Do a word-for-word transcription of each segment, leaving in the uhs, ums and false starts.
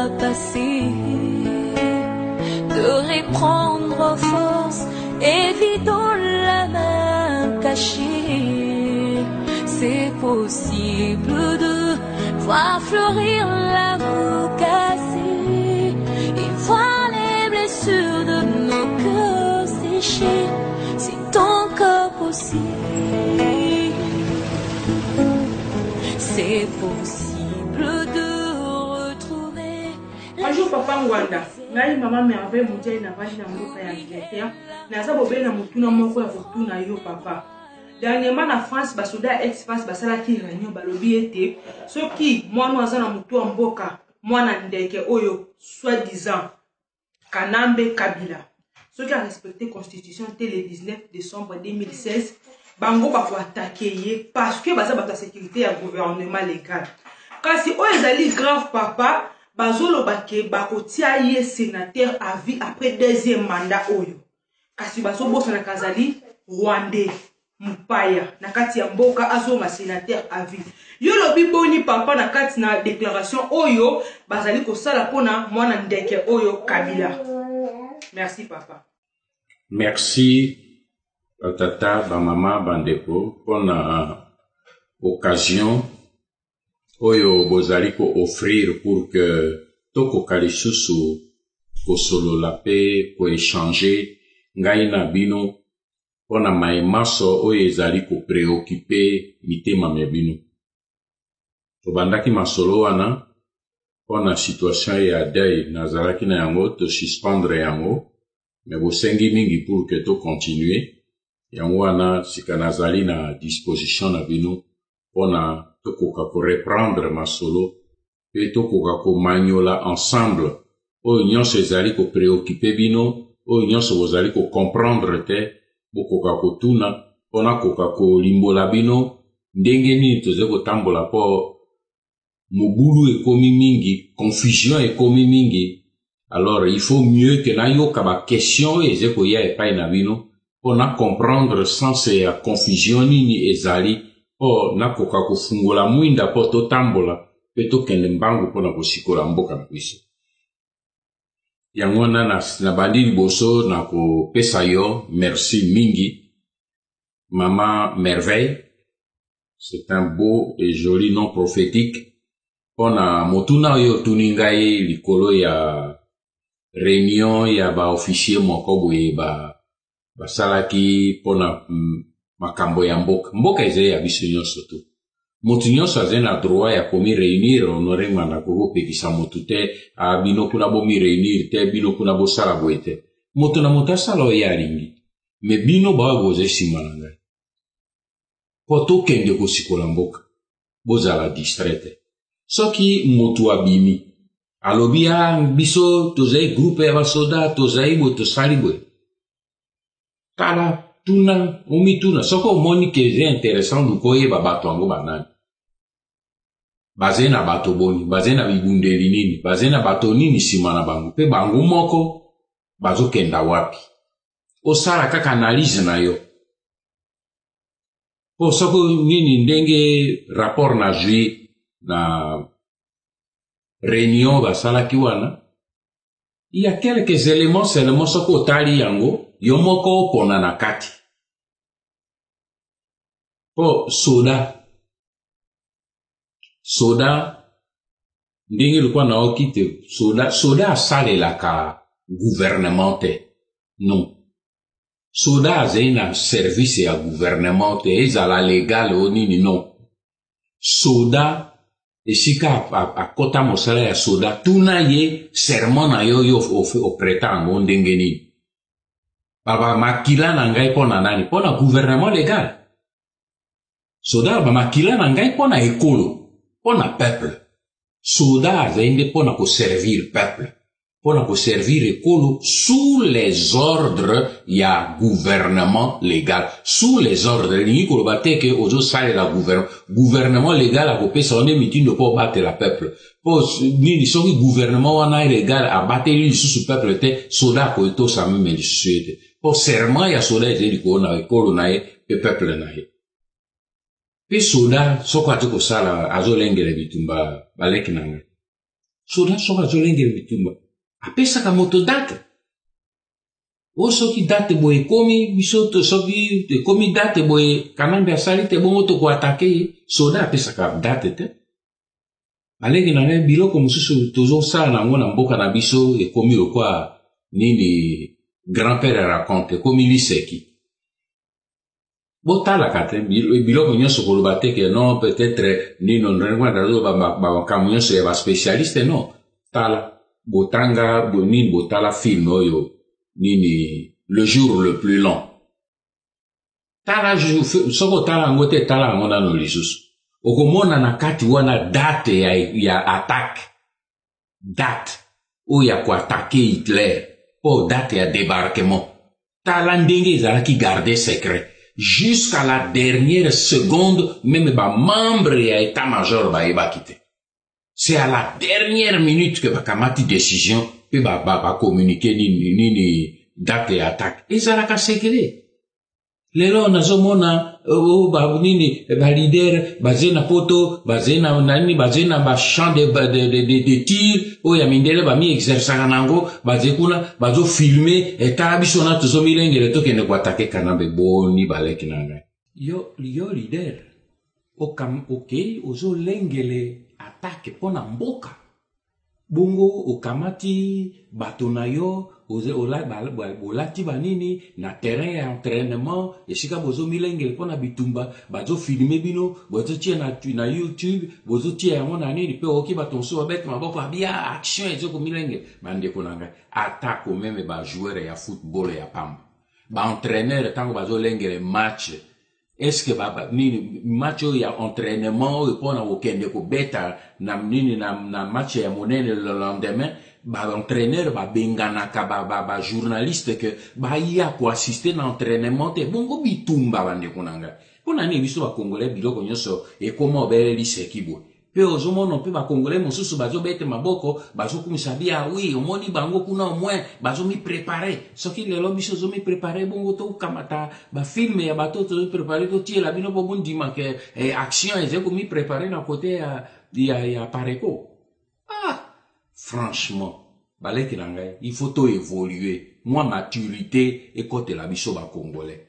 passer, de reprendre force, évidons la main cachée. C'est possible de voir fleurir l'amour cassé et voir les blessures de nos cœurs séchés. C'est encore possible, c'est possible de retrouver. Bonjour papa Ngwanda, ngai mama merveille mutei na vandi na mboka ya Angleterre. Naza bobe na mutuna moko ya kotuna yo papa. Dernièrement na France basoda ex-face basalaki réunion balobi ete soki mwana aza na mutu mboka mwana ndeke oyo soi-disant Kanambe Kabila soki a respecté constitution le dix-neuf décembre deux mille seize bango ba ko attaquer ye parce que baza ba sécurité ya gouvernement légal. Kasi oyo ezali grave papa bazolo bake bakotia ye sénateur à vie après deuxième mandat oyo. Kasi baso bosa na kazali Rwandais Mupaya na kati ya mboka azonga sénateur à vie. Yo lobi boni papa na kati na déclaration oyo bazali ko sala pona mwana ndeke oyo Kabila. Merci papa. Merci tata ba mama bandeko pona occasion oyo bozali ko offrir pour que toko kalisusu ko solo la paix ko échanger ngai na bino pona maimaso oyo ezali ko préoccuper mitema mebino. Tobandaki masolo wana pona situation ya deuil nazalaki na yango to suspendre yango mais bosengi mingi pour que to continuer yango wana sika nazali na disposition na bino pona tokoka ko reprendre masolo pe tokoka ko manyola ensemble oyo nyonso ezali ko préoccuper bino oyo nyonso bozali ko comprendre te bokoka kotuna pona koka ko limbola bino ndenge nini toze kotambola po mobulu ekomi mingi confusion ekomi mingi. Alors il faut mieux que na yoka ba question eze ko ya epai na bino pona comprendre sens ya confusion nini ezali po na koka kofungola mwinda po totambola pe tokende mbangu pona kosikola mboka na biso. Yango na na bandi liboso na ko pesa yo merci mingi Maman Merveille. C'est un beau et joli nom prophétique. Pona motuna yo tuningai likolo ya réunion ya ba officier moko boye ba basalaki pona mm, makambo ya mboka. Mboka eze ya biso nyonso tu. Motu nyonso aze na droit ya komi réunir honore mana ko pekisa motu te a bino kuna bo mi réunir te bino kuna bo sala boye te. Motu na motu asala o ya ringi. Me bino ba boze simana ngai. Po to kende ko sikola mboka. Bozala distraite. Soki motu abimi. Alobi ya biso tozai groupe ya basoda tozai bo tosali boye. Kala tuna umi tuna soko moni ke ze intéressant lukoye ba bato ango banani. Bazena bato boni, bazena bibundeli nini, bazena bato nini simana bangu pe bangu moko bazo kenda wapi. Osala kaka analyse na yo. Po soko nini ndenge rapport na jui na réunion basala kiwana. Il y a quelques éléments seulement soko tali yango yomoko pona na kati. Po soda soda ndenge lukwa na okite soda soda asale la ka gouvernement te non soda azena service ya gouvernement te ezala legal onini non soda esika a, a kota mosala ya soda tuna ye sermon na yo yo o preta ngo ndenge nini baba makila na ngai pona nani pona gouvernement legal soda ba makila na ngai pona ekolo pona peuple soda azende pona ko servir peuple pona ko servir ekolo sous les ordres ya gouvernement légal sous les ordres ni ko bateke ozo sale la gouvernement gouvernement légal a kopesa on mitindo po battre la peuple po ni so gouvernement wana légal a battre li sous peuple te soda ko to sa même suite po serment ya soda ezeli ko na ekolo na e peuple na e pe soda soko atiko sala azolengele bitumba baleki nanga soda soka zolengele bitumba apesaka moto date o soki date boye komi biso to soki komi date boye kanambe asali te bongo to ko attaquer soda apesaka date te baleki na ne biloko mosusu tozosala nango na mboka na biso ekomi lokwa nini grand-père raconte ekomi liseki botalaka te biloko nyonso koloba te ke non peut-être nino ndengwanda zo bamakambo nyonso ya baspécialiste non tala botanga nini botala film oyo nini le jour le plus long tala soko tala yango te tala yango nano lisusu okomona na kati wana date ya, ya attaque date oyo ya koatake Hitler po date ya débarquement tala ndenge ezalaki garder secret jusqu'à la dernière seconde même ba membre ya état-major bayebaki te c'est à la dernière minute que bakamati décision pe ba ba, ba communiquer nini nini date ya attaque ezalaka secret lelo nazomona o ba nini ba leader bazena poto bazena nani bazena ba champ de de de de, de tir o ya mindele ba mi exercer nango bazekuna bazo filmer eta biso na tozo milengele to kende kwatake kanambe boni baleki nanga yo yo leader o kam okay ozo lengele attaque pona mboka bongo okamati bato na yo oze ola bolati banini na terrain ya entraînement esika bozo milengele pona bitumba bazo filmer bino bozo tia na na YouTube bozo tia yango na nini pe oki batonso babet maboko abia action ezoko milengele bande konanga attaque même ba joueur ya football ya pamba ba entraîneur tango bazo lengele match est-ce que baba nini match ya entraînement pona okende ko beta na nini na, na match ya monene le lendemain ba entraîneur ba bengana ka ba ba, ba journaliste que ba ya ko assister na entraînement te bongo bitumba bande konanga pona ni biso ba congolais biloko nyonso e comment obele liseki bo pe ozomono pe ba congolais mosusu bazo bete maboko bazo kumisa bia oui omoni bango kuna au moins bazo mi préparer soki lelo biso zo mi préparer bongo to kamata ba film ya bato to préparer to tie la bino bo bondima ke eh, action ezeko mi préparer na côté ya ya ya pareko ah franchement baleki nangai il faut to évoluer moi maturité et côté la biso ba congolais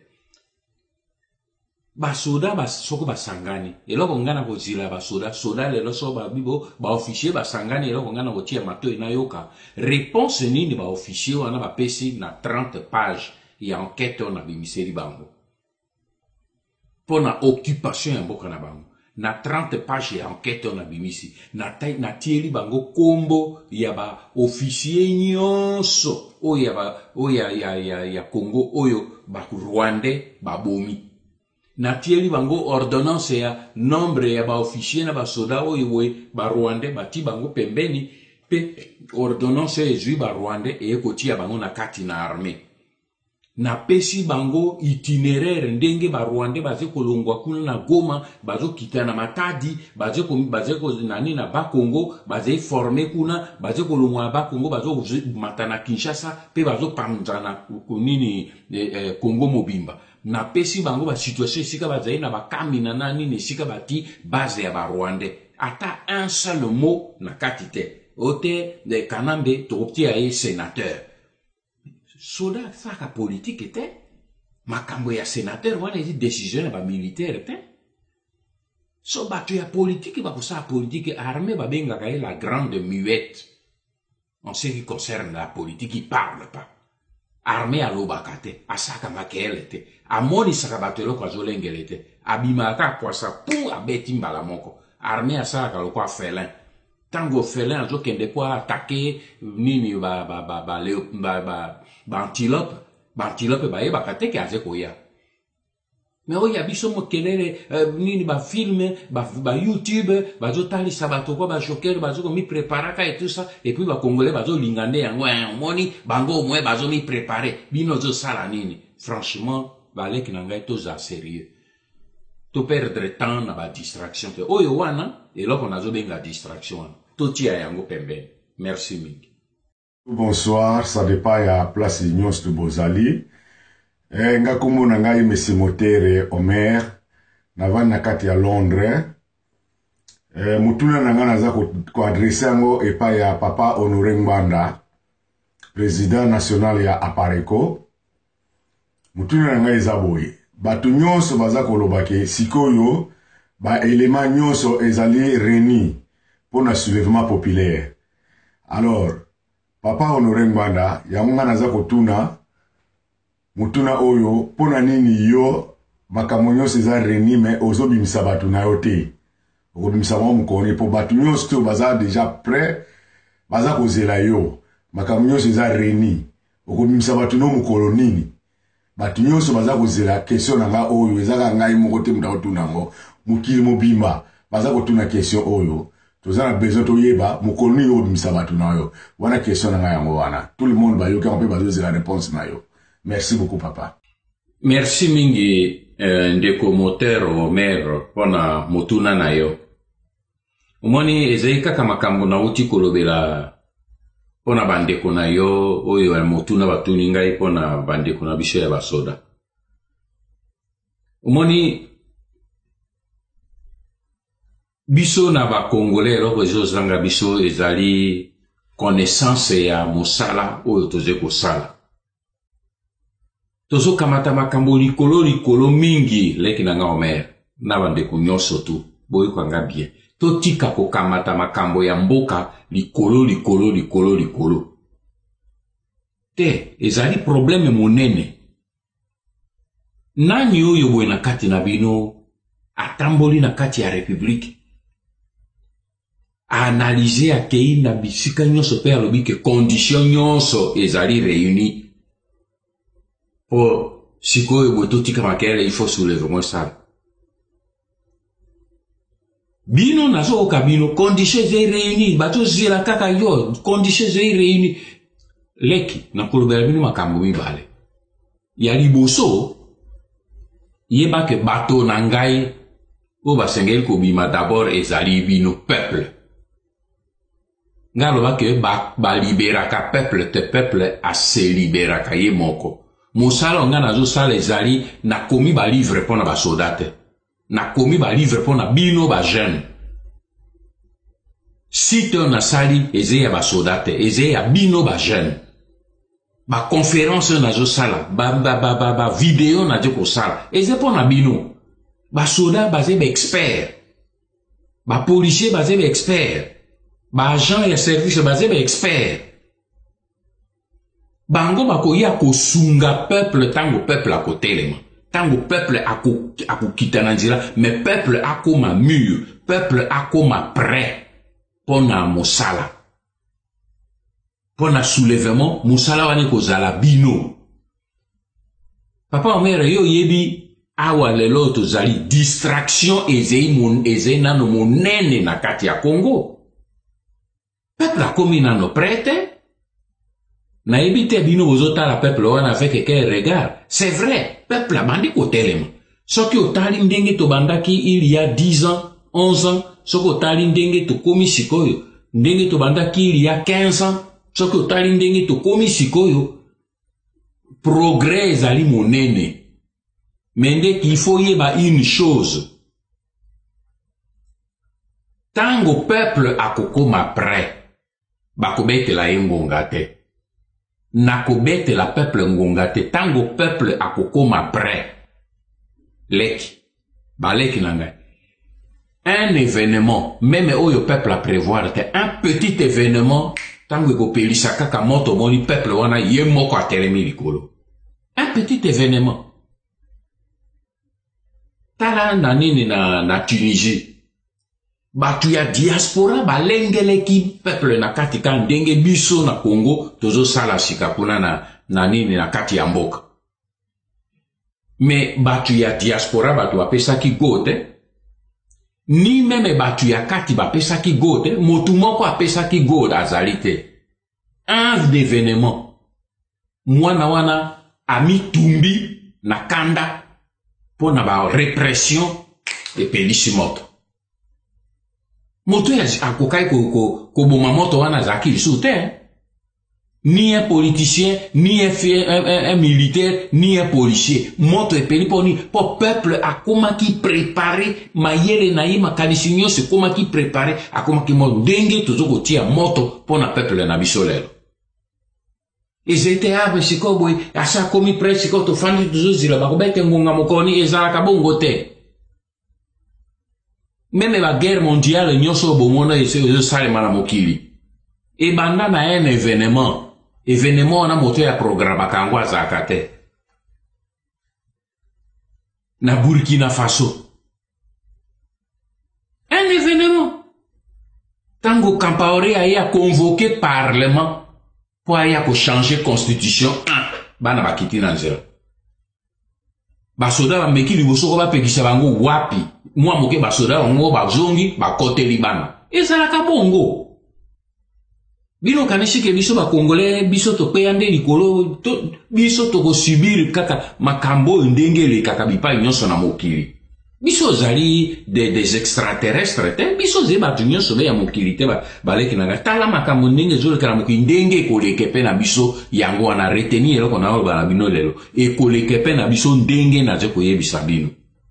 basoda basoko basangani eloko ngana kozila basoda soda lelo so ba bibo ba officier basangani eloko ngana kotia mato inayoka réponse nini ba officier wana ba pesi na trente pages ya enquête on a bimiseri bango pona occupation ya mboka na bango na trente pages ya enquête on a bimisi na tai na tieli bango kombo ya ba officier nyonso oyo ya ba oyo ya ya ya Congo oyo ba Rwandais ba bomi na tieli bango ordonnance ya nombre ya ba officier na ba soda oyo we ba Rwandais bati bango pembeni pe ordonnance ezui ba Rwandais e kotia bango na kati na armée na pesi bango itinéraire ndenge ba Rwandais baze kolongwa kuna na Goma bazo kita na Matadi baze ko baze ko nani na ba Congo baze former kuna baze kolongwa ba Congo bazo matana Kinshasa pe bazo panzana kunini eh, eh, Congo mobimba na pesi bango ba situation sika bazayi na bakami na nani ne sika bati base ya ba Rwandais ata un seul mot na katite ote de kanambe topti ya sénateur soda saka politique était makambo ya sénateur wana ezi décision ya ba militaire te so bato ya politique ba kosa politique armée ba benga ka la grande muette en ce qui concerne la politique il parle pas armée alobaka te asaka makele te amoni saka bato eloko azolengele te abimaka kwasa pu abeti mbala moko armée asaka lokwa felin tango felin azokende po attaquer nini ba ba ba ba ba ba ba antilope ba antilope ba yebaka te ke azekoya mais oya biso mokelele uh, nini ba film ba, ba YouTube bazotalisa bato kwa ba joker bazoko mi préparaka et tout ça et puis ba congolais bazolingande yango moni bango mwe bazo mi préparer bino zo sala nini franchement baleki na ngai toza sérieux to perdre temps na ba distraction te oyo wana eloko nazo benga distraction wana to tia yango pembeni merci mingi. Bonsoir, ça dépend ya place nyonso de Bozali. Eh, nga kombo na ngai Messi Motere Omer, navandi na kati ya Londres. eh, mutuna nanga naza ko, ko adresse yango epa ya papa Honoré Ngbanda, président national ya Apareco. Mutuna nanga eza boye. Batu nyonso baza kolobake sikoyo ba élément nyonso ezali réuni pour na soulèvement populaire. Alors, papa Honoré Ngbanda, yango nga naza kotuna mutuna oyo pona nini yo makambo nyonso eza réuni mais ozobimisa batu na yo te. Ozobimisa mo mukoni po batu nyonso to baza déjà prêt baza kozela yo. Makambo nyonso eza réuni. Ozobimisa batu no mukolo nini. Batu nyonso baza kozela question nanga oyo ezaka ngai moko te muta otuna ngo mukili mobimba baza kotuna question oyo. Toza na besoin to yeba mukolo ni yo bimisa batu na yo. Wana question nanga yango wana. Tout le monde ba yo ka on peut bazo la réponse na yo. Merci beaucoup, papa. Merci mingi euh, ndeko motero Omer pona motuna na yo. Umoni ezeika kama makambo na uti kolobela pona bandeko na yo oyo ya motuna batuni ngai pona bandeko na biso ya basoda. Umoni biso na ba Congolais loko ezozanga biso ezali connaissance ya mosala oyo toze kosala. Tozo kamata makambo likolo likolo mingi leki na nga Omer na bandeko nyonso tu boyi kwanga bien totika kokamata makambo ya mboka likolo likolo likolo likolo te ezali probleme monene nani oyo boye na kati na bino atamboli na kati ya republique analyser akei na bisika nyonso pe alobi ke condition nyonso ezali réuni pour sikoyo bototika makele il faut soulèvement ça bino nazo okabino conditions zé réuni bato zila kaka yo conditions zé réuni leki na kolobela bino makambo mibale ya liboso yeba ke bato na ngai o basengeli kobima d'abord ezali bino peuple ngalo ba ke ba, ba liberaka peuple te peuple a se liberaka ye moko. Mosala nga nazo sala ezali na komi ba livre pona ba soldate. Na komi ba livre pona bino ba jeune. Si te na sali eze ya ba soldate, eze ya bino ba jeune. Ba conférence nazo sala, ba ba ba ba, ba vidéo na ko sala, eze pona bino. Ba soldat basé ba expert. Ba policier basé ba expert. Ba agent ya service basé ba expert. Bango bakoya kosunga peuple tango peuple akotelema tango peuple ako akokita na nzela mais peuple akoma mûr peuple akoma prêt pona mosala pona soulèvement mosala wana kozala bino papa Omer yo yebi awa lelo tozali distraction ezei mon ezei nano monene na kati ya Congo peuple akomi nano prêt na ebite bino bozota la peuple wana avec quel regard c'est vrai peuple a bandi kotelema soki otali ndenge to bandaki il y a dix ans onze ans soki otali ndenge to komi sikoyo ndenge to bandaki il y a quinze ans soki otali ndenge to komi sikoyo progrès ezali monene mais ndeki il faut yeba une chose tango peuple akokoma prêt bakobetela ye ngonga te nakobete la peuple ngonga te tango peuple akokoma prêt leki baleki nanga un événement même oyo peuple a prévoir te un petit événement tango ekopelisa kaka moto moni peuple wana ye moko atelemi likolo un petit événement tala na nini na na Tunisie batu ya diaspora balengeleki peuple na kati ka ndenge biso na Congo tozo sala sika kuna na na nini na kati ya mboka mais batu ya diaspora batu bapesaki gote ni meme batu ya kati bapesaki gote motu moko apesaki gote azali te un d'événement mwana wana amitumbi na kanda pona ba répression epelisi moto moto ya akokai ko ko ko boma moto wana zaki lisu te ni un politicien, ni un, un, un, un militaire, ni un policier. Moto et peli pour ni pour peuple à comment qui préparer ma yele na ma kanisinyo c'est comment qui préparer à comment qui mo dengue toujours au tia moto pour na peuple na bisolelo. Et j'étais à ben c'est quoi boy à ça comme presse quand to fandi toujours zila ba ko bete ngonga mokoni ezala ka bongo te. Même la guerre mondiale nyoso bomona ese sale mana mokili. Et banda na un événement événement na moto ya programme kangwa zakate na Burkina Faso un événement tango Kampaoré a convoqué parlement pour aller ko changer constitution un bana bakiti na nzela basoda ba meki liboso ko ba pekisa bango wapi mwa moke basoda ngo bazongi ba kote libana ezala ka bongo. Bino kaneshi ke biso ba Congolais biso to peyande likolo to biso to ko subir kaka makambo ndengele kaka bipa nyonso na mokili. Biso zali des des extraterrestres te biso ze ba nyonso be ya mokili te ba baleki na tala makambo ndenge zolo kala mokili ndenge ko lekepe na biso yango na retenir eloko na ba bino lelo e ko lekepe na biso ndenge na ze ko yebisa bino.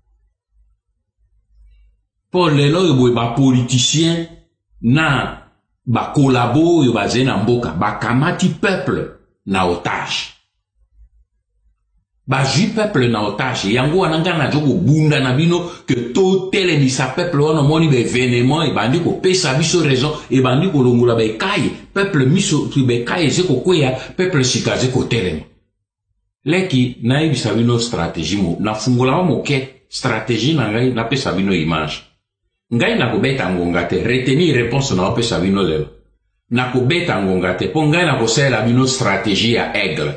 Pour lelo yo ba politicien na ba kolabo yo baze na mboka ba kamati peuple na otage ba ju peuple na otage yango wananga na jogo bunda na bino que to tele ni sa peuple wana moni be événement e bandi ko pesa biso raison e bandi ko longola be kai peuple miso tu be kai je ko koya peuple sikaze ko telema leki na ibisa bino stratégie mo na fungola mo ke stratégie na ngai na pesa bino image. Ngai na kubeta ngonga te retenir réponse na opesa bino lelo na kubeta ngonga te po ngai na kosela bino stratégie ya aigle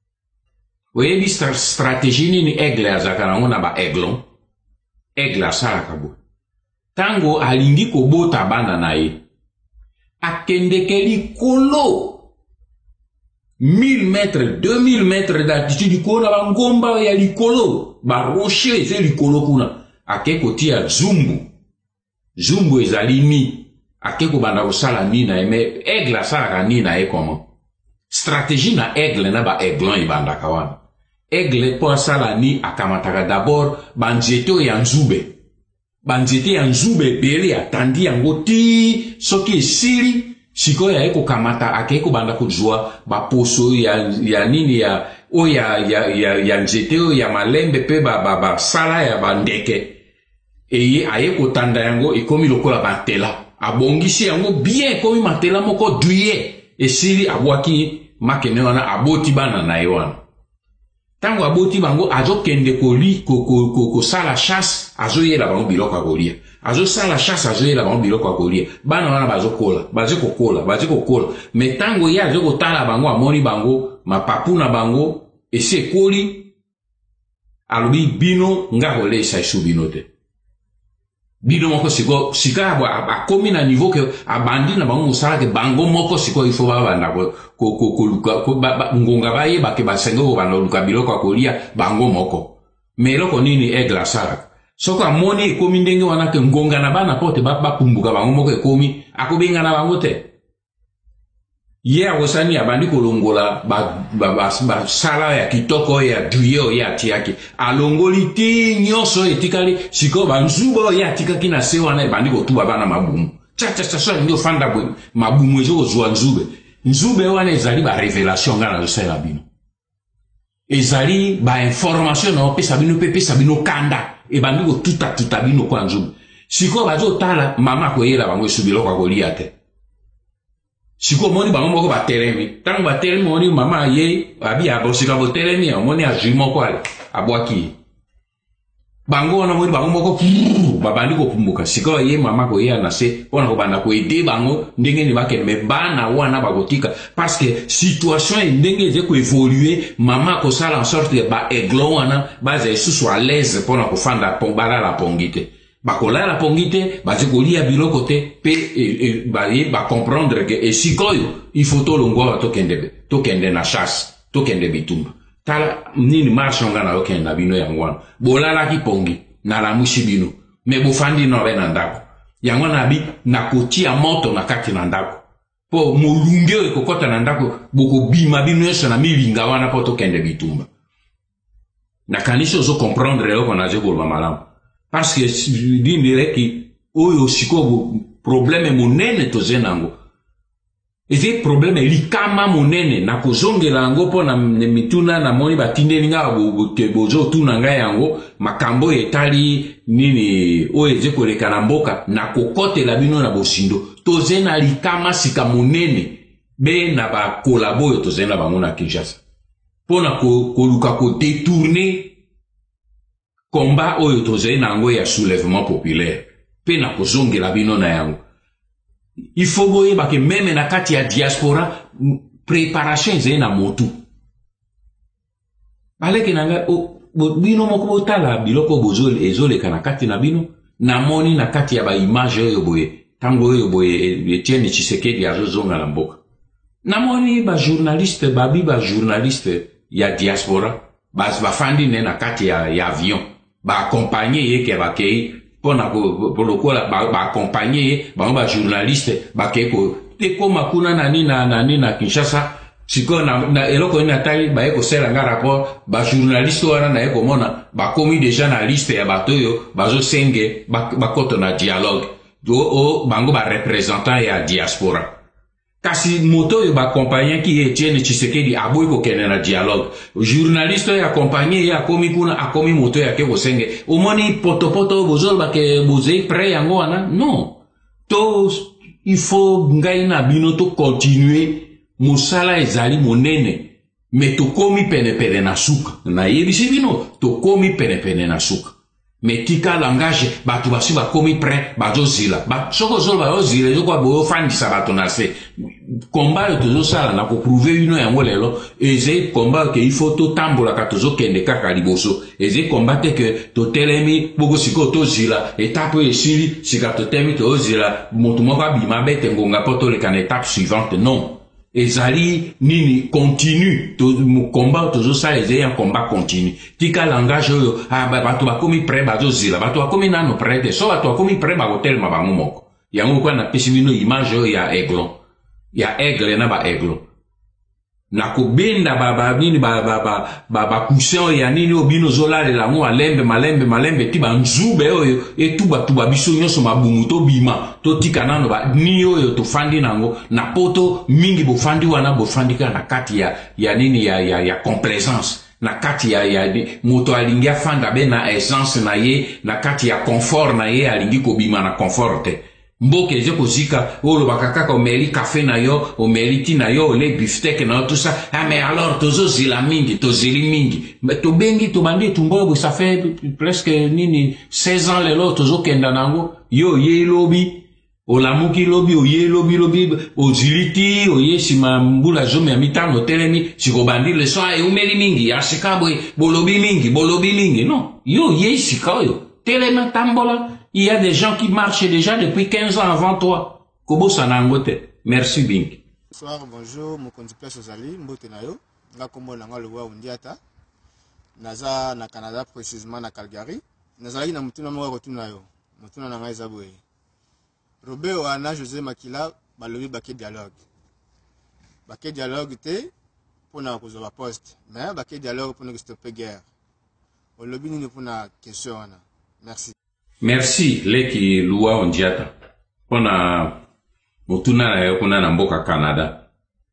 oyebi stratégie nini aigle azaka nango na ba aiglon aigle asalaka bo tango alingi kobota bana na ye akendeke likolo mille mètres deux mille mètres d'altitude kona ba ngomba ya likolo ba rocher ze likolo kuna ake kotia zumbu Zumbu ezali ni akeko banda kosala ni na eme aigle asalaka ni na ye comment stratégie na aigle na ba aiglon ebandaka wana aigle po asala ni akamataka d'abord banzete ya nzube banzete ya nzube ebele atandi yango ti soki esili sikoyo ya ekokamata akeko banda kozwa baposo ya, ya nini ya o ya, ya, ya, ya nzete oyo ya malembe pe basala ba, ba ya bandeke eye aye kotanda yango ekomi lokola batela abongisi yango bien ekomi matela moko duye esili abwaki makene wana aboti bana na ye wana tango aboti bango azokende koli kosala chasse azoyela bango biloko ya kolia azosala chasse azoyela bango biloko ya kolia bana wana bazokola bazikokola bazikokola me tango ye azokotala bango amoni bango mapapu na bango esi ekoli alobi bino nga kolesa esu bino te bino moko siko sika akomi na niveau ke abandi na bango mosala ke bango moko siko ifo babanda ko ko ko ko ngonga baye bake basengo bana luka biloko akolia bango moko meloko nini aigle asala soko amoni ekomi ndenge wana ke ngonga na bana pote bapumbuka bango moko ekomi akobenga na bango te ye awosani abandi kolongola ba ba sala ya kitoko ya duyo ya tiaki alongoli ti nyoso etikali siko banzubo ya tikaki na se wana ebandi kotuba bana mabumu cha cha cha so ndio fanda bo mabumu ezo zwa nzube nzube wana ezali ba révélation ngana zo sala bino ezali ba information na pesa bino pepe sabino kanda ebandi ko tuta tuta bino kwa nzube siko bazo tala mama ko yela bango subilo kwa kolia te siko moni bango moko ba teremi tango ba teremi moni mama ye abi abosika bo teremi moni ajimo kwale abwaki bango na moni bango moko babandi ko pumbuka siko ye mama ko ye na se pona ko banda ko ede bango ndenge ni bakene me bana wana bagotika parce que situation e ndenge je ko évoluer mama ko sala en sorte ba eglo wana ba ze susu à l'aise pona ko fanda pombala la pongite bakola la pongite bazikolia biloko te pe e, e, ba ye ba comprendre que et sikoyo il faut to longo to kende to kende na chasse to kende bitumba tala nini marche ngana yo kende bino yangwana bolala ki pongi na la mushi bino me bofandi no be na ndako yangwana bi na kotia moto na kati na ndako po molunge oyo ekokɔta na ndako bokobima bino nyonso na milinga wana po tokende bitumba nakanisi ozokomprendre eloko nazo koloba malamu parce que lindeleki oyo sikoyo probleme monene toze nango eze probleme likama monene na kozongela yango mpo na mituna namoni batindeli nga bozotuna ngai yango makambo etali nini oyo eze koleka na mboka na kokotela bino na bosindo toze na likama sika monene be na bakolabo oyo toze na bango na Kinshasa mpo na koluka kodetourne komba oyo toze nango ya soulèvement populaire mpe na kozongela bino na yango il faut boyeba ke meme na kati ya diaspora préparation ezali na motu baleke nanga bino moko botala biloko bozole ezoleka na kati na bino namoni na kati ya baimage oyo boye ntango oyo boye Etienne Tshisekedi azozonga na mboka namoni bajournaliste babi bajournaliste ya diaspora bafandi ne na kati ya, ya avion baakompagne ye ke bakei pona ko lokola baakompagne ye bango bajournaliste bakei ko tekoma kuna nani na nani na Kinshasa siko na, na eloko ni atali baye kosala nga rapport bajournaliste wana na ye komona bakomi deja na liste ya bato oyo bazosenge bakoto na dialogue o bango barepresentant ya diaspora kasi moto oyo baakompagne ki Etienne Tshisekedi aboyi kokende na dialogue journaliste oyo akompagne ye akomi kuna akomi moto oyo ake kosenge omoni potopoto bozoloba ke bozei pre yango wana non to il faut ngai na bino to continuer mosala ezali monene me tokomi penepene na suka nayebisi bino tokomi penepene na suka me tika langage bato basi bakomi pre bazozila soko ozoloba ozila ezokwa boyofandisa bato na se komba oyo tozosala na koprouve bino yango lelo ezali komba oyo ke ifo totambolaka tozokende kaka liboso ezali komba te ke totelemi boko sikoyo tozila etape oyo esili sika totelemi tozila moto moko abima bete ngonga mpo toleka na etape suivante non ezali nini continue to combat tozo sa ezali un combat continu tika langage oyo ah bato bakomi pre bazozila bato bakomi nano prete so bato bakomi pre bakotelema bango moko yango kwa na pesi bino image oyo ya aiglon ya aigle na ba aiglon na kobenda ba ba nini ba ba ba ba ba coussin ya nini obino zolalela ngo alembe malembe malembe ti ba nzube oyo etuba tuba biso nyonso mabumu to bima to tika nano ba ni oyo to fandi nango na poto mingi bo fandi wana bo fandi ka na kati ya ya nini ya ya ya complaisance na kati ya ya moto alingi afanda be na essence na ye na kati ya confort na ye alingi ko bima na confort te mboke eze kozika olo bakakaka omeli café na yo omeli ti na yo ole beefsteak na yo tout ça ah mais alors tozozila mingi tozili mingi tobengi tobandi tumbobo ça fait presque nini seize ans lelo tozokenda nango yo ye lobi olamuki lobi oye lobi lobi oziliti oye sima mbula zome ya mitano telemi sikobandi le so e umeli mingi asikabwe bolobi mingi bolobi mingi non yo ye sikayo telema tambola. Il y a des gens qui marchent déjà depuis quinze ans avant toi. Kobo Sanangote. Merci Bing. Bonsoir, bonjour, mon conducteur Sozali, Mbote Nayo. Nga kombo langa le wa undiata. Naza na Canada, précisément na Calgary. Naza na mutuna mwa rotuna yo. Mutuna na nga ezabwe. Robert Oana José Makila, balobi baké dialogue. Baké dialogue te pour na kozoba poste. Mais baké dialogue pour na stopper guerre. Olobi ni pour na question wana. Merci. Merci leki luwa ondiata pona mutuna na yo kuna na mboka Canada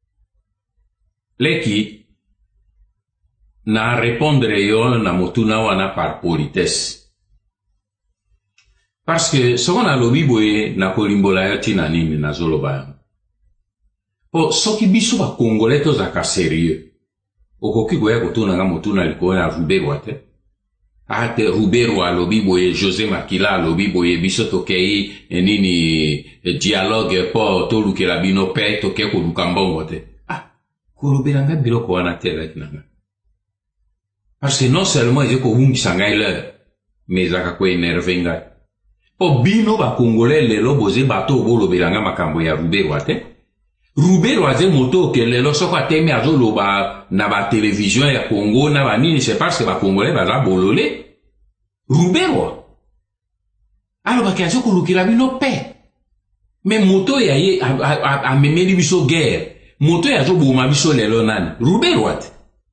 leki na répondre yo na mutuna wana par politesse parce que soko na lobi boye na kolimbola yo tina nini na zoloba yango po soki biso ba congolais tozaka sérieux okoki koya kotuna nga mutuna likolo ya vuberwa te ate Rubero alobi boye José Makila alobi boye biso tokei nini dialogue po tolukela bino pe toke koluka mbongo te ah kolobelanga biloko wana te leki nanga parce que non seulement eze kobungisa ngai l'heure mais ezaka koénerve ngai po bino bacongolais lelo boze bato bolobelanga makambo ya Rubero te Rubero aze moto ke lelo soko atemi azoloba na ba télévision ya Congo na ba nini c'est parce que ba congolais baza bololé Rubero alors ba kazo kolukila bino pe Mais moto ya ye a, a, a, a memeli biso guerre. Moto ya zo boma biso lelo nani. Rubero wat.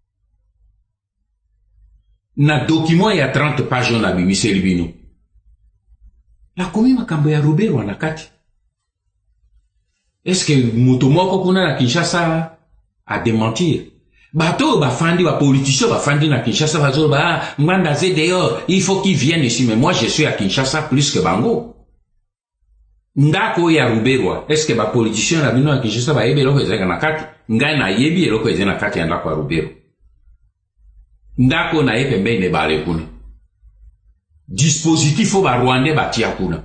Na document ya trente pages na bimiseli bino. La komi makambo ya Rubero na kati. Est-ce que moto moko kuna na Kinshasa a démentir? Bato ba fandi ba politicien ba fandi na Kinshasa ba zo ba Ngwanda zé dehors, il faut qu'il vienne ici, mais moi je suis à Kinshasa plus que Bango. Ndako ya Rubero, est-ce que ba politicien na bino na Kinshasa ba yebe loko ezeka na kati? Ngai na yebi loko ezeka na kati ya ndako ya Rubero. Ndako na ye pembe ne bale kuna. Dispositif ba Rwandais ba tia kuna.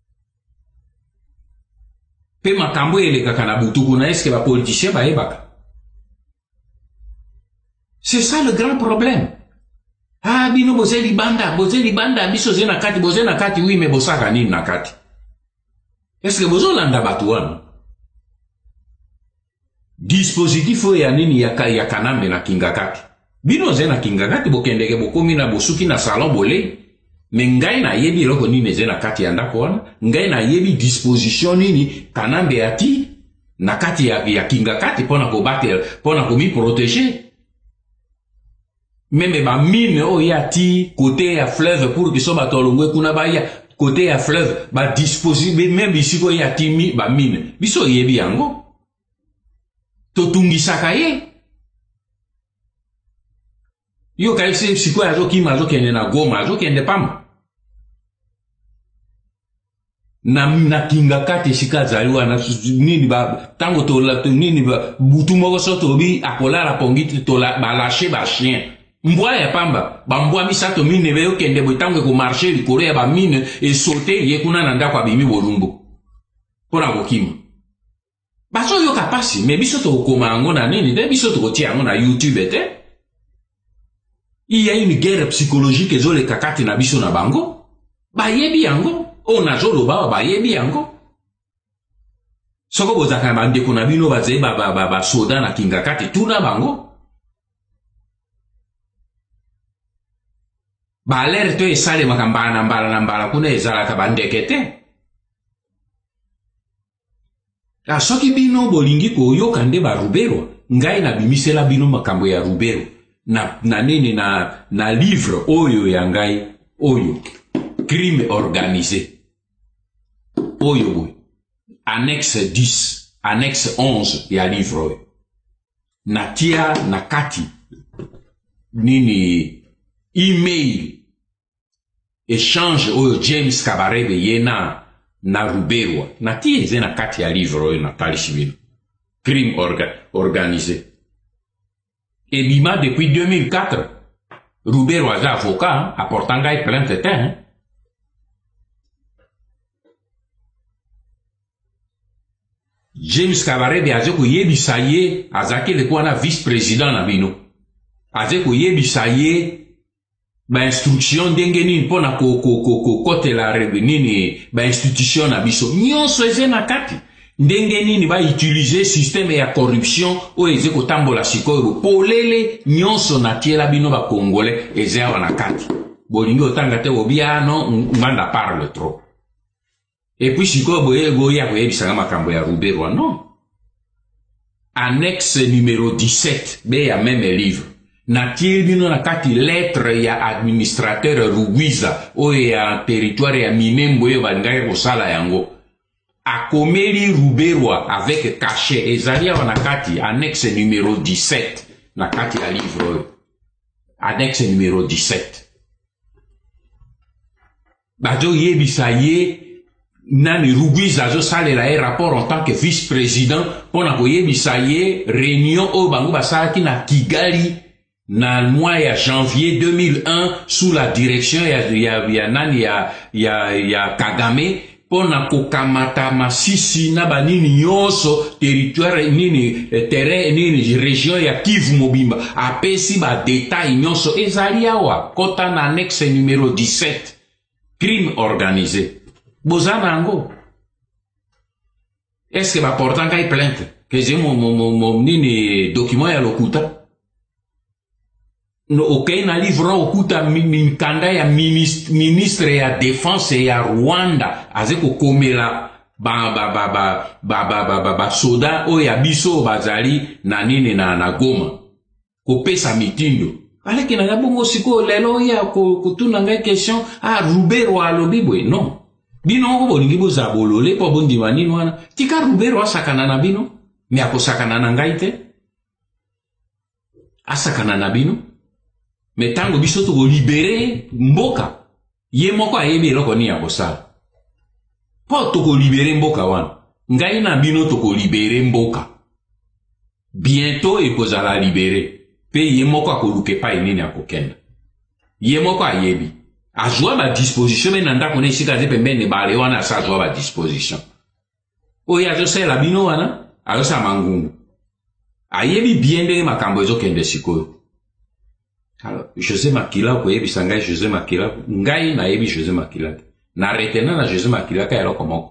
Pe makambo ele kaka na butu kuna, est-ce que ba politicien ba yebaka? C'est ça le grand problème. Ah, bino boze libanda, boze libanda, biso ze na kati, boze na kati, oui, mais bosaka nini na kati. Est-ce que bozo landa batuano? Dispositif ya nini ya, ya kanambe na kingakati. Bino ze na kingakati, bokendeke bokomi na bosuki na salon bole. Mais ngai na yebi loko nini ze na kati ya ndako wana. Ngai na yebi disposition nini kanambe ati na kati ya, ya kingakati pona kobate, pona komi protéger. Même ba mine o yati côté ya fleuve pour que so batolongwe kuna ba ya côté ya fleuve ba disposer même ici ko yati mi ba mine biso yebi yango to tungisaka ye yo kai se siko ya zo kima zo kende na Goma zo kende pam na na kinga kate shika zaliwa na nini ba tango to la nini ba butu moko so to bi akola la pongiti to la ba lâcher ba chien. Mbwa ya pamba, ba mbwa misato mine veyo kende boitangwe ko marché likolo ya ba mine e sauter ye kuna na ndako abimi bolumbu. Pona kokima. Baso yo kapasi, me biso to koma yango na nini, de biso to kotia yango na YouTube ete. Il y a une guerre psychologique ezo le kakati na biso na bango. Ba yebi yango, o na zolo ba ba yebi yango. Soko bozaka ba ndeko na bino ba ze ba ba ba, ba soda na kingakati tuna bango. Ba alerte to esale makambala na mbala na mbala kuna ezala ka bandekete. A soki bino bolingi ko yoka nde ba Rubero, ngai na bimisela bino makambo ya Rubero. Na na nini na na livre oyo ya ngai oyo crime organisé. Oyo boy. Annexe dix, annexe onze ya livre oyo. Na tia na kati nini email échange oyo James Kabarebe yena na Rubero na tie eze na kati ya livre oyo na talishibino crime orga, organisé et bima depuis deux mille quatre Rubero aza avocat apportant ngai plainte te hein? James Kabarebe aze ko yebisa ye azaki le kwa na vice-président na bino aze ko yebisa ye ba instruction ndenge nini pona ko ko ko ko kote la rebe nini ba institution na biso nyonso eze na kati ndenge nini ba utiliser système ya corruption o eze ko tambola sikoyo polele nyonso na tiela bino ba congolais eze awa na kati bolingi otanga te obia no nganda parle trop et puis sikoyo boye boya koyebisa makambo ya Rubero non annexe numéro dix-sept be ya même livre na tie bino na kati lettre ya administrateur Rugwiza oyo ya territoire ya Minembo yo bangai kosala yango akomeli Rubero avec cachet ezali awa na kati annexe numéro dix-sept na kati ya livre oyo annexe numéro dix-sept bazo yebisa ye nani Rugwiza azo salela ye rapport en tant que vice-président pona koyebisa ye réunion oyo bango basalaki na Kigali na mois ya janvier deux mille un sous la direction ya ya ya nani ya ya ya Kagame pona kokamata masisi na banini nyonso territoire nini terrain nini région ya Kivu Mobimba apesi ba détail nyonso ezali awa kota na annexe numéro dix-sept crime organisé bozana ngo est-ce que ba portant kay plainte que j'ai mon mon mon nini document ya lokuta no okay na livre okuta mikanda ya ministre, ministre ya défense ya Rwanda azeko komela ba ba ba ba ba ba ba ba ba soda o ya biso bazali na nini na na Goma ko pesa mitindo ale kina na bongo siko lelo ya ko kutuna ngai question a Rubero alobi boy non bino ko bolingi bozabolole po bondi wanini wana tika Rubero asakana na bino mi akosakana na ngai te asakana na bino metango biso to libérer mboka ye moko ayebi eloko ni akosala po to ko libérer mboka wana ngai na bino to ko libérer mboka bientôt ekozala libérer pe ye moko akoluke pa nini akokenda ye moko ayebi azwa ba disposition me nanda kone sika ze pembeni bale wana sa azwa ba disposition oya zo sela bino wana azo sa mangungu ayebi bien de makambo ezokende sikoyo. Alors José Makila ko yebi sanga José Makila ngai na yebi José Makila na retena na José Makila ka elo komoko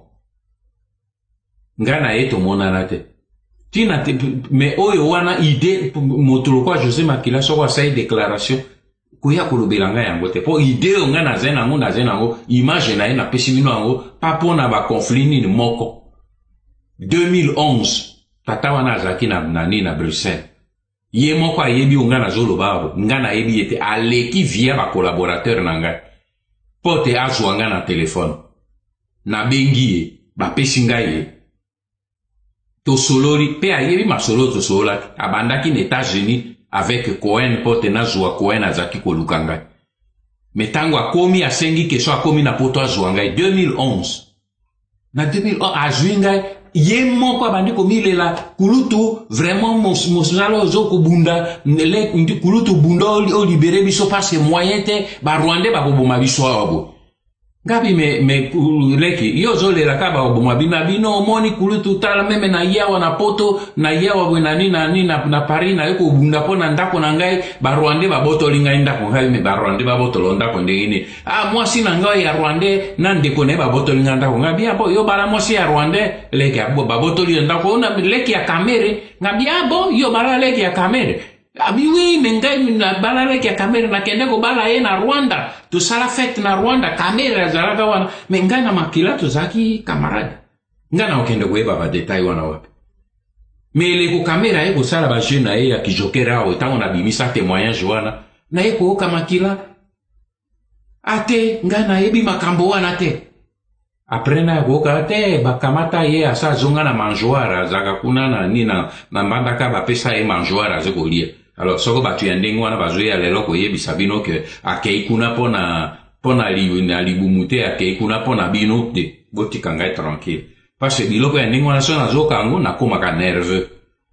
ngai na yeto monana te tina te me oyo wana ide motolo kwa José Makila so kwa sai déclaration ko ya kolobela ngai yango te po ide o ngai na zena ngo na zena ngo image na ye na pesi mino yango pa pona ba conflit ni moko. deux mille onze tata wana azaki na nani na Bruxelles ye moko ayebi nga na zolo babo nga na yebi ete aleki via ba collaborateur na ngai pote azwa nga na telefone na bengi ye ba pesi ngai ye to solori pe ayebi masolo to solola abandaki na États-Unis avec Cohen pote na zwa Cohen azaki koluka ngai metango akomi asengi keso akomi na poto azwa ngai deux mille onze na deux mille onze azwi ngai ye moko abandi komilela kulutu vraiment mosala ozoko bunda le ndi kulutu bunda o libérer biso parce que moyen te ba Rwandais ba koboma biso abo ngabi me me leki yo zolela ka ba koboma bina bino moni kulutu tala meme na yawa na poto na yawa bwe nani na nini na, na Paris na yoko bunda pona ndako na ngai ba Rwandais ba botoli ngai ndako ngai me ba Rwandais ba botolo ndako ndengini ah moi si na ngai ya Rwandais na ndeko ne ba botoli ngai ndako ngabi abo yo bala moi si ya Rwandais leki abo ba botoli ndako na leki ya kamere ngabi abo yo bala leki ya kamere abi oui mengai na bala leki ya kamere na kende ko bala ye na Rwanda to sala fête na Rwanda kamera zalaka wana mengai na Makila to zaki camarade ngana okende ko eba ba detail wana wapi mele ko kamera ye ko sala ba jeune na ye ya kijokera o tango na bimisa témoignage wana na ye ko ka Makila ate ngana ebi makambo wana te après na ko ka te ba kamata ye asa zonga na manjoara zaka kuna na nina na mbandaka ba pesa ye manjoara ze ko lia. Alors soko batu ya ndenge wana bazoya lelo ko yebisa bino ke akei kuna pona pona libu na libumute akei kuna pona bino te botika ngai tranquille parce que biloko ya ndenge wana so nazoka ngo nakoma ka nerveux.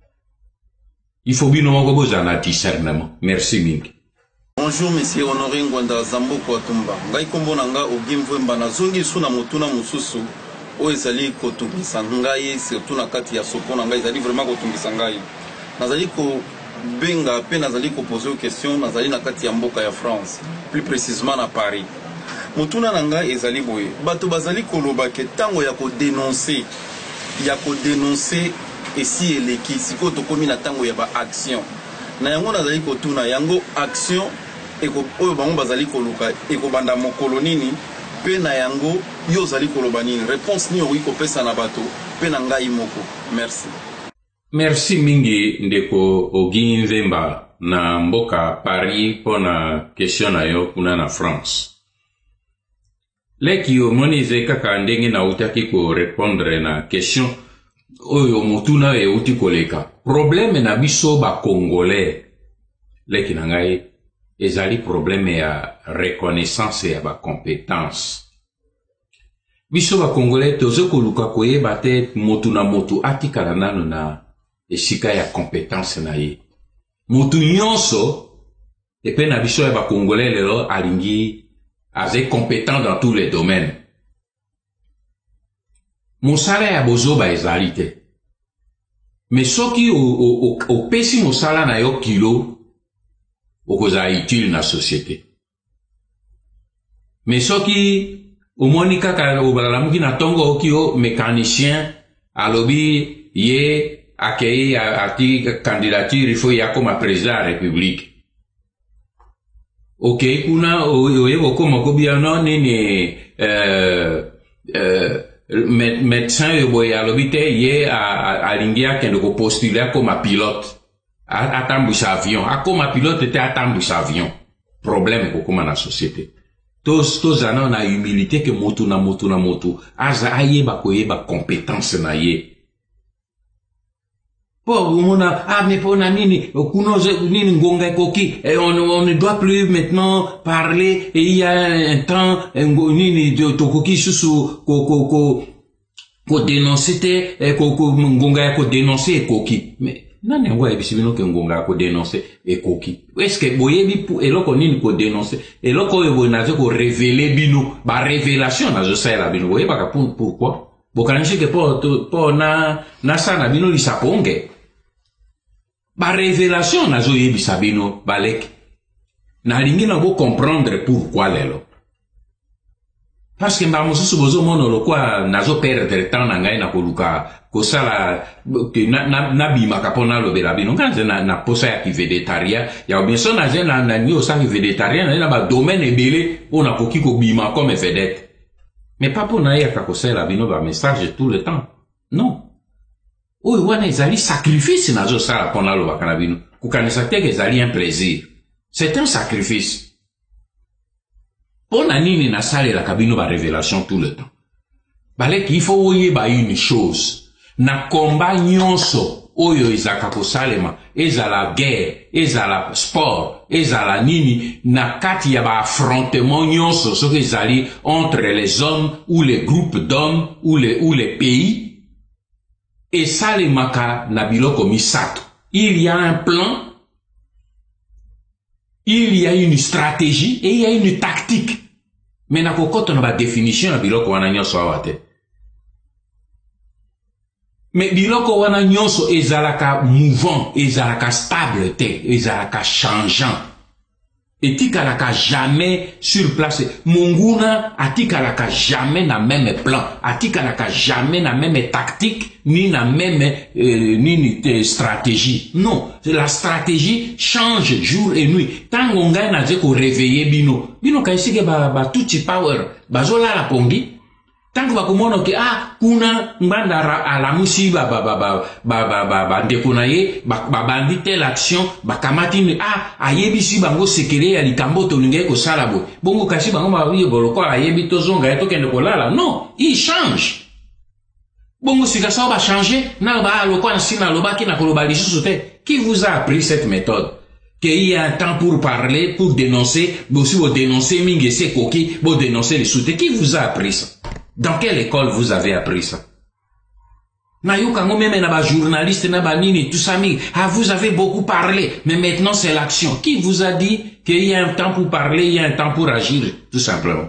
Il faut bino moko bozana discernement. Merci mingi. Bonjour monsieur Honoré Ngwanda Zamboko Atumba ngai kombo na nga ogimvwemba na zongi suna mutuna mususu o ezali kotungisa ngai surtout na kati ya soko na ngai ezali vraiment kotungisa ngai nazali ko benga pe nazali ko poser une question nazali na kati ya mboka ya France plus précisément na Paris mutuna na ngai ezali boye bato bazali koloba ke tango ya ko dénoncer ya ko dénoncer esi eleki siko tokomi na tango ya ba action na yango nazali kotuna yango action eko oyo bango bazali koluka eko banda mokolo nini pe na yango yo zali koloba nini réponse ni oyi kopesa na bato pe na ngai moko. Merci. Merci mingi ndeko Oginvemba na mboka Paris pona question na yo kuna na France. Leki yo monize kaka ndenge na utaki ko répondre na question oyo mutuna e uti koleka. Problème na biso ba Congolais leki na ngai ezali problème ya reconnaissance ya ba compétence. Biso ba Congolais tozo koluka koyeba te motu na motu atikala nano na esika ya compétence na ye. Motu nyonso epe na biso ya ba Congolais lelo alingi aze compétent dans tous les domaines. Mosala ya bozoba ezali te. Mais soki o, o, o, o pesi mosala na yo kilo okoza utile na société. Mais soki o moni kaka o balamuki na tongo okio mécanicien alobi ye akei ati candidature il faut ya koma président de la République. Ok, kuna oyebo koma kobia no nini euh euh médecin yo boy alobite ye a alingia kende ko postuler comme pilote a atambusha avion a comme pilote te atambusha avion problème ko kuma na société tous tous ana na humilité que motu na motu na motu aza ayeba ko yeba compétence na ye pour mona ah mais pour na nini kunoze nini ngonga koki et on on ne doit plus maintenant parler et il y a un temps nini de tokoki susu ko ko ko ko dénoncer te ko ko ngonga ko dénoncer koki mais nani ngwa ebisibino ke ngonga ko dénoncer et koki est-ce que boyebi pour eloko nini ko dénoncer eloko ebo na ko révéler bino ba révélation na je sais la bino boye ba pour pourquoi bokanshi ke po po na na sana bino lisaponge ba révélation na zo yebi sabino balek na lingi na go comprendre pourquoi lelo parce que mba mosusu bozo mono lokwa na zo perdre temps na ngai na koluka ko sala que na na, na bima kapona lo bela bino kanze na na posa ya végétarien ya bien so na na na nyo sa végétarien na ba domaine ebele on a koki ko bima comme vedette mais pas pour na ya ka sala bino ba message tout le temps non. Oh, wana ezali sacrifice na zo sala pona lo bakana bino. Kukanisa te ezali un plaisir. C'est un sacrifice. Pona nini na sale la kabino ba révélation tout le temps. Bale ki faut oye ba une chose. Na combat nyonso oyo ezaka ko salema, ezala guerre, ezala sport, ezala nini na kati ya ba affrontement nyonso so ezali entre les hommes ou les groupes d'hommes ou les ou les pays. Et ça, les maka nabiloko misato. Il y a un plan, il y a une stratégie et il y a une tactique. Mais na kokoto na ba définition nabiloko wana nyonso awate. Mais biloko wana nyonso ezalaka mouvant, ezalaka stable te, ezalaka changeant. Et tikalaka jamais sur place. Munguna atikalaka jamais na même plan, atikalaka jamais na même tactique, ni na même euh, ni, ni stratégie. Non, la stratégie change jour et nuit. Tant qu'on gagne na zeko réveiller bino, bino kaisike ba ba tuchi power, bazola la pongi. Tant que bakumono ke ah kuna mbanda alamusi ba ba ba ba ba ba ba ba ndekonaye ba ba bandite l'action ba kamati ah ayebisi bango sekere ya likambo to linge ko salabo bongo kashi bango ba wiye boloko ayebi to zonga eto kende kolala non il change bongo sika ça va changer na ba lokwa na sina lobaki na koloba lisusu te qui vous a appris cette méthode qu'il y a un temps pour parler pour dénoncer aussi vous dénoncer mingi c'est koki vous dénoncer les soutes qui vous a appris ça? Dans quelle école vous avez appris ça? Na yoka ngo meme na ba journaliste na ba nini tout ça mi ah vous avez beaucoup parlé mais maintenant c'est l'action. Qui vous a dit qu'il y a un temps pour parler, il y a un temps pour agir tout simplement?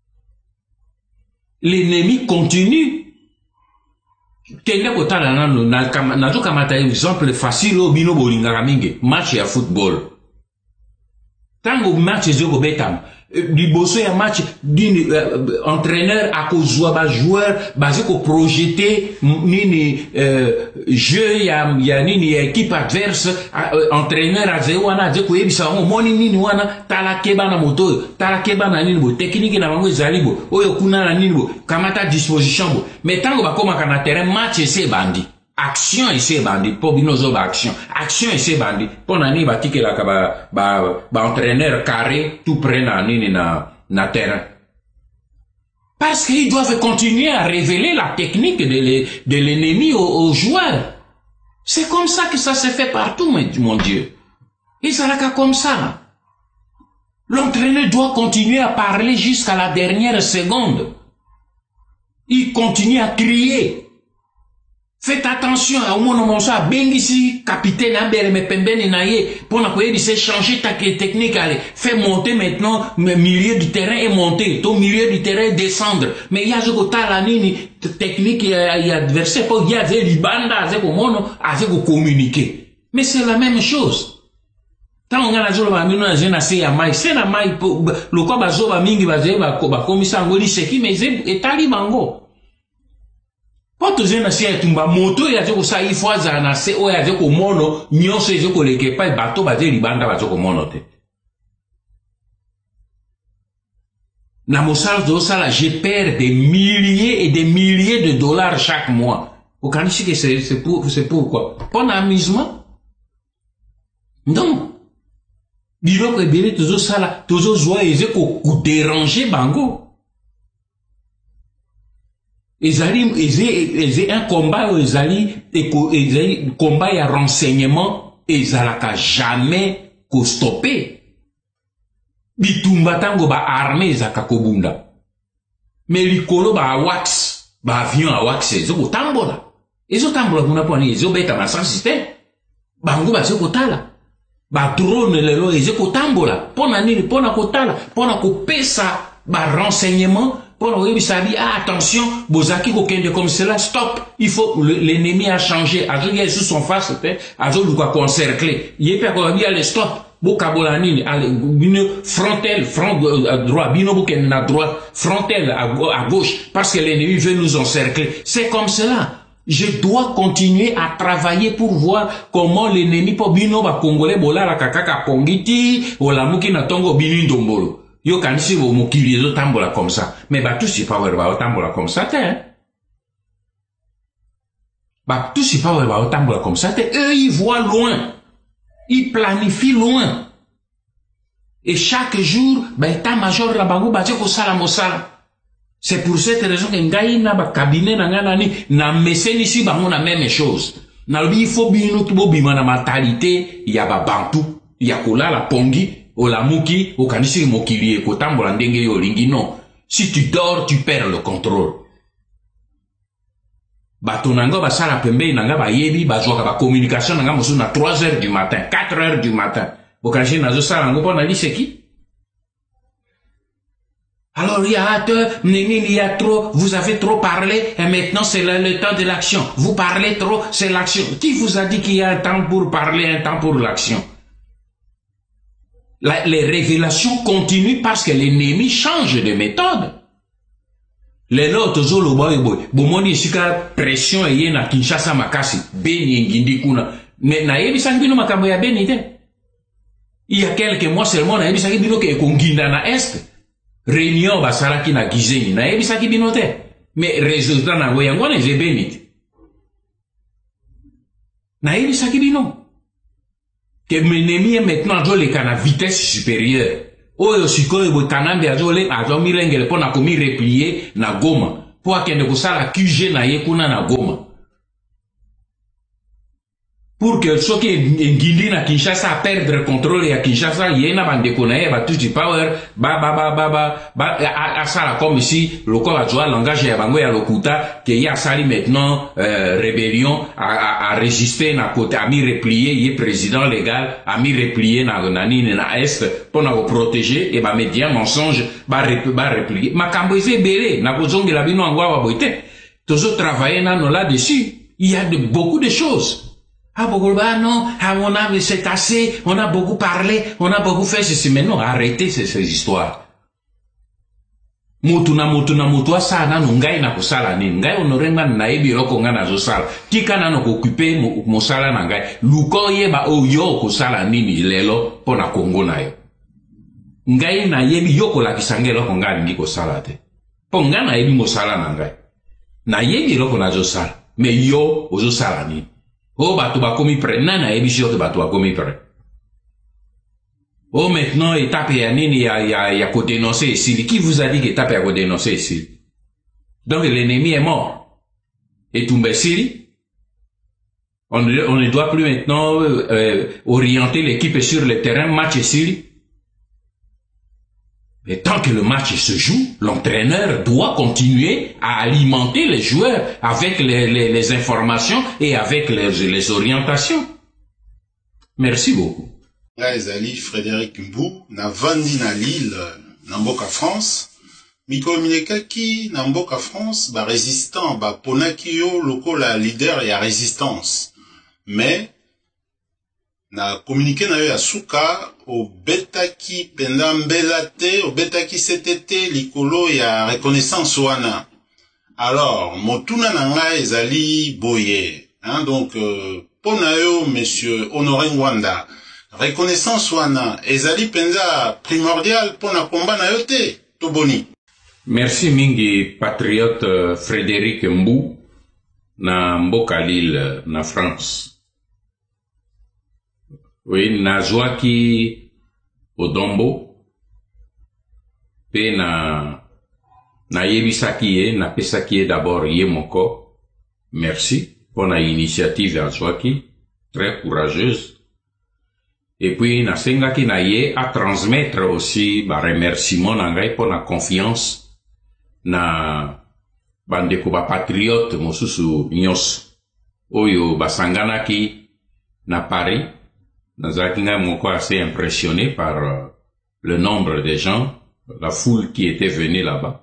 L'ennemi continue. Kende kotala na na na to kamata exemple facile au bino bolinga mingi match ya football. Tango match zo go betam liboso ya match d'une euh, entraîneur a kozwa ba joueur basé ko projeter nini euh, jeu ya ya nini ya équipe adverse euh, entraîneur a zeo wana je ko yebisa ngo moni nini wana tala keba na moto tala keba na nini bo technique na bango ezali bo oyo kuna na nini bo kamata disposition bo mais tango ba koma kana terrain match c'est bandi action et c'est bandi pour binozo ba action action et c'est bandi pour nani ba tikela ka ba ba ba entraîneur carré tout près na nini na na terrain parce qu'ils doivent continuer à révéler la technique de l'ennemi aux, aux joueurs. C'est comme ça que ça se fait partout mon Dieu. Et ça là comme ça. L'entraîneur doit continuer à parler jusqu'à la dernière seconde. Il continue à crier. Faites attention à mon nom ça bengisi capitaine Ambele me pembeni na ye pour na koyebi c'est changer ta technique allez fait monter maintenant le milieu du terrain et monter ton milieu du terrain descendre mais il y a ce côté la nini technique il y a adversaire pour il y a des libanda avec mono avec communiquer mais c'est la même chose tant on a zolo ba mino na jena se ya mai c'est na mai le quoi ba zo ba mingi ba ze ba ko ba komisa ngoli seki mais et talibango Poto zena si etumba moto ya zeko sa ifwaza na se o ya zeko mono nyonso zeko leke pa bato ba ze libanda ba zeko mono te. Na mosala tozosala, je perds des milliers et des milliers de dollars chaque mois. Vous connaissez que c'est, c'est pour, c'est pourquoi? Pour l'amusement? Non. Biloko ebele tozosala, tozozwa eze ko déranger bango. Ezali, eze un combat, ezali, ezali, combat ya renseignement, ezalaka jamais ko stopper. Bitumba tango ba armée ezaka kobunda. Mais likolo ba wax, ba avion a wax ezo kotambola. Ezo tambola kuna poni ezo beta ba sans système. Bango ba ezo kotala. Ba drone lelo ezo kotambola. Pona nini pona kotala, pona kopesa ba renseignement. Pour nous dire, ah, attention, Bozaki kokende comme cela, stop, il faut, l'ennemi a changé, Azo y est sous son face, Azo lui a concerclé, il est pas comme il stop, Bokabolani, bino frontal, front droit, bino boken na droite, frontal à gauche, parce que l'ennemi veut nous encercler. C'est comme cela. Je dois continuer à travailler pour voir comment l'ennemi pour bino ba congolais bola la kakaka kongiti, ou la muki na tongo binu ndombolo. Yo kanisi wo mokili ezo tambola comme ça. Mais bah tout si pas ba tambola comme ça, hein. Bah tout si pas ba tambola comme ça, eux ils voient loin. Ils planifient loin. Et chaque jour, bah état-major la bango ba ko sala mosala. C'est pour cette raison que ngai na ba cabinet na ngana ni na meseni si bango na même chose. Na lobi il faut bino tubo bima na mentalité ya ba bantu, ya kola la pongi. Olamuki, okanisi mokili ekotambola ndenge yo lingi non. Si tu dors, tu perds le contrôle. Bato nanga basala pembe nanga ba yebi bazwaka ba communication nanga mosu na trois heures du matin, quatre heures du matin. Bokanisi nazo sala ngo pona liseki. Alors il y a il y a trop, vous avez trop parlé et maintenant c'est le, le temps de l'action. Vous parlez trop, c'est l'action. Qui vous a dit qu'il y a un temps pour parler, un temps pour l'action? La, les révélations continuent parce que l'ennemi change de méthode. Les autres zolo boy boy, bomoni sika pression eye na Kinshasa makasi, beni ngindi kuna. Mais na yebi sangi bino makambo ya beni te. Il y a quelques mois seulement na yebi sangi bino ke konginda na est. Réunion basaraki na Gizenyi, na yebi sangi bino te. Mais résultat na ngo yango na je beni te. Na yebi sangi bino. Que l'ennemi est maintenant à la vitesse supérieure. Oyo sikoyo bo kanambe azole azomi lengele pona komi replier na Goma. Po akende kusala Q G na yekuna na Goma. Pour que ceux qui ngindi na Kinshasa perdre le contrôle ya Kinshasa yena bandeko na ye ba tuji power ba ba ba ba ba ba a sala comme ici le corps a joué langage ya bango ya lokuta que ya sali maintenant euh, rébellion a a résister na côté a mi replier yé président légal a mi replier na nani na est pour na protéger et ba média mensonge ba ba replier makambo eze belé na kozongi la bino ngwa wa boité toujours travailler na no là dessus il y a de beaucoup de choses. Ah, beaucoup, bah non, ah, on a, c'est assez, on a beaucoup parlé, on a beaucoup fait ceci, mais non, arrêtez ces, ces histoires. Mutuna, mutuna, mutua, sa, na, nungai, na, kusala, ni, ngai, onorenga, na, ebi, roko, nga, na, zo, sala. Tika, na, no, kukipe, mo, sala, na, ngai. Luko, ye, ba, o, yo, kusala, nini, lelo, po, na, Kongo, na, yo. Ngai, na, yebi, yoko, la, kisange, roko, nga, ni, kusala, te. Po, nga, na, ebi, mo, sala, na, ngai. Na, yebi, roko, na, zo, sala. Me, yo, o, zo, sala, ni. Oh, bateau ba komi pre, nana ebi sûr que bateau ba komi pre. Oh, maintenant, étape ya nini ya, ya, ya ko dénoncer ici. Qui vous a dit qu'étape ya ko dénoncer ici? Donc, l'ennemi est mort. Et Toumbessili, on, on ne doit plus maintenant, euh, orienter l'équipe sur le terrain, match ici. Et tant que le match se joue, l'entraîneur doit continuer à alimenter les joueurs avec les, les, les informations et avec les, les orientations. Merci beaucoup. Là, ezali Frédéric Mbou, na vandi na Lille, na mboka France. Mikominekaki na mboka France, ba résistant, ba ponaki yo lokola leader ya résistance. Mais, na communiqué na yo ya suka, obetaki penda mbela te, obetaki setete likolo ya reconnaissance wana. Alors, motuna na nga ezali boye. Hein, donc, euh, pona yo, monsieur Honoré Ngwanda, reconnaissance wana ezali penza primordial pona komba na yo te, toboni. Merci mingi patriote Frédéric Mbou na mboka Lille na France. Oui, nazwaki Odombo pe na na yebisaki ye na pesaki ye d'abord ye moko. Merci pour la initiative azwaki, très courageuse. Et puis na sengaki na ye à transmettre aussi ba remerciement na ngai pour la confiance na bandeko ba patriote mosusu nyos oyo basanganaki na Paris. Nazaki ngai moko assez impressionné par euh, le nombre de gens, la foule qui était venue là-bas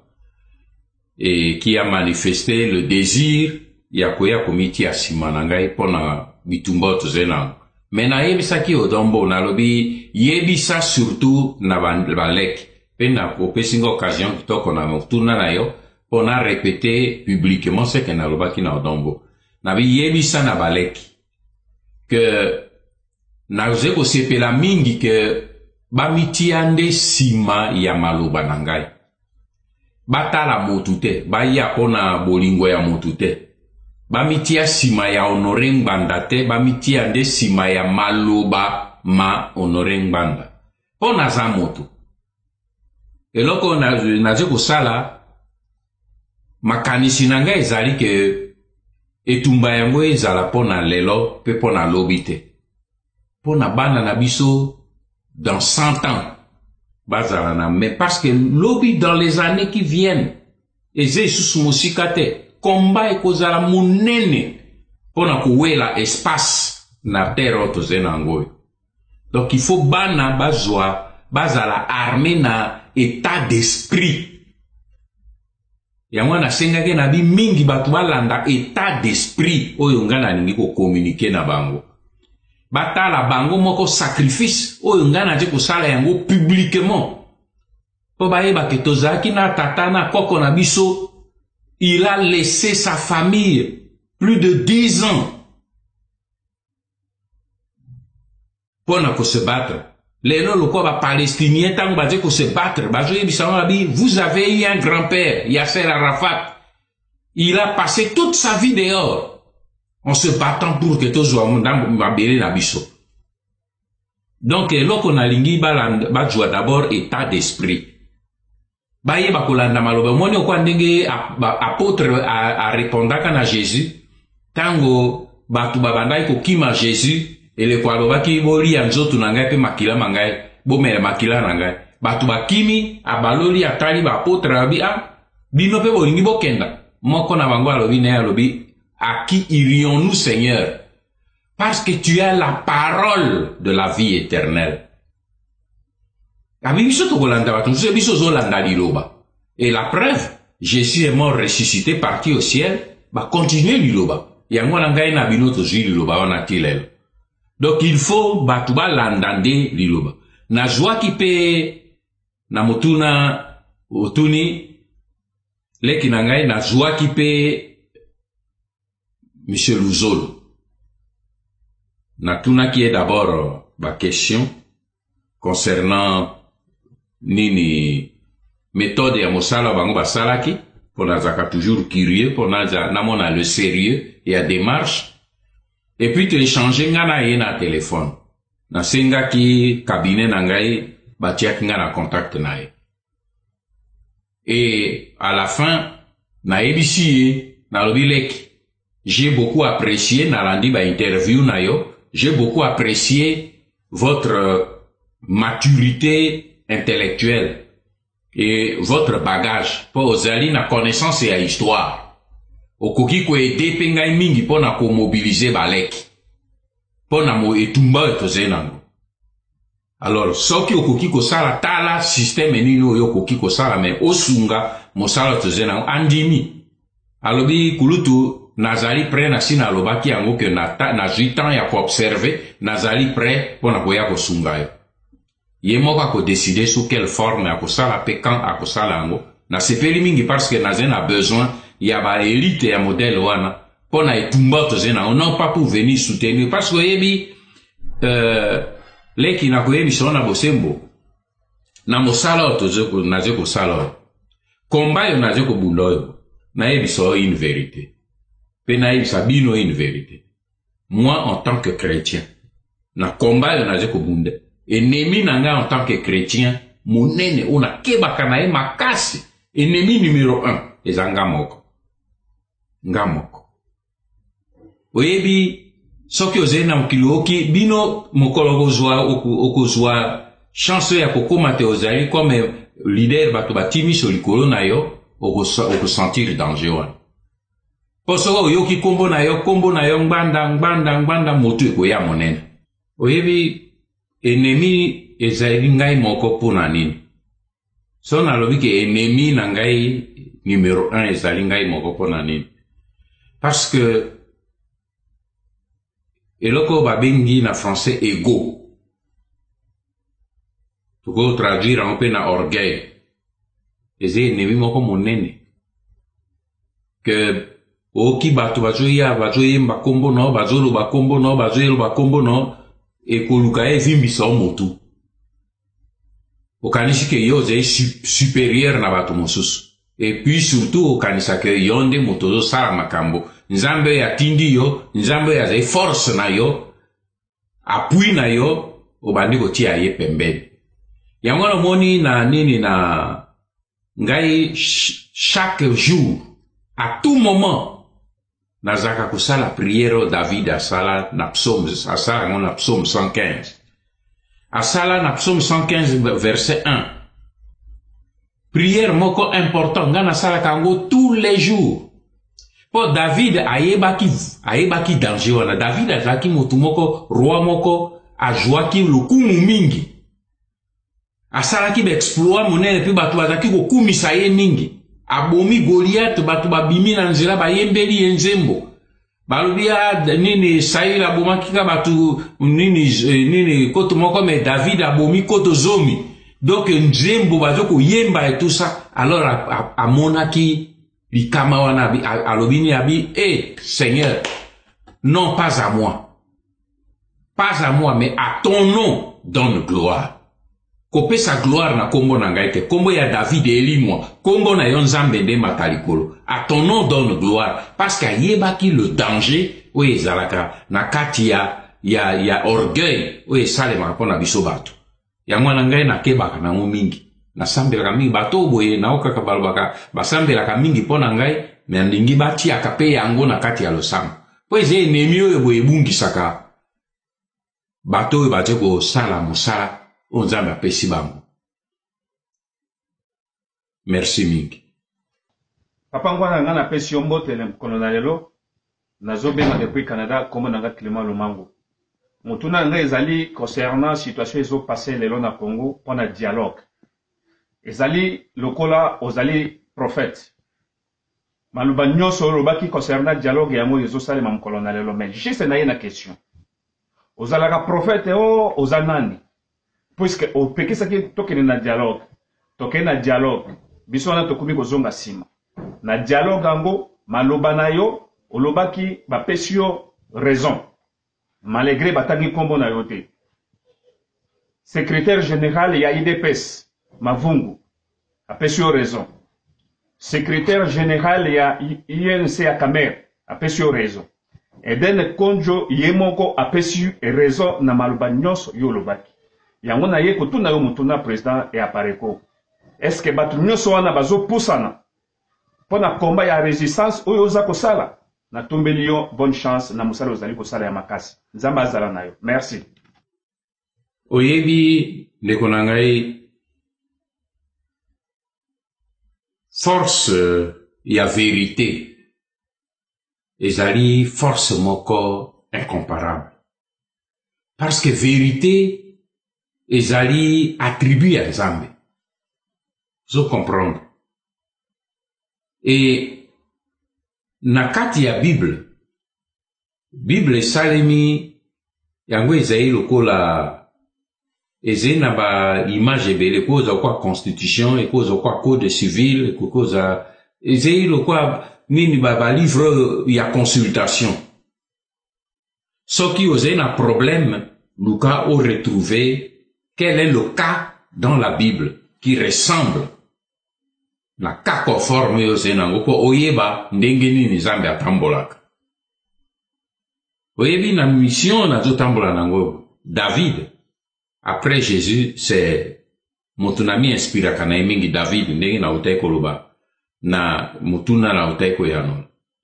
et qui a manifesté le désir ya koya komiti ya sima na ngai pona bitumba tozena. Mais na yebisaki Odombo na lobi yebisa surtout na balek pe na kopesinga occasion kitoko na motuna na yo pona répéter publiquement ce que na lobaki na Odombo na bi yebisa na balek que na zeko sepela mingi ke bamitiande sima ya maloba na ngai batala motu te baya pona bolingo ya motu te bamitia sima ya Honoré Ngbanda te bamitiande sima ya maloba ma Honoré Ngbanda pona za motu eloko na naze kosala makanisi na ngai ezali ke etumba yango ezala pona lelo pe pona lobi te pona bana na biso dans cent ans bazala na mais parce que lobi dans les années qui viennent eze susu musika te combat ekozala munene pona kowela espace na terre tozena ngoyo. Donc il faut bana bazwa bazala armé na état d'esprit yango na sengaki na bi mingi batu balanda état d'esprit oyo ngana ningi ko communiquer na bango batala bango moko sacrifice oyo ngana je kosala yango publiquement po bayeba ke tozaki na tata na koko na biso. Il a laissé sa famille plus de dix ans pour ne se battre. Les gens les Palestiniens tant que se battre, vous avez eu un grand-père, Yasser Arafat. Il a passé toute sa vie dehors en se battant pour que tout soit mabélé na biso. Donc, l'on a lingi d'abord état d'esprit. Baye bakolanda maloba moni okwa ndenge apôtre a répondaka na Jésus tango batu babandai ko kima Jésus ele kwa lobaki boli ya nzoto na ngai pe makila mangai bomela makila na ngai batu bakimi abaloli atali ba apôtre abi a bino pe bolingi bokenda moko na bango alobi ne alobi à qui irions-nous Seigneur parce que tu as la parole de la vie éternelle. Et la preuve, Jésus est mort ressuscité, parti au ciel, va continuer l'iloba. Donc il faut batuba landande l'iloba. Na joie qui pe na motuna otuni leki nangai na joie qui pe Monsieur Luzolo. Na tuna qui est d'abord ma question concernant nini méthode ya mosala bango basalaki pour nazaka toujours curieux pour naza namona le sérieux et la démarche et puis tu échanger ngana ye na téléphone na senga ki cabinet na ngai batiaki ngana contact na ye et à la fin na ebisi na lobilek j'ai beaucoup apprécié na landi ba interview na yo j'ai beaucoup apprécié votre maturité intellectuelle et votre bagage pour ozali na connaissance et histoire okoki ko aider pe ngai mingi pona ko mobiliser baleki pona mo etumba etozenango. Alors soki okoki ko sala tala système nino yo okoki ko sala mais osunga mosala tozenango andimi alobi kulutu nazali prêt na sina lobaki yango que na na temps ya ko observer nazali prêt pona ko ya ko sunga yo. Ye moka ko décider sous quelle forme a ko sala pe quand a ko sala ngo na sepeli mingi parce que nazen a besoin ya ba élite ya modèle wana pona etumba tozena non pas pour venir soutenir parce que yebi euh leki na ko yebi sona bosembo na mosala tozeko nazeko sala combat yo nazo ko bundo na yebiso une vérité. Pe na yebisa bino une vérité. Moi en tant que chrétien, na combat yo nazo ko bunde. Ennemi nanga en tant que chrétien, monene ona kebaka na ye makasi. Ennemi numéro un, ezanga moko. Nga moko. Oyebi soki ozena mkiloki bino mokolo kozwa okozwa chance ya kokoma te ozali comme leader bato batimi so likolo na yo okosentir danger wana. Poso oyoki kombo na yo kombo na yo ngbanda ngbanda ngbanda moto ekoya monene. Oyebi ennemi ezali ngai moko pona nini. So nalobi ke ennemi na ngai numéro un ezali ngai moko pona nini. Parce que eloko babengi na français ego. Tuko traduire en peu na orgueil. Eze ennemi moko monene. Que oki batu bazoya bazoye mbakombo no bazolo bakombo no bazoye bakombo no ekoluka evimbisa motu. Okanishi ke yo ze supérieur na batu mosusu. Et puis surtout okanisa ke yonde motozo sala makambo. Nzambe ya tindi yo, nzambe ya ze force na yo, appui na yo, obandi ko tia ye pembeni. Yango no moni na nini na ngai chaque jour, à tout moment, nazaka kusala prière David asala na psaume, asala ngona psaume cent quinze. Asala na psaume cent quinze verset un. Prière moko important, ngana sala kango tous les jours. Pour David ayebaki ayebaki danger wana. David azaki motu moko roi moko ajwaki lokumu mingi. Asalaki be exploit monene pe batu bazaki ko kumisa ye mingi. Abomi Goliath batu babimi na nzela bayembeli enzembo. Balubia nini Saïl abomaki ka batu nini nini koto moko me David abomi koto zomi. Donc nzembo bazoko yemba et tout ça. Alors amonaki likama wana alobini abi eh Seigneur, non pas à moi, pas à moi, mais à ton nom donne gloire. Kope sa gloire na kombo na ngai te, kombo ya David eli moi, kombo na yo nzambe nde matalikolo. À ton nom donne gloire, parce que yebaki le danger o ezalaka na kati ya ya ya orgueil o esalema pona biso bato. Ya mwana ngai na kebaka na ngo mingi. Na sambelaka mingi bato boye na okaka balobaka basambelaka mingi pona ngai me ndingi bati akape yango na kati ya losango. Po eze ennemi oyo boye bungisaka bato oyo baje ko sala mosala o Nzambe apesi bango. Merci mingi. Papa ngwana ngana pesi yo mbote na kolona lelo nazobenga depuis Canada comme nanga Clément Lomango. Mutuna ngai ezali concernant situation ezo passer lelo na Congo pona dialogue. Ezali lokola ozali prophète. Maluba nyonso lobaki concernant dialogue yango ezo salema mokolo na lelo mais juste na ye na question. Ozalaka prophète o ozanani. Puisque opekisaki tokene na dialogue. Tokene na dialogue. Biso wana tokumi kozonga sima. Na dialogue yango maloba na yo olobaki bapesi yo raison. Malgré batangi kombo na yo te. Secrétaire général ya I D P S Mavungu, apesi yo raison. Secrétaire général ya I N C à Kamer, apesi yo raison. Eden Konjo yemoko apesi raison na maluba nyonso yo lobaki. Yango na ye kotuna yo mutuna président et apareko. Est-ce que batu nyonso wana bazo pusana pona komba ya résistance oyo oza kosala? Na tombeli yo bonne chance na musala ozali kosala ya makasi. Nzamba azala na yo. Merci. Oyebi ndeko na ngai force ya vérité ezali force moko incomparable. Parce que vérité ezali attribut ya Nzambe. Vous comprenez? Et na kati ya Bible, Bible esalemi yango ezali lokola eze na ba image ebele koza kwa constitution e koza kwa code civil e koza eze lokwa nini ba ba livre ya consultation. Soki oze na problème luka o retrouver quel est le cas dans la Bible qui ressemble na kako forme yo se nango po oyeba ndenge nini Nzambe atambolaka. Oyebi na mission na zo tambola nango David après Jésus c'est motunami inspira kana mingi David ndenge na utai koloba na mutuna na utai ko yano.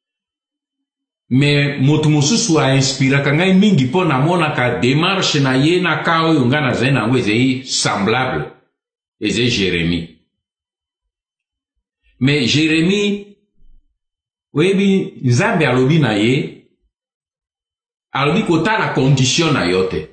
Mais motu mosusu a inspira kanga mingi po na mona ka démarche na ye na ka oyo nga na zena ngo ezei semblable ezei Jérémie. Mais Jérémie oyebi Nzambe alobi na ye alobi kota la condition na yote.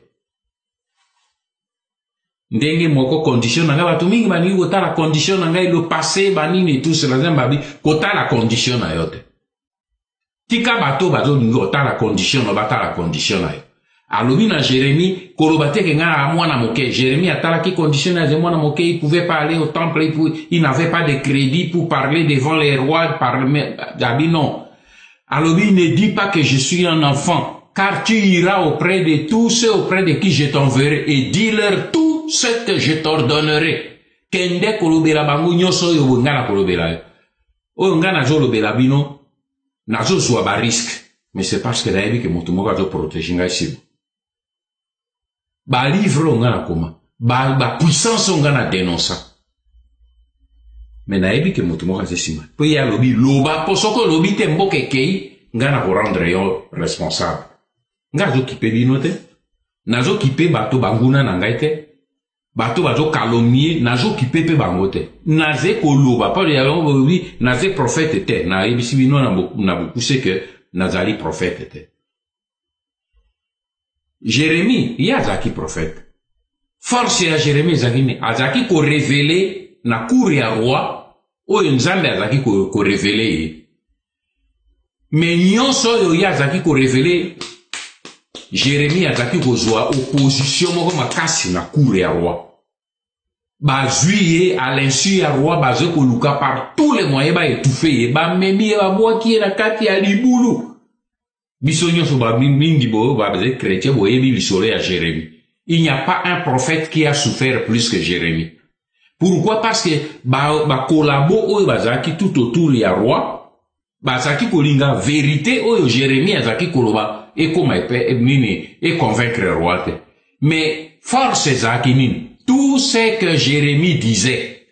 Ndenge moko condition na nga batu mingi bani kota la condition na nga le passé banini tout cela Nzambe kota la condition na yote. Tika bato bato ningo kota la condition no bata la condition na yo. Alobi na Jérémie kolobate ke nga mwana moke. Jérémie atala ki condition na mwana moke, il pouvait pas aller au temple, il, pouvait, il n'avait pas de crédit pour parler devant les rois, parler d'Abi non. Alobi ne dis pas que je suis un enfant, car tu iras auprès de tous ceux auprès de qui je t'enverrai et dis-leur tout ce que je t'ordonnerai. Kende kolobela bangu nyoso yo ngana kolobela yo. O ngana zo lobela bino nazo zwa ba risque, mais c'est parce que nayebi que moto moko azo protéger ngai sibo. Ba livre ngana koma, ba ba puissance ngana dénoncer. Mais nayebi que moto moko azo sima. Po ya lobi loba posoko lobi te mboke kei ngana ko rendre yo responsable. Ngazo kipe bino te, nazo kipe bato banguna na ngai te. Bato bazo calomnier nazo kipe pe bangote naze koloba pa ya lobi naze prophète te na ebisi bino na beaucoup na beaucoup c'est que nazali prophète te. Jérémie ya zaki prophète force ya Jérémie zaki azaki ko révéler na cour ya roi o Nzambe azaki ko, ko révéler mais nyonso yo ya zaki ko révéler Jérémie azaki ko zwa opposition moko makasi na cour ya roi. Bazui à l'insu ya roi bazo ko luka par tous les moyens ba étouffer ba memi ba boaki na kati ya libulu. Bisonyo so ba mingi bo ba be chrétien bo yebi bisole à Jérémie. Il n'y a pas un prophète qui a souffert plus que Jérémie. Pourquoi? Parce que ba ba collabo o bazaki tout autour ya roi bazaki ko linga vérité o Jérémie azaki koloba et comme e nini et convaincre le roi. Mais force zaki nini tout ce que Jérémie disait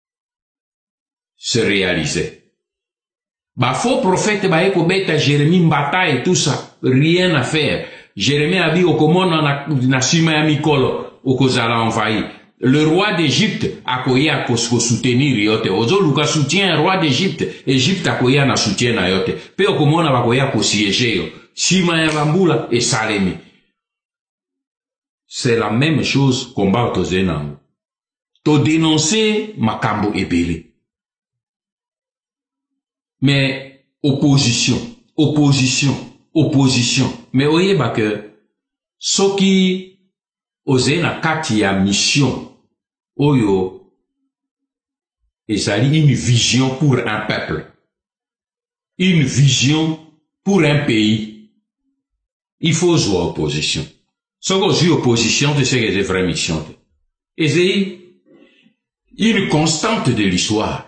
se réalisait. Bah faux prophète bah eko beta Jérémie mbata et tout ça, rien à faire. Jérémie a dit au comment na na sima ya mikolo okozala envahi. Le roi d'Égypte a koya kosko soutenir yote. Ozo luka soutient un roi d'Égypte, Égypte a koya na soutien na yote. Pe okomona ba koya ko siéger yo. Sima ya bambula et salemi. C'est la même chose combat au Zénango. To dénoncer makambo ebele. Mais opposition, opposition, opposition. Mais voyez bah que ce qui osé na kati ya mission oyo ezali une vision pour un peuple, une vision pour un pays. Il faut jouer opposition. Ce qu'on joue opposition de ce que c'est vraie mission. Et c'est une constante de l'histoire.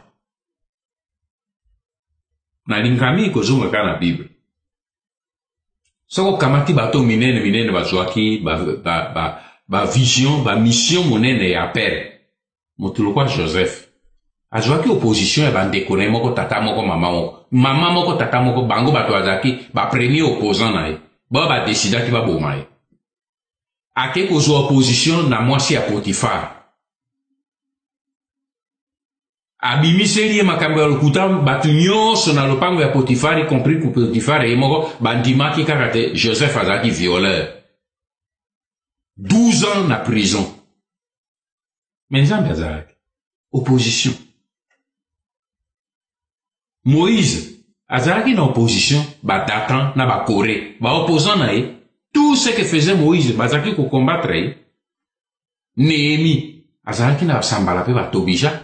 Na lingami ko zonga kana Bible. Ce qu'on kamati bato minene minene ba joaki ba ba ba ba vision ba mission monene ya père. Motulukwa Joseph. A joaki opposition e bande kone moko tata moko mama moko. Mama moko tata moko bango bato azaki ba premier opposant na ye. Ba ba décida ki ba boma ye. Ake kozo opposition na mwasi ya Potifar. Abimiseli ye makambo ya lokuta batu nyonso na lopango ya Potifar, y compris ku Potifar e moko bandimaki kaka te Joseph azaki violeur. douze ans na prison. Mais Nzambe azalaki opposition. Moïse azalaki na opposition ba Dathan na ba Corée, ba opposant na ye. Tout ce que faisait Moïse, bazaki ko combattre. Néhémie, azalaki na sambala pe ba Tobija.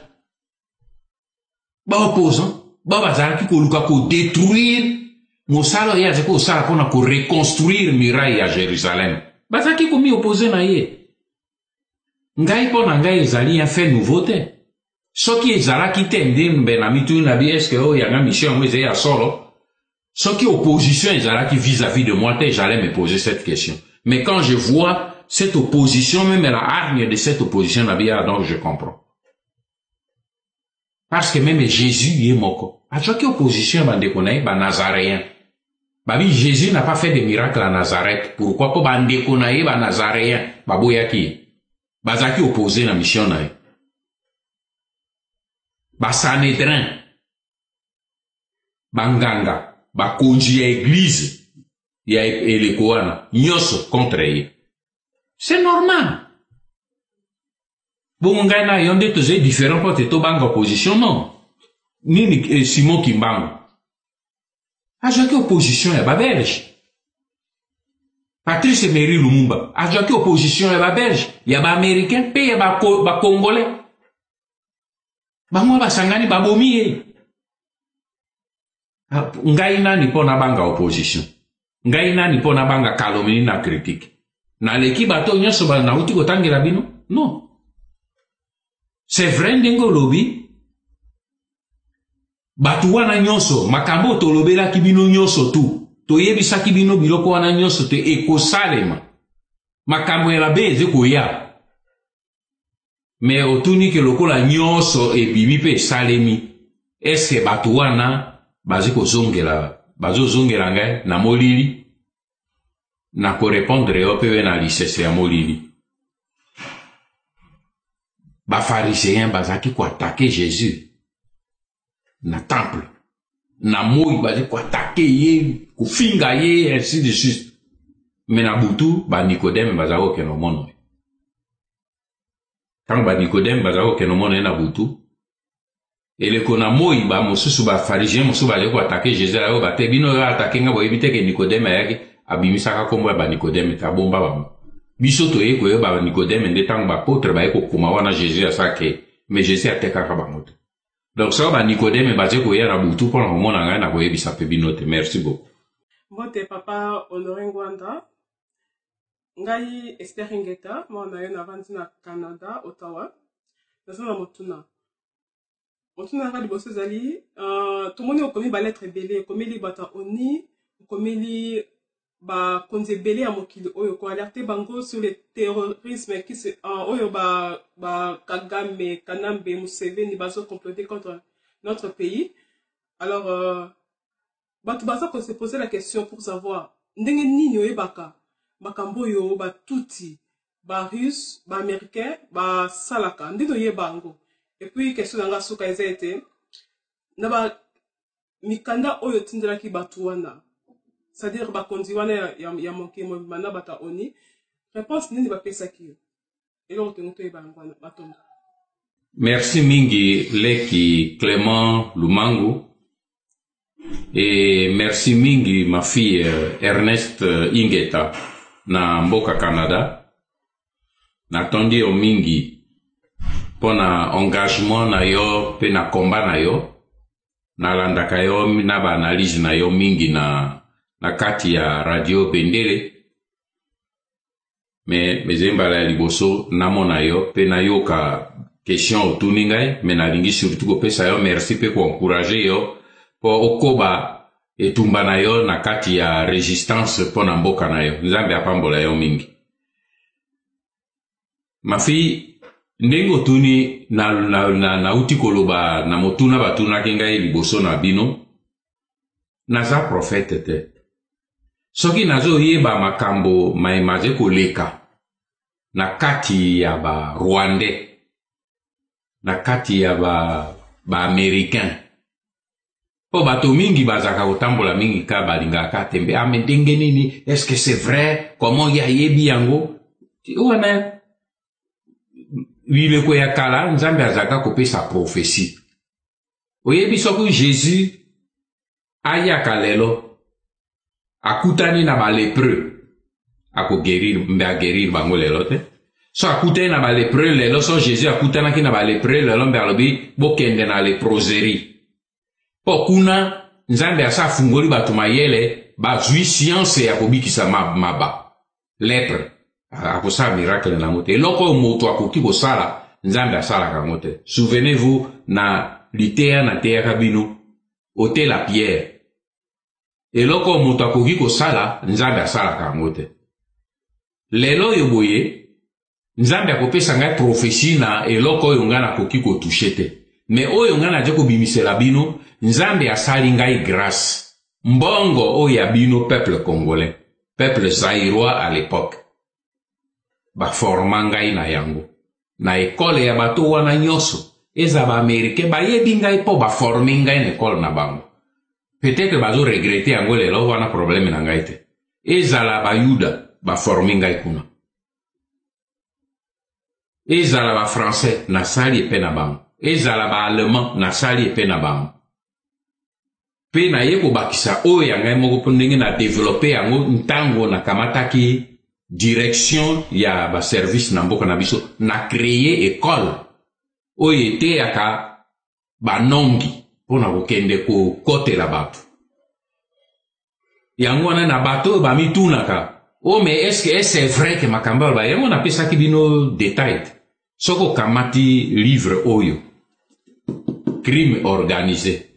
Ba opposant, ba bazalaki ko luka ko détruire. Mosala ya zeko sala pona ko reconstruire muraille à Jérusalem. Bazaki ko mi opposé na ye. Ngai pona ngai ezali un fait nouveauté. soki ezalaki te ndembe na mitu na bi est-ce que o yanga mission mo ezali ya solo soki opposition ezalaki vis-à-vis de moi te j'allais me poser cette question mais quand je vois cette opposition même la hargne de cette opposition na bi donc je comprends parce que même Jésus y est moko ajoki opposition bandeko na ye ba nazaréen babi Jésus n'a pas fait de miracle à Nazareth pourquoi po bandeko na ye ba nazaréen baboyaki bazaki opposé na mission na ye ba Sanhédrin banganga bakonzi ya église ya eleko wana nyonso contre ye c'est normal bongo ngai na yo nde tozali différent po te tobanga opposition non nini eh, Simon Kimbangu azwaki opposition ya babelge Patrice Emery Lumumba azwaki opposition ya babelge ya baaméricain mpe ya bakongolais ba bango basangani babomi ye ngai nani mpo nabanga opposition ngai nani mpo nabanga calomnie na critique naleki bato nyonso nauti kotangela bino non c'est vrai ndenge olobi bato wana nyonso makambo tolobelaki bino nyonso tu toyebisaki bino biloko wana nyonso te ekosalema makambo ya mabe eze koya mais otuni ke lokola nyonso ebibi mpe esalemi eske bato wana bazi kozongela bazozongela ngai na molili na korepondre yo mpe na lisese ya molili bapharisien bazaki koatake Jésus na temple na moi bazi koatake ye kofinga ye ainsi de suite mais na butu ba Nicodème bazaki kokende omona ntango ba Nicodème bazaki kokende omona ye na butu eleko na moi ba mosusu bapharisien mosusu bazali koatake Jésus ayo bate bino oyo atake nga boyebi te ke Nicodème ayaki abimisaka kombo ya ba Nicodème te abomba bango biso toye koyeba ba Nicodème nde ntango baapôtre baye kokoma wana Jésus asake mais Jésus atekaka bango te donc so ba Nicodème baze koya na butu mpona komona ngai na koyebisa mpe bino te merci beaucoup mbote papa Honoré Ngwanda ngai Esther Ngeta mwana yo navandi na Canada Ottawa naza na motuna motuna nga liboso ezali uh, tomoni okomi balettre ebele okomeli bata oni okomeli bakonzi ebele ya mokili oyo koalerte bango sur le terrorisme qui se uh, oyo ba, ba Kagame Kanambe Museveni bazo comploter contre notre pays alors uh, bato baza ko se poser la question pour savoir ndenge nini oyebaka makambo oyo batuti ba russe ba américain ba salaka ndenge oyeba bango et puis question nanga suka eza ete na ba mikanda oyo tindelaki batu wana c'est-à-dire bakonzi wana ya, ya mokemo bana bata oni réponse nini bapesaki yo eloko tengo toyeba yango wana batondo merci mingi Leki Clément Lumangu et merci mingi ma fille euh, Ernest euh, Ingeta na mboka Canada natondi yo mingi pona engagement na yo pe na combat na yo nalandaka yo na ba analyse na yo mingi na na kati ya radio Bendele mais mezembala ya liboso namona yo pe na yoka question otuni ngai mais nalingi surtout kopesa yo merci pe ko encourager yo po okoba etumba na yo na kati ya resistance pona mboka na yo nzambe apambola yo mingi ma fille ndenge otuni na, na, na, na uti koloba na motuna batunaki ngai liboso na bino naza prophète te soki nazoyeba makambo maemaze koleka na kati ya ba Rwandais na kati ya ba ba Américain po bato mingi bazaka kotambola mingi ka balingaka tembe ame ndenge nini est-ce que c'est vrai comment ya yebi yango wana bileko ya kala nzambe azaka kopesa prophétie oyebi soki Jésus ayaka lelo akutani na balepreux akoguérir mbe aguérir bango lelo te so akutani na balepreux lelo so Jésus akutanaki na balepreux lelo mbe alobi bokende na leproserie po kuna nzambe asa afungoli bato mayele bazwi science ya kobikisa maba lepre akosala miracle na moto eloko oyo moto akoki kosala nzambe asalaka yango te. Souvenez-vous na liteya na teyaka bino ote la pierre. Eloko moto akoki kosala nzambe asalaka yango te. Lelo oyo boye nzambe akopesa ngai prophétie na eloko oyo nga nakoki kotouche te. Me oyo nga naje kobimisela bino nzambe asali ngai grâce. Mbongo oyo ya bino peuple congolais, peuple zaïrois à l'époque. Ba forma ngai na yango. Na ekole ya bato wana nyoso eza ba Amerike ba yebi ngai po ba forme ngai na ekole na bango. Peut-être bazo regretter yango lelo wana problème na ngai te. Ezala ba Yuda ba forme ngai kuna. Ezala ba français na sali epe na bango. Ezala ba allemand na sali epe na bango. Pe na ye ko bakisa oyo ya ngai moko ndenge na développer yango ntango na kamataki direction ya ba service na mboka na biso na créer école oyo ete yaka banongi pona kokende ko kotela bato yango wana na bato bamitunaka oh mais est-ce que c'est vrai que makambo ba yango na pesaki bino détail soko kamati livre oyo crime organisé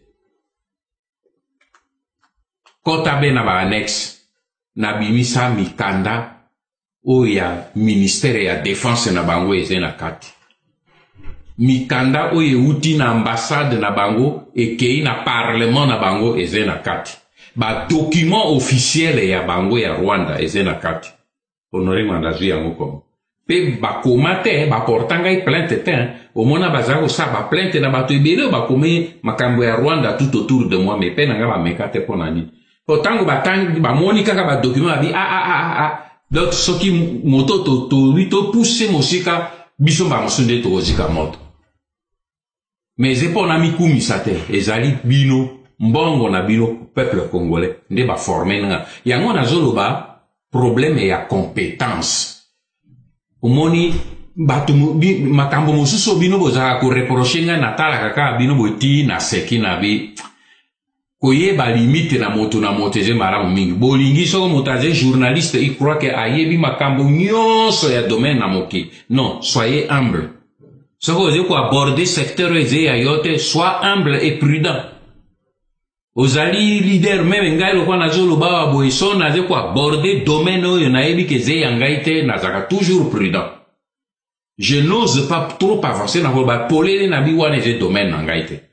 kota be na ba annexe na bimisa mikanda oyo ya ministère ya défense na bango eze na kati. Mikanda oyo uti na ambassade na bango ekei na parlement na bango eze na kati. Ba document officiel ya bango ya Rwanda eze na kati. Honoré Mandazi yango komo. Pe ba komate ba portanga i plainte te omona bazako sa ba plainte na bato ebele ba kome makambo ya Rwanda tout autour de moi mais pe nanga ba mekate pona ni. Potango batangi ba moni kaka ba document bi ah ah ah ah. Donc, ce qui moto to to lui to pousse mosika biso ba mosonde to ozika moto. Mais c'est pas na mikumi sate ezali bino mbongo na bino peuple congolais nde ba former nga. Yango na zoloba problème ya compétence. Omoni batu makambo mosusu bino bozaka ko reprocher nga natala kaka bino boti na seki na bi koye ba limite na moto na moteze mara mingi bolingi soko motaze journaliste il croit que ayebi makambo nyonso ya domaine na moki. Non, soyez humble. Soko oze ko aborder secteur eze ya yote, sois humble et prudent. Ozali leader même ngai lo kwa nazolo ba boy so naze ko aborder domaine oyo na yebi ke ze ya ngai te nazaka toujours prudent. Je n'ose pas trop avancer na ba polele na bi wana eze domaine na ngai te.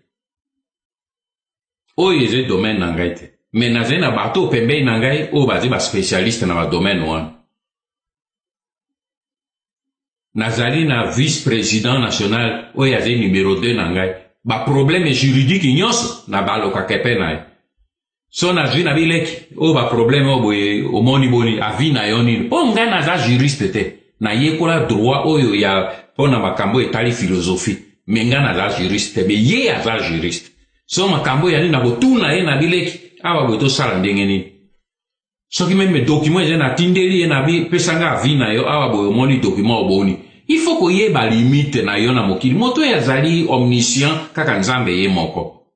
Oyo eze domaine na ngai te. Mais naze na bato pembe na ngai o bazi ba spécialiste na ba domaine wana. Nazali na vice-président national oyo aze numéro deux na ngai. Ba problème juridique nyonso na baloka kepe na ye. So nazwi na bileki o ba problème o boye omoni boni avi na yo nini. Po ngai naza juriste te. Na yekola droit oyo ya pona makambo etali philosophie. Mais ngai naza juriste te. Be ye aza juriste. So makambo ya nina botuna ye na bileki awa boto sala ndenge nini. Soki meme document ye na tindeli ye na bi pesanga avi na yo awa boyo moni document oboni. Il faut ko ye ba limite na yo na mokili. Moto ya zali omniscient kaka nzambe ye moko.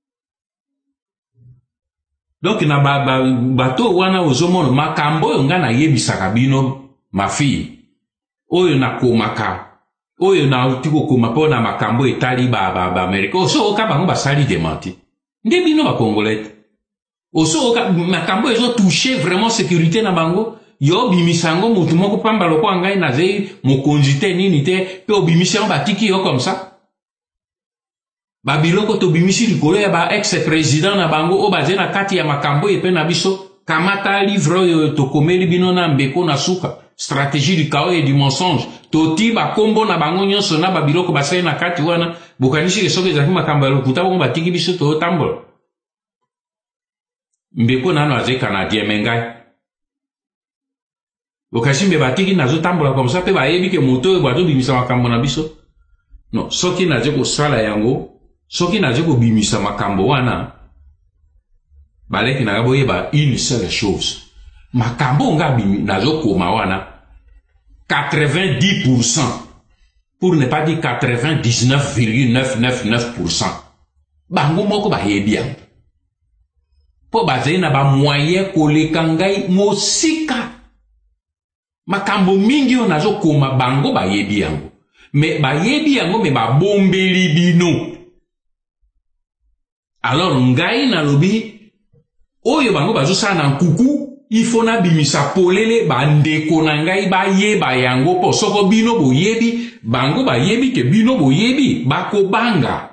Donc na ba, ba bato wana ozomono makambo yo nga na yebisaka bino ma fille. Oyo na komaka. Oyo na utiko koma pona makambo etali ba ba ba Amerika. Oso oka bango basali démenti. Nde bino ba Congolais. Oso oka makambo ezo toucher vraiment sécurité na bango. Yo bimisango mutu moko pamba loko ngai na zei mokonzi te nini te pe obimisi ba tiki yo comme ça. Ba biloko to bimisi likolo ya ba ex président na bango o baze na kati ya makambo epe na biso kamata livre yo to komeli bino na mbeko na suka. Stratégie du chaos et du mensonge. Toti ba kombo na bango nyonso na ba biloko basai na kati wana bokanishi ke soke zaki makambo ya lokuta bongo batiki biso to tambola. Mbeko nano aze Canadien mengai. Bokashimbe batiki nazo tambola comme ça pe ba yebi ke moto bato bimisa makambo na biso. Non, soki naze ko sala yango, soki naze ko bimisa makambo wana baleki na gabo yeba une seule chose. Makambo nga bimi nazo koma wana quatre-vingt-dix pour cent pour ne pas dire quatre-vingt-dix-neuf virgule neuf neuf neuf pour cent bango moko ba yebi yango po bazali na ba moyen koleka ngai mosika makambo mingi yo nazo koma bango ba yebi yango mais ba yebi yango me ba bombeli bino. Alors ngai na lobi oyo bango bazosa na nkuku il faut na bimisa polele ba ndeko na ngai ba yeba yango po soko bino boyebi bango ba yebi ke bino boyebi bako banga.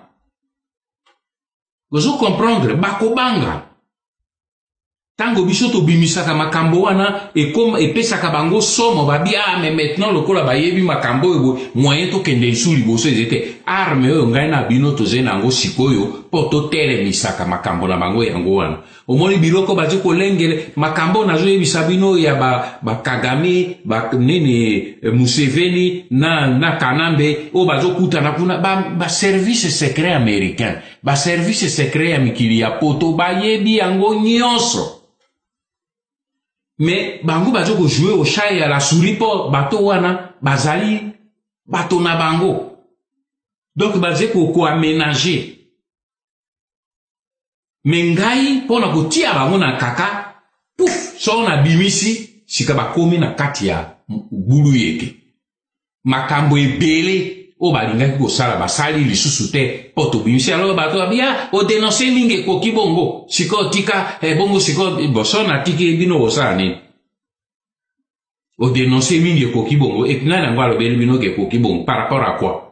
Vous comprendre bako banga. Tango biso to bimisaka makambo wana e comme e pesaka bango somo ba bia mais maintenant lokola ba yebi makambo ebo moyen to kende suli boso ezete arme oyo ngai na bino to zena ngo sikoyo po to tele misaka makambo na bango yango wana omoni biloko baje ko lengele makambo na zo yebisa bino ya ba ba Kagame ba nene Museveni na na Kanambe o bazo kutana kuna ba, ba service secret américain ba service secret ya mikili ya poto ba yebi yango nyonso. Mais bango bazo ko jouer au chat et à la souris po bato wana bazali bato na bango. Donc bazo ko ko aménager. Mais ngai pona ko tia bango na kaka pouf so na bimisi sika bakomi na kati ya bulu yeke. Makambo ebele o balinga ko sala basali lisusu te poto bimisi alors bato bia o dénoncer mingi ko kibongo siko tika e bongo siko bosona tiki bino osala ni o dénoncer mingi ko kibongo et na ngalo beli bino ke ko kibongo par rapport à quoi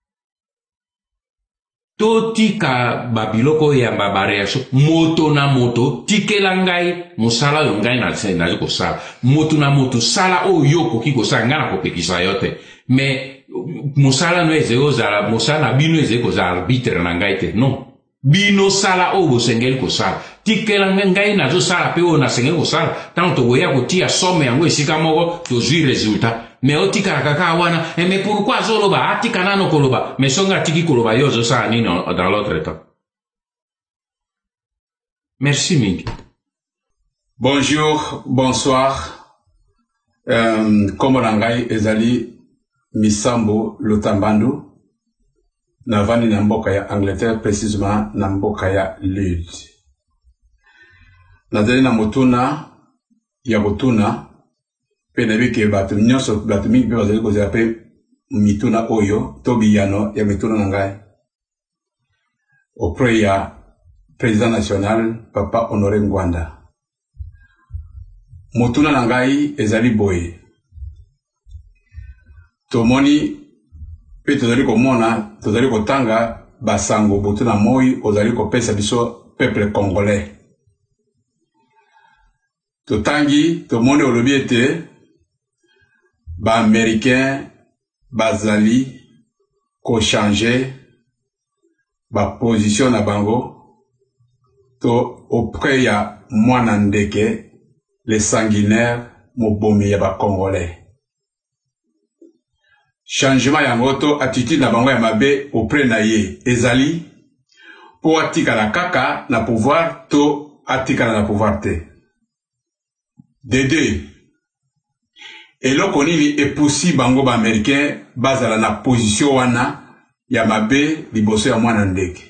to tika babiloko ya babareaction moto na moto tikela ngai musala yo ngai na sena ko sala moto na moto sala o yoko kiko sala ngana ko pekisa yote mais musala no eze ozala musala bino eze ko za arbitre na ngai te non bino sala o bosengeli ko sala tikela ngai na zo sala pe o na sengeli ko sala tanto boya ko tia somme yango esika moko to zui résultat mais otika kaka wana et mais pourquoi zoloba atika nano koloba mais songa tiki koloba yo zo sala ni dans l'autre temps. Merci Mingi. Bonjour, bonsoir. Euh, Komorangai ezali Misambo Lotambandu navani na mboka ya Angleterre, précisément na mboka ya Lille. Nazali na motuna ya kotuna pe na bike batu nyonso batu mingi pe bazali kozela pe mituna oyo to biyano ya mituna na ngai auprès ya président national Papa Honoré Ngwanda. Motuna na ngai ezali boye. Tomoni pe tozali komona tozali kotanga basango butu na moi ozali kopesa biso peuple congolais. Totangi tomoni olobi ete ba américain bazali ko changer ba position na bango to auprès ya mwana ndeke les sanguinaires mobomi ya ba congolais. Changement yango to attitude na bango ya mabe auprès na ye ezali po atika la kaka na pouvoir to atika na pouvoir te. Dede eloko nini epusi bango ba américain bazala na position wana ya mabe liboso ya mwana ndeke.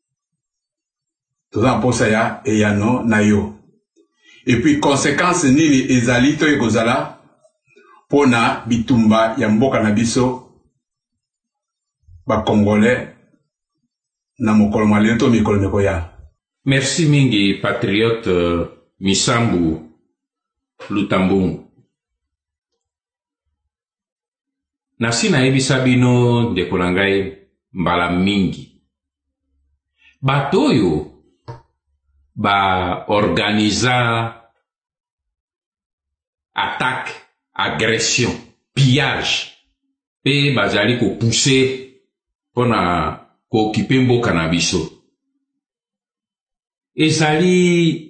Toza mposa ya eyano na yo. Et puis conséquence nini ezali to ekozala pona bitumba ya mboka na biso ba congolais na mokolo malien to mikolo mekoya. Merci mingi patriote uh, Misambu Lutambu. Nasi na ebisa bino ndeko na ngai mbala mingi. Batoyo ba organisa attaque, agression, pillage. Pe bazali ko pousser pona ko occuper mboka na biso. Ezali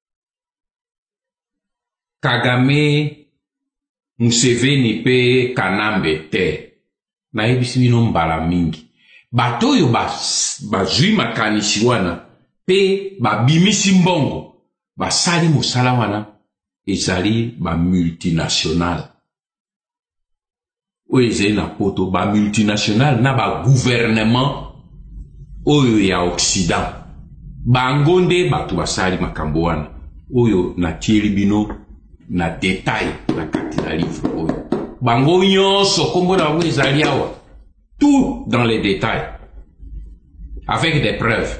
Kagame, Museveni pe Kanambe te. Na ebisi bino mbala mingi. Batoyo ba bazui makanisi wana pe ba bimisi mbongo ba sali mosala wana ezali ba multinational. Oyo ezali na poto ba multinational na ba gouvernement oyo ya Occident. Bango nde batu basali makambo wana oyo na tieli bino na detail na kati na livre oyo. Bango nyonso kombo na bango ezali awa. tout dans les détails, avec des preuves.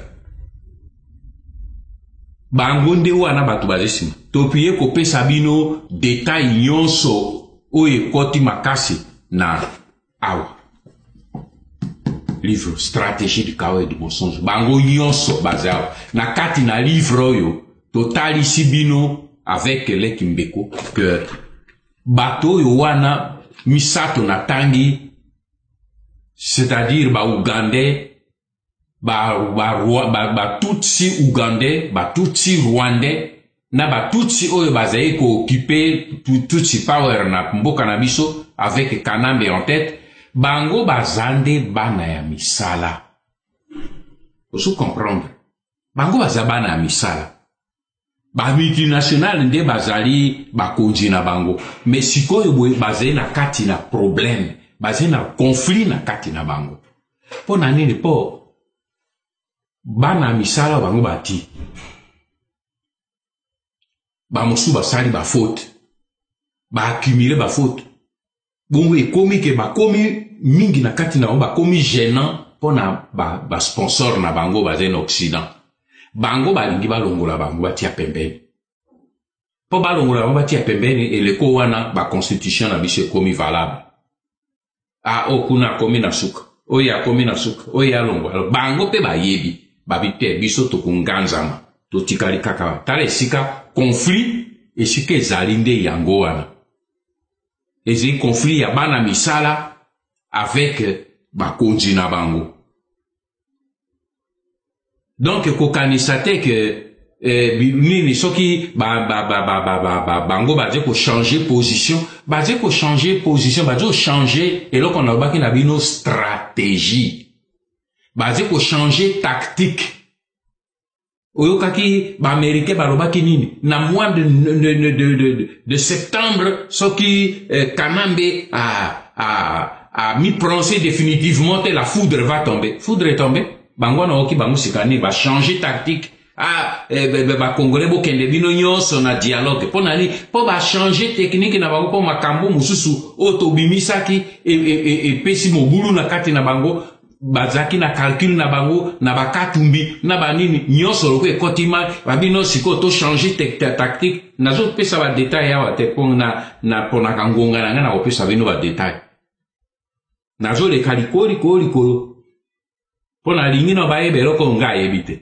Bangonde wana batu bazisima. Topiye kope sabino détail nyonso oye koti makasi na awa. Livre stratégie du chaos et du mensonge. Bango nyonso bazao. Na kati na livre oyo total ici bino avec les Kimbeko que bato yo wana misato na tangi, c'est-à-dire ba Ougandais, ba ba ba, ba tutsi Ougandais, ba tutsi Rwandais, na ba tutsi oyo bazaye ko occuper tutsi power na mboka na biso avec Kanambe en tête, bango bazande bana ya misala. Faut comprendre. Bango bazabana ya misala. Ba multinational nde bazali bakonzi na bango, mais sikoyo boye bazali na kati na problème, bazali na conflit na kati na bango. Po na nini po bana misala bango bati ba musu basali ba faute, ba accumuler ba faute, bongo ekomi ke ba komi mingi na kati na ba komi gênant po na ba, ba sponsor na bango bazali na Occident. Bango balingi balongola bango batia pembeni. Po balongola bango batia pembeni eleko wana ba constitution na biso komi valable. Ah okuna komi na suka. Oya komi na suka. Oya longola. Bango pe bayebi. Babite biso to kunganzama. To tikali kaka. Tale sika conflit esika ezalinde yango wana. Ezi conflit ya bana misala avec ba konji na bango. Donc, kokanisate que eh, nini soki ba ba ba ba ba ba ba bango ba ko changer position, ba ko changer position, ba ko changer et là qu'on a baki na bino stratégie, ba ko changer tactique. Oyo kaki ba américain ba lobaki nini na mois de de de de, de, de septembre soki eh, Kanambe a a a mis prononcer définitivement que la foudre va tomber. Foudre est tombée. Bango na oki bango sikani ba changer tactique. Ah eh, ba, ba congolais bo kende bino nyonso na dialogue po nani po ba changer technique na bango po makambo mususu otobimisaki e e e, e pesi mobulu na kati na bango bazaki na calcul na bango na bakatumbi na banini nyonso loko ekotima babino siko to changer tactique nazo pesa ba détail ya te pon na na pona kangonga na na opesa bino ba détail nazo le kalikori kori koro pona lingi no baye beloko nga ebite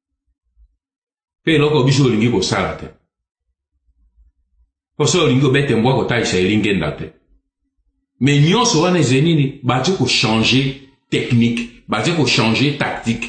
pe loko biso lingi ko salate poso lingi bete mbwa ko taisa lingi ndate mais nyonso wana zenini baje ko changer technique baje ko changer tactique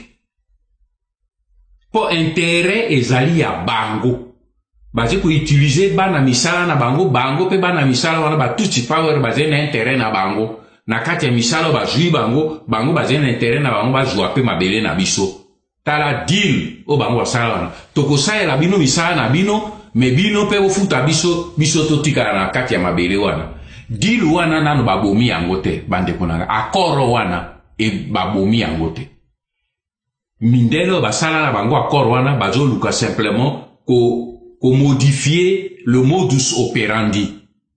po intérêt ezali ya bango baje ko utiliser bana misala na bango bango pe bana misala wana ba tuti power baje na intérêt na bango na kati ya misala ba jui bango bango baje na intérêt na bango ba joa pe mabele na biso tala deal o bango basala wana toko saela bino misala na bino me bino pe ofuta biso biso to tika na kati ya mabele wana deal wana nano babomi yango te bande konanga akoro wana e babomi yango te mindelo basala na bango akoro wana bazo luka simplement ko ko modifier le modus operandi.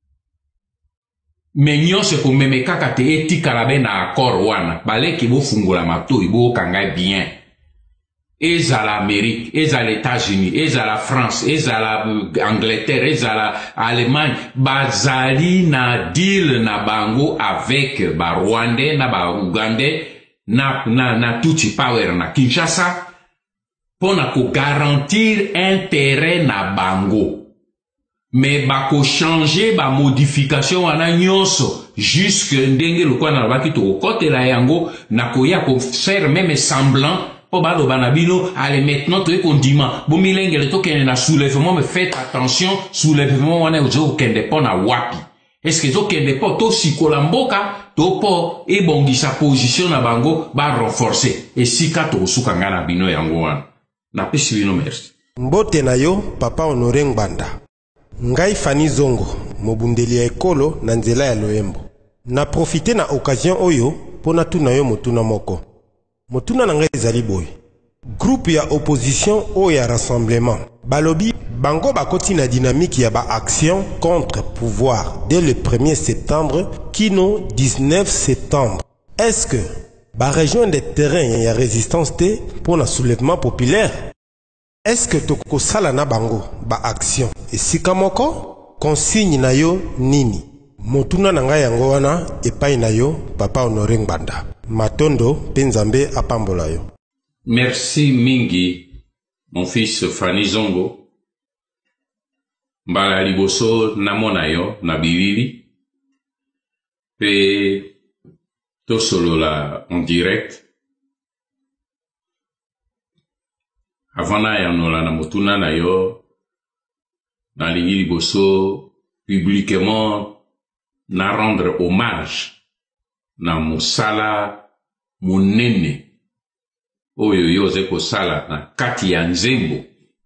Mais nyonso ko meme kaka te etika la be na accord wana baleki bo fungula matoi bo kanga bien ezala Amérique ezala États-Unis ezala France ezala Angleterre ezala Allemagne bazali na deal na bango avec ba Rwandais na ba Ougandais na na na tuti power na Kinshasa pona ko garantir intérêt na bango. Mais bako changer ba modification wana nyonso jusque ndenge lokwa na baki to kote la yango na koya ko faire même semblant po ba lo banabino allez maintenant to ekondima bo milengele to kene na soulèvement mais faites attention soulèvement wana ozo kende po na wapi est-ce que zo kende po to sikola mboka to po e bongisa position na bango ba renforcer et sika to suka ngana bino yango wana na pesi bino merci mbote na yo papa Honoré Ngbanda. Ngai Fani Zongo, mobundeli ya ekolo na nzela ya loyembo. Na profite na occasion oyo pona tuna yo motuna moko. Motuna na ngai ezali boy. Groupe ya opposition o ya rassemblement. Balobi bango bakoti na dynamique ya ba action contre pouvoir dès le premier septembre kino dix-neuf septembre. Est-ce que ba région des terrains ya résistance te pour le soulèvement populaire? Est-ce que toko sala na bango ba action esika moko consigne na yo nini? Motuna na ngai yango wana epai na yo Papa Honoré Ngbanda. Matondo pe Nzambe apambola yo. Merci mingi mon fils Fanny Zongo. Mbala liboso namona yo na bilili pe to solo la en direct. Avant na ya nola na motuna na yo na lingi liboso publiquement na rendre hommage na musala munene oyo yoze kosala na kati ya nzembo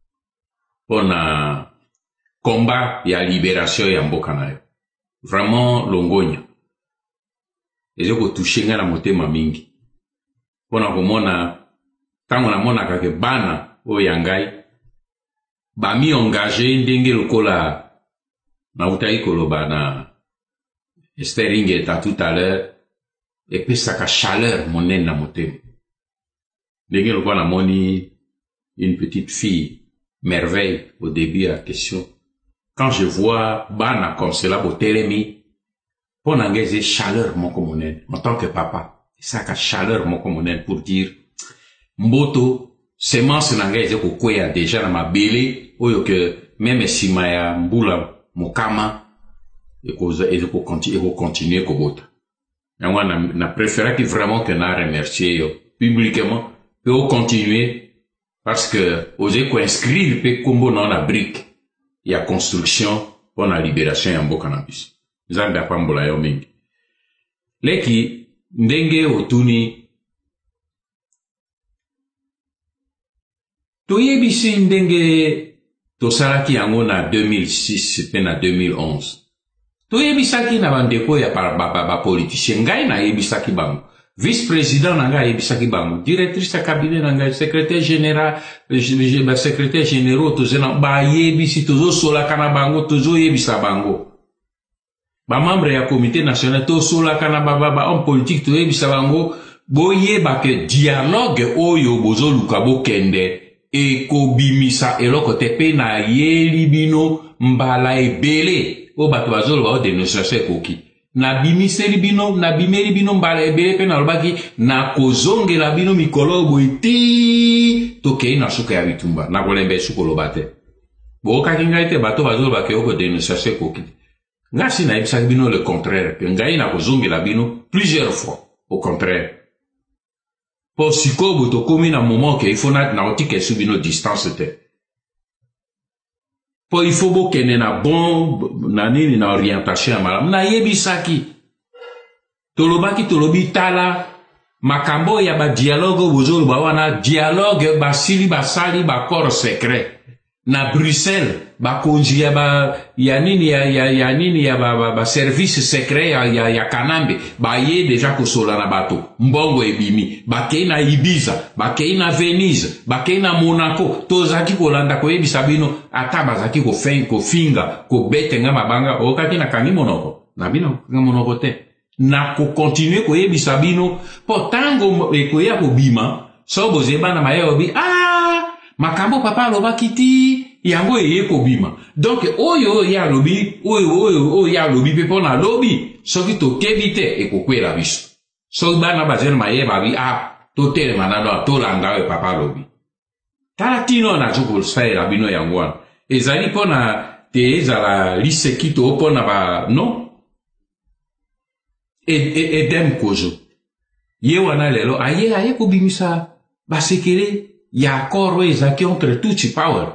pona combat ya libération ya mboka na yo. Vraiment longonya eze ko toucher nga na motema mingi pona komona tango na mona kake bana oyo ya ngai ba mi engagé ndenge lokola na utai koloba na Esther Ingeta tout à l'heure et puis ça ka chaleur monene na motema ndenge lokola na moni une petite fille merveille au début à la question. Quand je vois bana comme cela botelemi pour n'engager chaleur mon communel en tant que papa, ça ka chaleur mon communel pour dire mboto semence n'engager ko kwea déjà na mabele oyo que même si maya mbula mokama et ko et ko continuer ko continuer ko bota. Yango na na préférer que vraiment que na remercier yo publiquement et au continuer parce que oser ko inscrire pe kombo na na brique il y a construction pour la libération ya mboka na biso. Nzambe apambola yo mingi. Leki ndenge otuni toyebisi ndenge tosalaki yango na deux mille six pe na deux mille onze. Toyebisaki na bandeko ya ba ba ba politicien ngai na yebisaki bango. Vice-président na ngai yebisaki bango, directrice ya cabinet na ngai, secrétaire général, ba secrétaire généraux tozena ba yebisi tozo sola kana bango tozo yebisa bango. Ba membre ya comité national to sola kana ba ba homme politique to yebisa bango boyeba ke dialogue oyo bozo luka bokende e ko bimisa eloko te pe na yeli bino mbala ebele o bato bazolo ba dénonciation koki. Na bimiseli bino na bimeli bino mbala ebele pe na lobaki na kozongela bino mikolo boiti tokei na suka ya bitumba na kolembe suko lobate bo ka kinga ite bato bazolo ba ke oko dénonciation koki ngasi na ibisa bino le contraire que ngai na kozongela bino plusieurs fois au contraire pour sikobo to komi na moment que il faut na na otike su bino distance te po il faut bokene na bon na nini na orientation ya malamu na yebisaki tolobaki tolobi tala makambo ya ba dialogue bozolo ba wana dialogue basili basali ba corps secret na Bruxelles ba konji ya ba ya nini ya ya, ya nini ya ba, ba, ba service secret ya, ya, ya Kanambe ba ye deja kosola na bato mbongo ebimi ba kei na Ibiza ba kei na Venise ba kei na Monaco tozaki kolanda ko yebisa bino ata bazaki ko fen ko finga ko bete nga mabanga okaki na kangi monoko na bino nga monoko te na ko continuer ko yebisa bino po tango e ko ya ko bima so bozeba na maye obi ah makambo papa loba kiti yango eye ko bima donc oyo ya lobi oyo oyo oyo ya lobi pe pona lobi soki to kebite e ko kwela biso so bana bazen maye babi ah to tele manado to langa we papa lobi tatino na joko sfera bino yango ezali pona te ezala liseki to pona ba non et et dem kozo ye wana lelo aye aye ko bimisa ba sekele ya accord ezaki entre tuchi power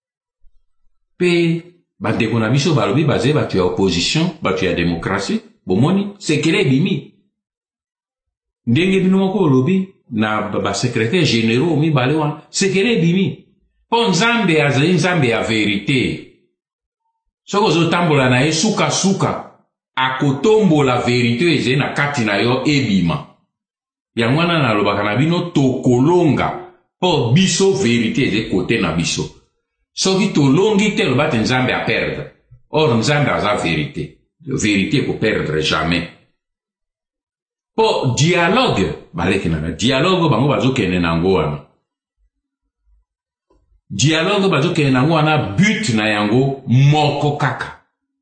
pe bandeko na biso balobi baze batu ya opposition batu ya démocratie bomoni sekele bimi ndenge bino moko olobi na ba secrétaire généraux mi bale wana sekele bimi po nzambe azali nzambe ya vérité soko ozotambola na ye suka suka akotombola vérité ezali na kati na yo ebima yango wana nalobaka na bino tokolonga po biso vérité ezali kote na biso soki tolongi te loba te nzambe a perdre or nzambe aza vérité vérité ko perdre jamais po dialogue baleki na dialogue bango bazokende nango wana dialogue bazokende nango wana but na yango moko kaka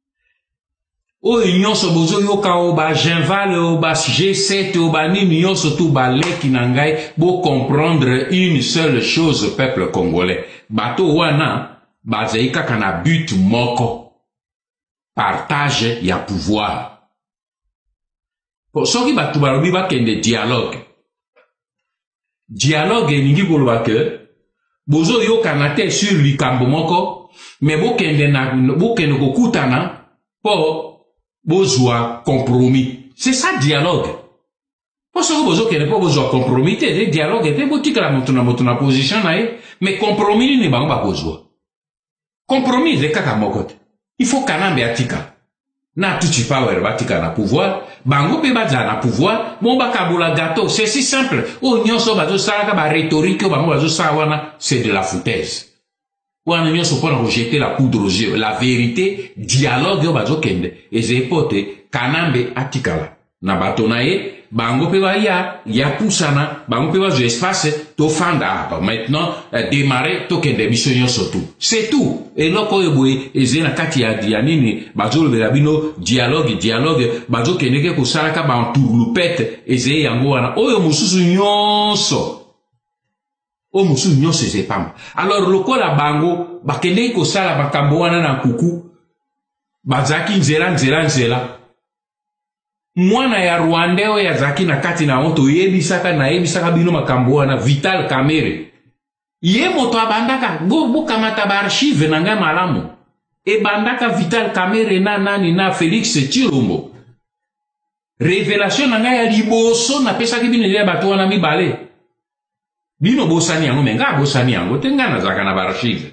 oyo nyonso bozoyoka o ba Genval o ba G sept o ba nini nyonso tu baleki na ngai bo comprendre une seule chose peuple congolais bato wana bazali kaka na but moko partage ya pouvoir po soki bato balobi bakende dialogue dialogue elingi koloba ke bozoyokana te sur likambo moko me bokende na bokende kokutana po bozwa compromis. C'est ça dialogue. Po soki bozokende po bozwa compromis te dialogue te botikala moto na moto na position na ye mais compromis ni bango bakozwa compromis de kaka moko te il faut kanambe atika na tuti power batika na pouvoir bango pe baza na pouvoir bon bakabula gâteau c'est si simple o nyonso bazosalaka ba rhétorique bango bazosala wana c'est de la foutaise wana nyonso mpona rejeter la poudre aux yeux la vérité dialogue oyo bazokende ezali po te kanambe atikala na bato na ye bango pe baya ya pusana bango pe bazwa espace tofanda maintenant euh, démarrer tokende biso nyonso tu c'est tout eloko oyo boye ezali na kati ya, ya nini bazolobela bino dialogue dialogue bazokendeke kosalaka banturlupete ezali yango wana oyo mosusu nyonso o musu nyonso ezepamba alors lokola bango bakendeki kosala makambo wana na kuku bazaki nzela nzela nzela mwana ya Rwanda oyo azaki na kati na moto toyebisaka na yebisaka bino makambo wana Vital Kamerhe ye moto abandaka bokamata ba archive na ngai malamu ebandaka Vital Kamerhe na nani na Félix Tshilombo révélation na ngai ya liboso napesaki bino ya bato wana mibale bino bosani yango me nga bosani yango te nga nazalaka na ba archive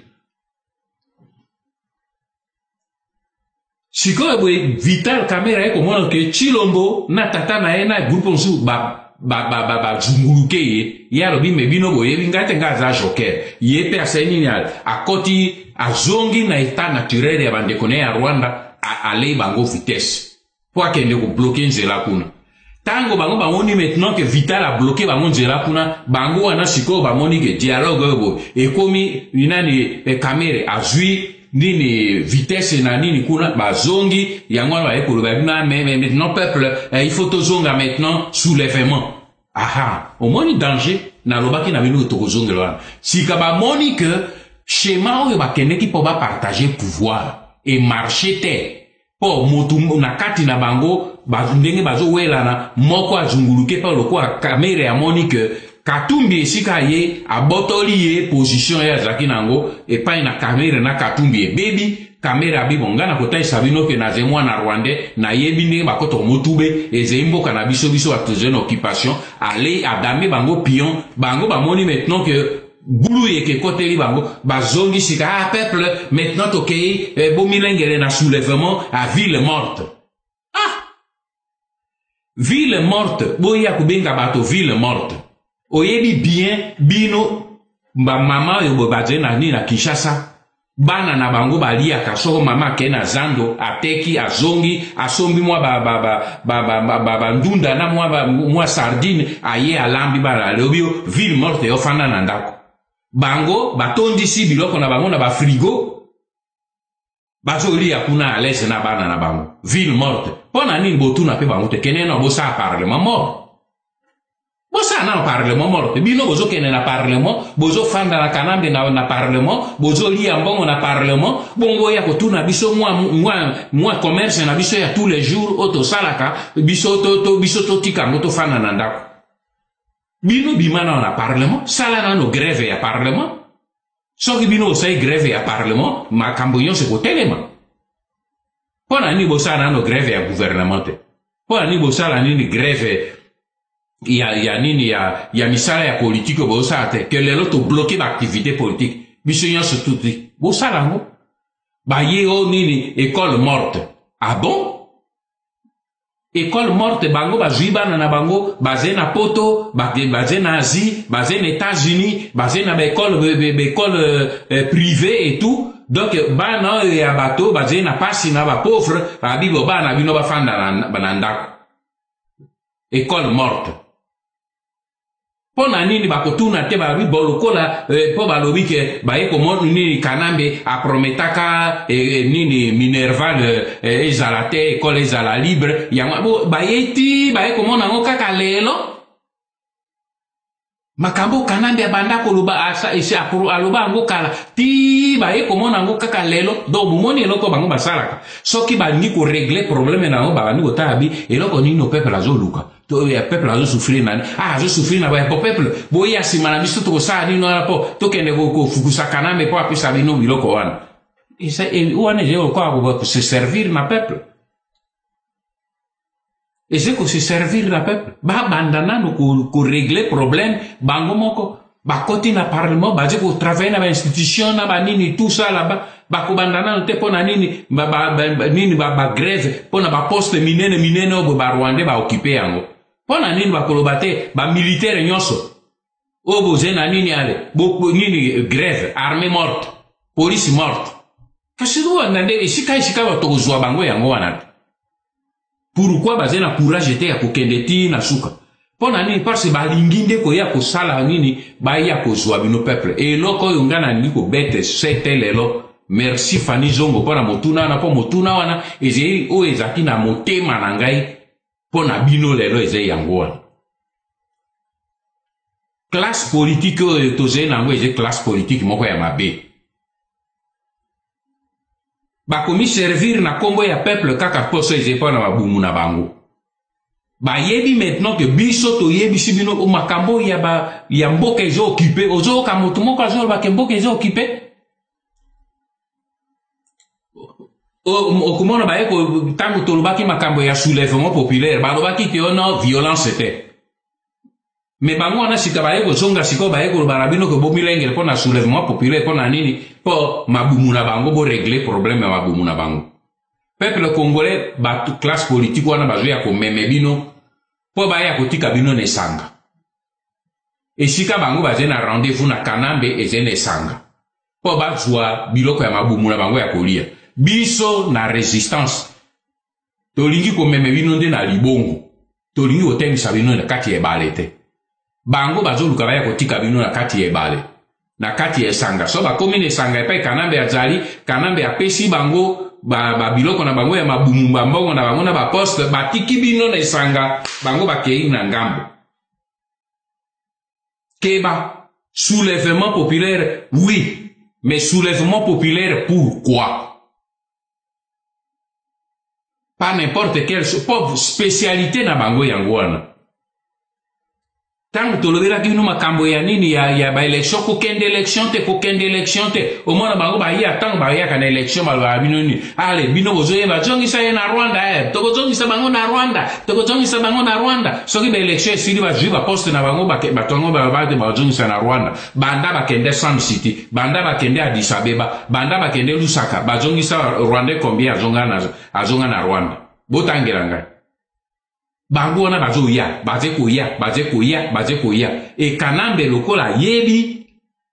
sikoyo boye Vital Kamerhe ekomona ke Tshilombo na tata na ye na groupe nsu ba ba ba ba ba zunguluke ye ye alobi me bino boyebi ngai te nga aza joker ye pe asali nini akoti azongi na état naturel ya bandeko ne ya Rwanda alei bango vitesse po akende kobloke nzela kuna tango bango bamoni maintenant que Vital a bloqué bango nzela kuna bango wana sikoyo bamoni ke dialogue oyo boye ekomi nani Kamerhe azwi nini vitesse na nini kuna bazongi yango wana bayekoloba bina mais maintenant peuple eh, il faut tozonga maintenant soulèvement aha omoni danger nalobaki na bino tokozongela wana sika bamoni ke schéma oyo bakendeki mpo bapartage pouvoir et marché te po motu na kati na bango ndenge bazowelana moko azunguluke mpo lokola Kamerhe amoni ke Katumbi esika ye abotoli ye position ya azalaki nango epai na Kamerhe na Katumbi ebebi Kamerhe abibo nga na kotalisa bino ke naze mwana Rwandais nayebi ndenge bakoto motube ezali mboka na biso biso batozali na occupation ale adame bango pion bango bamoni maintenant que bulu yeke koteli bango bazongi sika ah peuple maintenant tokei eh, bomilengele na soulèvement à ville morte ah ville morte boya kubenga bato ville morte oyebi bien bino ba mama yo bazali na nini na Kinshasa bana na bango baliaka soko mama ke na zando ateki azongi asombi mwa ba ba ba ba ba ba ba ndunda na mwa ba mwa sardine aye alambi bala lobio ville morte yo fanda na ndako bango batondisi biloko na bango na ba frigo bazolia kuna à l'aise na bana na bango ville morte pona nini botuna pe bango te kenena bosa parlement mort bosa na parlement mort bino bozo kene na parlement bozo fanda na kanambe na na parlement bozo lia mbongo na parlement bongo ya kotuna biso mwa mwa mwa commerce na biso ya tous les jours auto salaka biso to to biso to tika moto fanda na ndako bino bimana na parlement sala na no grève ya parlement soki bino osai grève ya parlement makambo nyonso kotelema pona ni bosa na no grève ya gouvernement te pona ni bosa ni grève ya ya nini ya ya misala ya politique bosa te que lelo to bloquer l'activité politique biso nyonso tuti bosa lango ba ye o nini école morte ah bon école morte bango bazwi bana na bango basé na poto basé na Asie basé na États-Unis basé na ba école ba école euh, privée et tout donc bana ya bato basé na pasi na ba pauvre abibo bana bino bafanda na ndako école morte. Pona nini bakotuna te ba bi bolokola eh, po balobi ke ba eko mon nini Kanambe aprometaka eh, nini Minerval eh, ezala te école ezala libre ya ba yeti ba eko mona ngo kaka lelo makambo Kanambe abanda koluba asa isi akuru aluba ngo kala ti ba eko mona ngo kaka lelo do bumoni eloko bango basalaka soki ba ni ko régler problème na ngo ba ni ko tabi eloko ni no peuple azoluka to ya peuple azo souffrir na ah azo souffrir na ba peuple bo ya simana biso to sa ni no rapo to kende ko ko fukusa Kanambe po apisa bino biloko wana isa e wana je ko ko se servir na peuple et c'est que se servir na peuple ba bandana no ko ko régler problème bango moko ba koti na parlement ba je ko travailler na ba institution na ba nini tout ça là-bas ba ko bandana no te pona nini ba ba nini ba ba grève pona ba poste minene minene obo ba Rwanda ba occuper yango pona nini ba kolobate ba militaire nyonso obo zena nini ale bo nini grève armée morte police morte kasi do ndande ishika ishika ba to zwa bango yango wana pourquoi ba zena courage te ya kokende ti na suka pona nini parce ba linginde ko ya ko sala nini ba ya ko zwa bino peuple et loko yongana ni ko bete sete lelo merci Fani Zongo pona motuna na po motuna wana ezei o ezaki na motema na ngai pona bino lelo ezei yango wana classe politique o toze na ngo ezei classe politique moko ya mabe ba komi servir na kombo ya peuple kaka poso ezei pona babumu na bango ba yebi maintenant que biso to yebi sibino o makambo ya ba ya mboka ezo occupé ozo ka moto moko azo ba ke mboka ezo occupé o komona ba eko tango tolobaki makambo ya soulèvement populaire ba lobaki te ono violence te mais bango wana sika ba eko zonga siko ba eko barabino ko bomilengele pona soulèvement populaire pona nini po mabumu na bango bo régler problème ya mabumu na bango peuple congolais ba classe politique wana bazo ya ko meme bino po ba ya kotika bino ne sanga esika bango baze na rendez-vous na Kanambe ezene sanga po ba zwa biloko ya mabumu na bango ya kolia biso na résistance tolingi ko meme bino nde na libongo tolingi otengisa bino na kati ya ebale te bango bazo luka ba ya kotika bino na kati ya ebale na kati ya sanga so ba komi ne sanga epai Kanambe azali Kanambe apesi bango ba ba biloko na bango ya mabumu mbongo na bango na ba poste batiki bino na sanga bango bakei na ngambo keba soulèvement populaire oui mais soulèvement populaire pourquoi pas n'importe quelle pauvre spécialité na bango yango wana tango tolobera kino makambo ya nini ya ya ba election ko kende election te ko kende election te o mona bango ba ya tango ba ya kana election ba ba bino ni ale bino bozoye ba jongi sa na Rwanda eh to jongi sa bango na Rwanda to jongi sa bango na Rwanda so ki ba election sili ba jiba poste na bango ba ba tongo ba ba de ba jongi sa na Rwanda banda ba kende Sam City banda ba kende Addis Abeba banda ba kende Lusaka ba jongi sa Rwanda combien azonga na azonga na Rwanda botangelanga bango wana bazo ya baze koya baze koya baze koya e Kanambe lokola yebi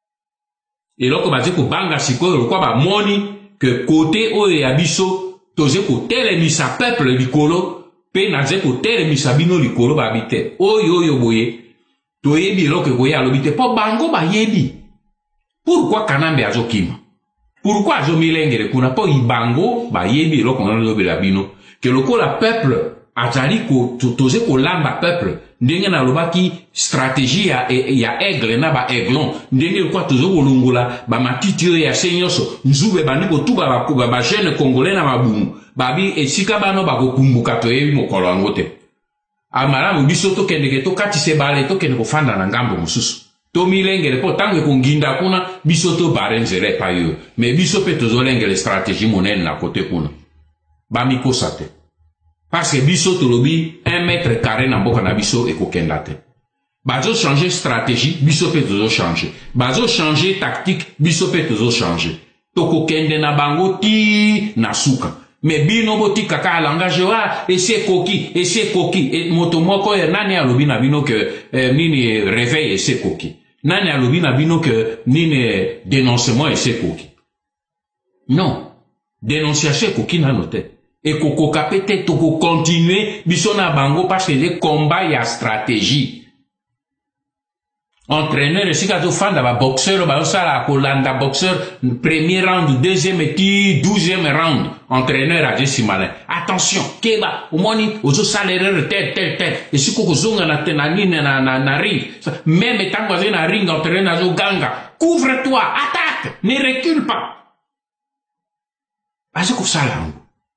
e loko baze ko banga sikoyo lokwa ba moni que côté oyo ya biso toze ko telemisa peuple likolo pe naze ko telemisa bino likolo ba bite oyo oyo boye to yebi loko koya lobite po bango ba yebi pourquoi Kanambe azokima pourquoi azo milengere kuna po ibango ba yebi loko ngalo lobela bino que lokola peuple azali ko toze ko lamba peuple ndenge na lobaki stratégie ya ya aigle na ba aiglon ndenge kwa tozo kolongola ba matiti ya senyoso nzube bani ko tuba ba ko ba jeune congolais na mabumu babi esika bano ba ko kumbuka to yebi mokolo angote amara mu biso to kende ke to katise bale to kende ko fanda na ngambo mususu to milengele po tango ko nginda kuna biso to barenzele pa yo mais biso pe tozo lengele stratégie monene na kote kuna ba mi kosate parce que biso tolobi un mètre carré na mboka na biso ekokenda te bazo changer stratégie biso pe tozo changer bazo changer tactique biso pe tozo changer tokokende na bango ti na suka mais bino botika ka langage wa ese koki ese koki et moto moko ya nani alobi na bino que eh, nini réveil ese koki nani alobi na bino que nini dénoncement ese koki non dénonciation koki na note et kokoka peut-être toko continuer biso na bango parce que les combats y a stratégie. Entraîneur et si ka to fanda ba boxeur ba osala kolanda boxeur premier round, deuxième et douzième round. Entraîneur a dit malin. Attention, keba omoni ozo salaire tel tel tel. Et si koko zonga na tenani na na na ring. Même étant que na ring entraîneur na zo ganga. Couvre-toi, attaque, ne recule pas. Parce que ça là.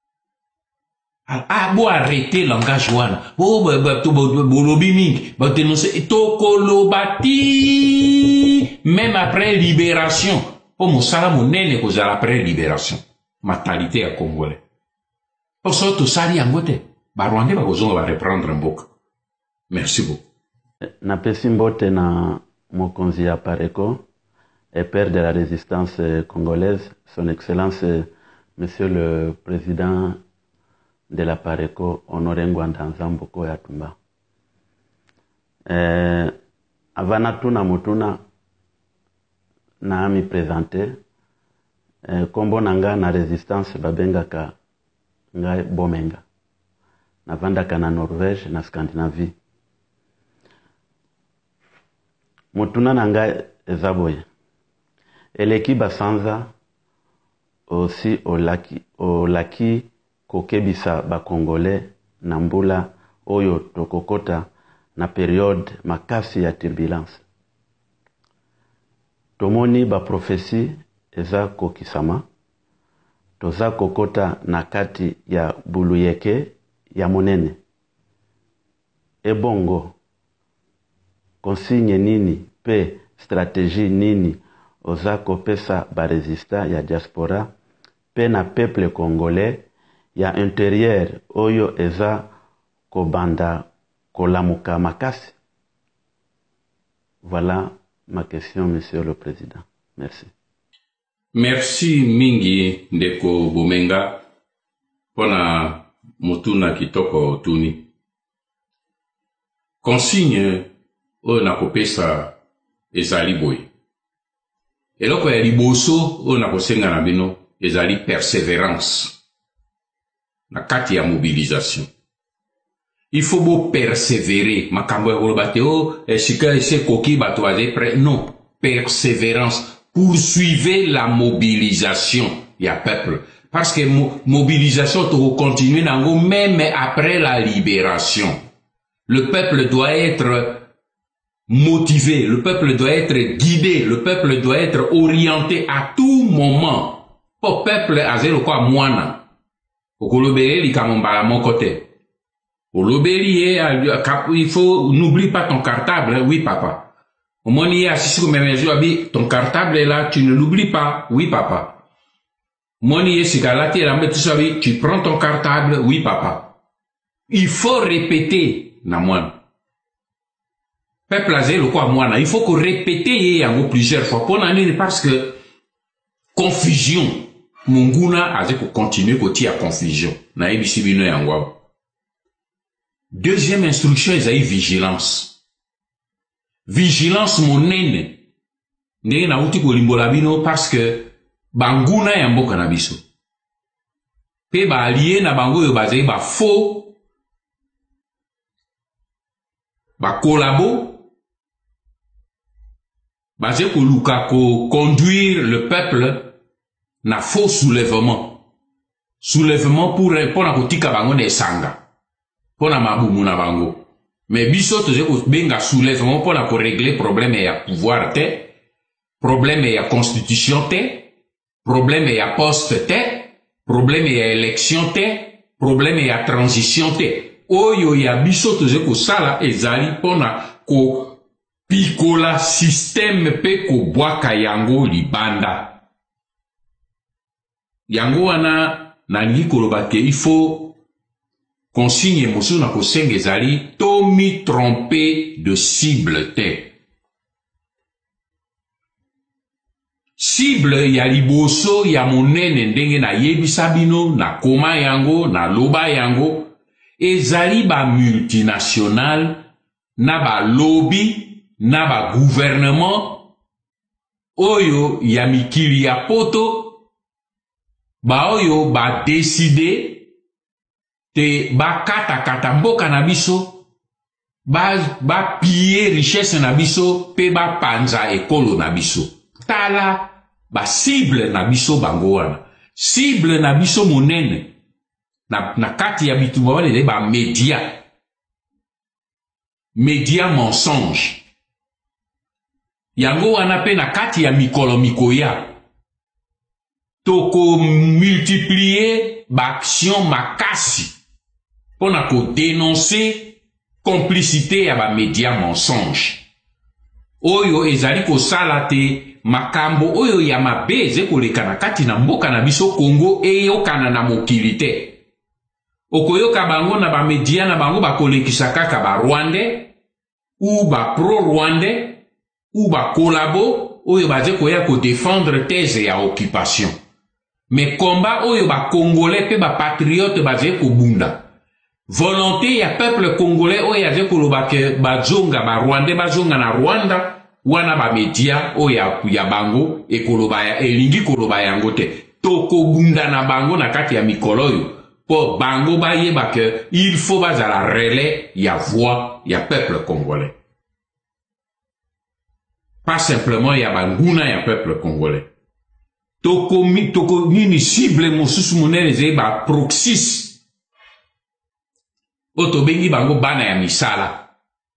Ah, bon, arrêter le langage wana. Oh, bah, bah, to, bah, bolobi mingi. Bah, dénoncer. Tokolobati. Même après libération. Oh, mon salam, mon nene, cause après libération. Mentalité à Congolais. Pour ça, tout ça, il y a un côté. Bah, Rwandais, bah, on va reprendre un bouc. Merci beaucoup. Na pesi mbote na mokonzi ya Pareko, et père de la résistance congolaise, son excellence, monsieur le président de la Pareko, Honoré Ngwanda Nzamboko ya Tumba. Eh, avana tuna mutuna na ami présenté, eh, kombo nanga na résistance babengaka ngai Bomenga. Navandaka na Norvège na Scandinavie. Mutuna nanga ezaboye. Eleki basanza aussi au laki, au laki kokebisa ba Congolais na mbula oyo tokokota na periode makasi ya turbulence. Tomoni ba prophétie eza kokisama. Toza kokota na kati ya buluyeke ya monene. Ebongo consigne nini pe stratégie nini oza kopesa ba resista ya diaspora pe na peuple congolais ya intérieur oyo eza kobanda kolamuka makasi. Voilà ma question, monsieur le président. Merci. Merci mingi ndeko Bomenga pona mutuna kitoko tuni. Consigne o na kopesa ezali boy. Eloko ya liboso o na kosenga na bino ezali persévérance. Na kati ya mobilisation. Il faut beau persévérer. Makambo ya kolobate o esika ese koki bato baze pre. Non, persévérance. Poursuivez la mobilisation. Il y a peuple. Parce que mo mobilisation to continue nango même après la libération. Le peuple doit être motivé, le peuple doit être guidé, le peuple doit être orienté à tout moment. Pour peuple azelo kwa mwana. Okolobere li kamombala mon côté. Oloberi il faut n'oublie pas ton cartable, oui papa. Au moins il y a ton cartable est là, tu ne l'oublies pas, oui papa. Moi il y a tu prends ton cartable, oui papa. Il faut répéter na moi. Peuple azé le quoi moi il faut que répéter en plusieurs fois pour n'année parce que confusion. Munguna azé ko continuer ko tia confusion. Na ebisi bino yangwa. Deuxième instruction est vigilance. Vigilance monene. Ndenge na uti ko limbola bino parce que banguna ya mboka na biso. Pe ba allié na bango yo bazai ba faux. Ba collabo. Bazai ko luka ko conduire le peuple na faux soulèvement. Soulèvement pour répondre à kotika bango de sanga. Pour na mabumu na bango. Mais biso toze ko benga soulèvement pour na ko régler problème ya pouvoir te, problème ya constitution te, problème ya poste te, problème ya élection te, problème ya transition te. Oyo ya biso toze ko sala ezali pona ko pikola système pe ko bwaka yango libanda. Yango wana nalingi koloba ke il faut consigne mosu na kosenga ezali to mi tromper de cible te. Cible ya liboso ya monene ndenge na yebisa bino na koma yango na loba yango ezali ba multinational na ba lobby na ba gouvernement oyo ya mikili ya poto ba oyo ba décider te ba kata kata mboka na biso ba ba piller richesse na biso pe ba panza ekolo na biso tala ba cible na biso bango wana cible na biso monene na, na kati ya bitumba wana ba media media mensonge yango wana pe na kati ya mikolo mikoya toko multiplier ba action makasi pona ko dénoncer complicité ya ba media mensonge oyo ezali ko sala te makambo oyo ya mabe eze koleka na kati na mboka na biso Congo eyokana na mokili te okoyoka bango na ba media na bango bakolekisa kaka ba Rwandais ou ba pro Rwandais ou ba kolabo oyo baze koya ko défendre thèse ya occupation mais combat oyo ba Congolais pe ba patriote baze ko bunda volonté ya peuple congolais oyo yaze koloba ke bazonga ba Rwandais bazonga na Rwanda wana ba media oyo ya bango ekoloba ya elingi koloba yango te toko bunda na bango na kati ya mikolo oyo po bango bayeba ke il faut bazala relais ya voix ya peuple congolais pas simplement ya banguna ya peuple congolais toko mi toko nini cible mosusu monene ze ba proxys oto bengi bango bana ya misala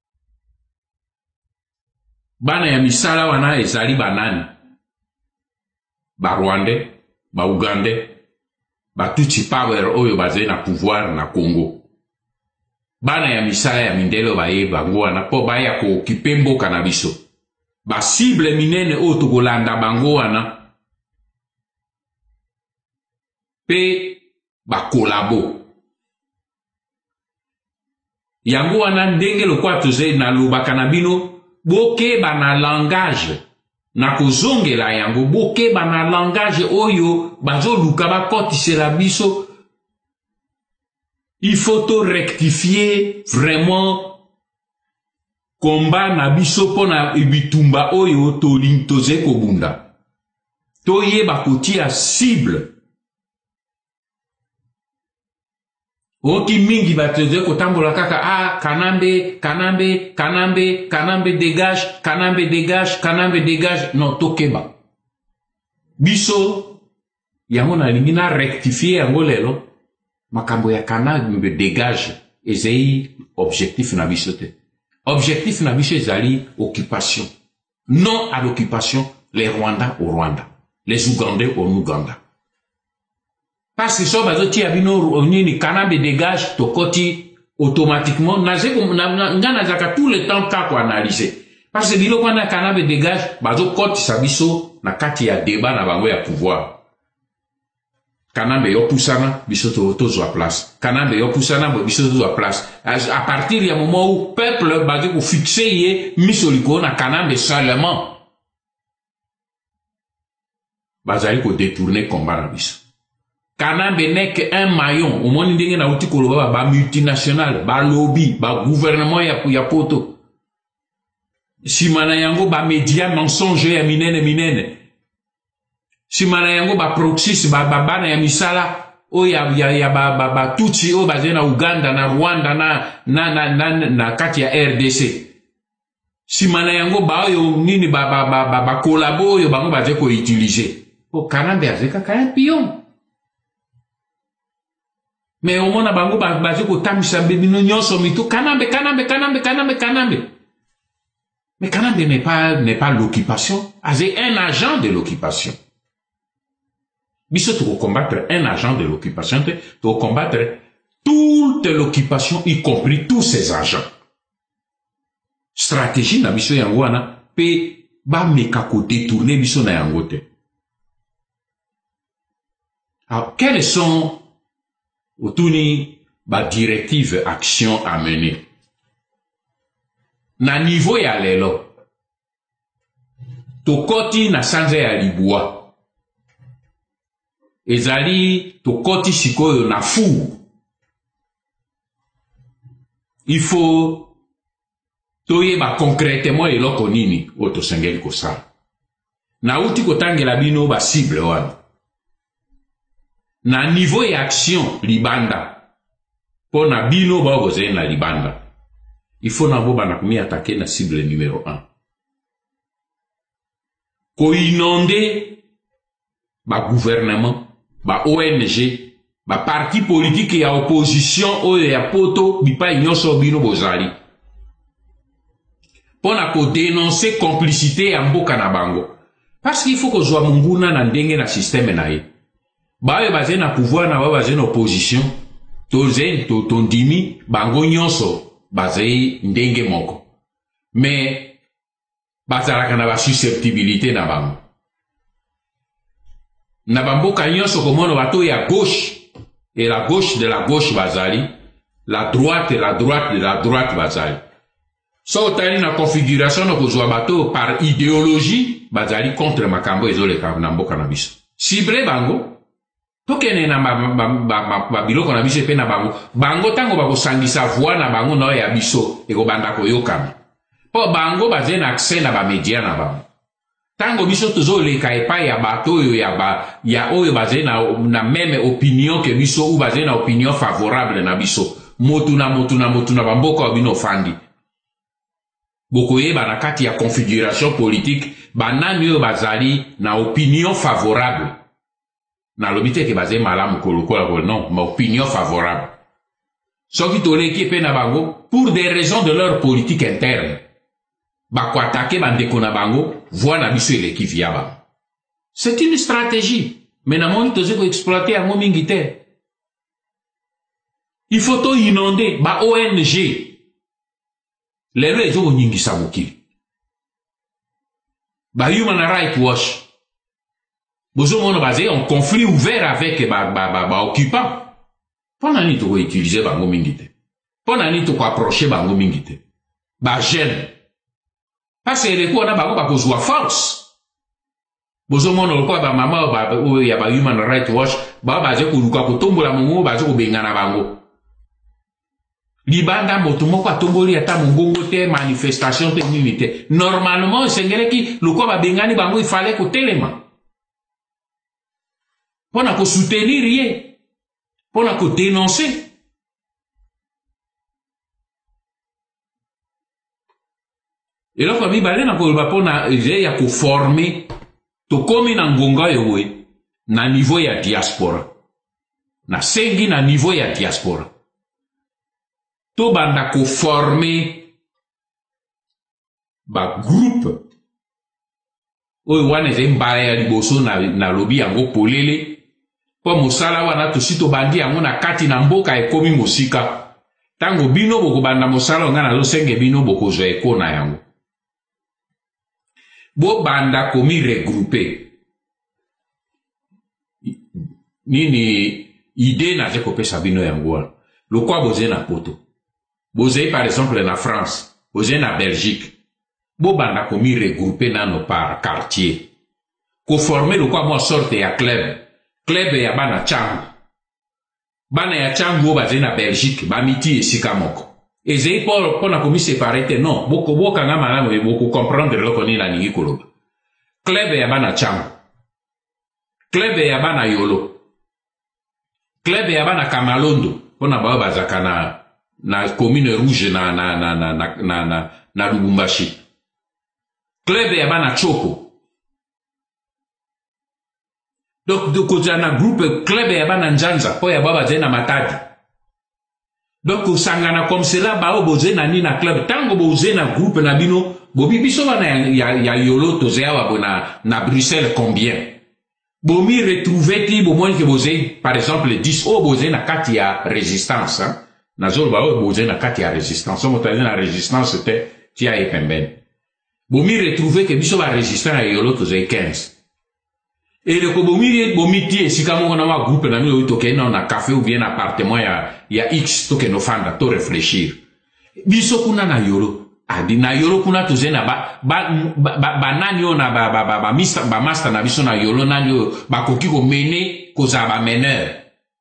bana ya misala wana ezali banani ba Rwandais ba Ugandais ba Tutsi power oyo bazali na pouvoir na Congo bana ya misala ya mindelo baye bango wana po baya ko okipe mboka na biso ba cible minene oyo tokolanda bango wana pe ba kolabo yango wana ndenge lokwa toze na lobaka na bino bokeba na langage na kozongela yango bokeba na langage oyo bazoluka bakotisela biso il faut to rectifier vraiment combat na biso pona ebitumba oyo toli toze kobunda toyeba kotia cible oki mingi bateze kotambola kaka ah Kanambe Kanambe Kanambe Kanambe dégage Kanambe dégage Kanambe dégage non tokeba biso yango na lingi na rectifier yango lelo makambo ya Kanambe dégage ezei objectif na biso te objectif na biso ezali occupation non à l'occupation les Rwandais au Rwanda les Ougandais au Ouganda parce que so bazo ti abino nini Kanambe dégage tokoti automatiquement naze ngana zaka tout le temps ka ko analyser parce que bilo kwa na Kanambe dégage bazo koti sabiso na kati ya débat na bango ya pouvoir Kanambe yo pusana biso to tozo a place Kanambe yo pusana biso tozo a place à partir ya moment où peuple bazo ko fixer ye misoliko na Kanambe seulement bazali ko détourner combat na biso Kanambe n'est qu'un maillon. Au monde ndenge na uti koloba ba multinational, ba lobby, ba gouvernement ya ya poto. Simana yango ba media mensonge ya minene minene. Simana yango ba proxys ba bana ya misala o ya ya, ya ba ba, ba Tutsi o ba na Uganda na Rwanda na na na na, na kati ya R D C. Simana yango ba yo nini ba ba ba ba, ba collabo yo bango ba ko utiliser. Po Kanambe azeka ka un pion. Mais au moins, bango basé ko tamisa bebino nyonso mitu Kanambe Kanambe Kanambe Kanambe Kanambe. Mais Kanambe n'est pas n'est pas l'occupation, c'est un agent de l'occupation. Biso to combattre un agent de l'occupation, to combattre toute l'occupation y compris tous ses agents. Stratégie na biso yango wana pe ba meka ko détourner biso na yango te. Alors quelles sont Otuni ba directive action à mener. Na niveau ya lelo. Tokoti na sanza ya libua. Ezali tokoti sikoyo na fu. Il faut toyeba concrètement eloko nini oto sengeli kosala. Na uti kotangela bino ba cible wana. Na niveau et action libanda pour na bino ba boze na libanda. Il faut na bo bana kumi attaquer na cible numéro un. Ko inonder ba gouvernement, ba O N G, ba parti politique ya opposition o ya poto bipa nyoso bino bozali. Pona ko dénoncer complicité ya mboka na bango. Parce qu'il faut que zwa munguna na ndenge na système na ye. Ba yo baze na pouvoir na ba baze na opposition, toze to tondimi bango nyonso baze ndenge moko. Mais bazalaka na ba susceptibilité na bango. Na bamboka nyonso komono bato ya gauche et la gauche de la gauche bazali, la droite et la droite de la droite bazali. So tali na configuration na kozwa bato par idéologie bazali contre makambo ezoleka na mboka na biso. Cible bango tokene na ba biloko na biso pe na bango bango tango bakosangisa voix na bango na ya biso ekobanda koyokama. Po bango baze na accès na ba media na bango. Tango biso tozoleka epai ya bato oyo ya ba ya oyo baze na na même opinion que biso ou baze na opinion favorable na biso. Motu na motu na motu na bamboka bino fandi. Bokoyeba na kati ya configuration politique banani oyo bazali na opinion favorable. Na lobite ke baze malamu kolokola non, ma opinion favorable. Soki toleki pe na bango pour des raisons de leur politique interne. Bako attaquer bandeko na bango, voix na biso eleki via bango. C'est une stratégie. Mais na moni toze ko exploiter yango mingi te. Il faut to inonder ba O N G. Lelo ezo ko nyingisa mokili. Ba Human Rights Watch. Bozo mono basé en conflit ouvert avec ba ba ba, ba occupant. Pona ni to ko utiliser bango mingi te. Pona ni to ko approcher bango mingi te. Ba jeune. Parce que les coups na bango ba kozwa force. Bozo mono ko ba mama ba o ya ba Human Rights Watch ba ba je ko luka ko tombola mongo ba je ko bengana bango. Libanda moto moko atomboli ata mongongo te manifestation te nini te. Normalement sengele ki luko ba bengani bango il fallait ko telema. Pona ko soutenir ye. Pona ko dénoncer. Et là, quand il balé na ko ba pona ya ko former to komi na ngonga yowe na niveau ya diaspora. Na sengi na niveau ya diaspora. To banda ko former ba groupe oyo wane ze mbala ya liboso na, na lobi yango polele po mosala wana to sito bandi yango na kati na mboka ekomi mosika tango bino boko banda mosala nga na lo senge bino boko zo eko na yango bo banda komi regrouper nini idée na je kopesa bino yango lo kwa boze na poto boze par exemple na France boze na Belgique bo banda komi regrouper nano par quartier ko former lo kwa mo sorte ya club club ya bana changu bana ya changu baze na Belgique ba miti esika moko ezei pour pona komi séparate non boko boka nga malamu e boko comprendre lo koni la ningi koloba club ya bana changu club ya bana yolo club ya bana Kamalondo pona ba bazaka na na commune rouge na na na na na na na, na Lubumbashi club ya bana Choko donc de côté na groupe club ya bana Njanza po ya baba zena Matadi donc sangana comme cela ba oboze na ni na club tango boze na groupe na bino bobi biso bana ya ya yolo tozea wa bona na Bruxelles combien bomi retrouver ti bo moins que boze par exemple dix o boze na kati ya résistance hein? Na zolo ba o boze na kati ya résistance on motali na résistance te ti a epemben bomi retrouver que biso ba résistant ya yolo tozea quinze et le kobomi bomiti esika moko na wa groupe na milo toke na na café ou bien appartement ya ya X toke no fanda to réfléchir biso kuna na yolo adi na yolo kuna tozena ba ba ba, ba nani ona ba ba ba, ba mista ba master na biso na yolo nani ba koki ko mener ko za ba meneur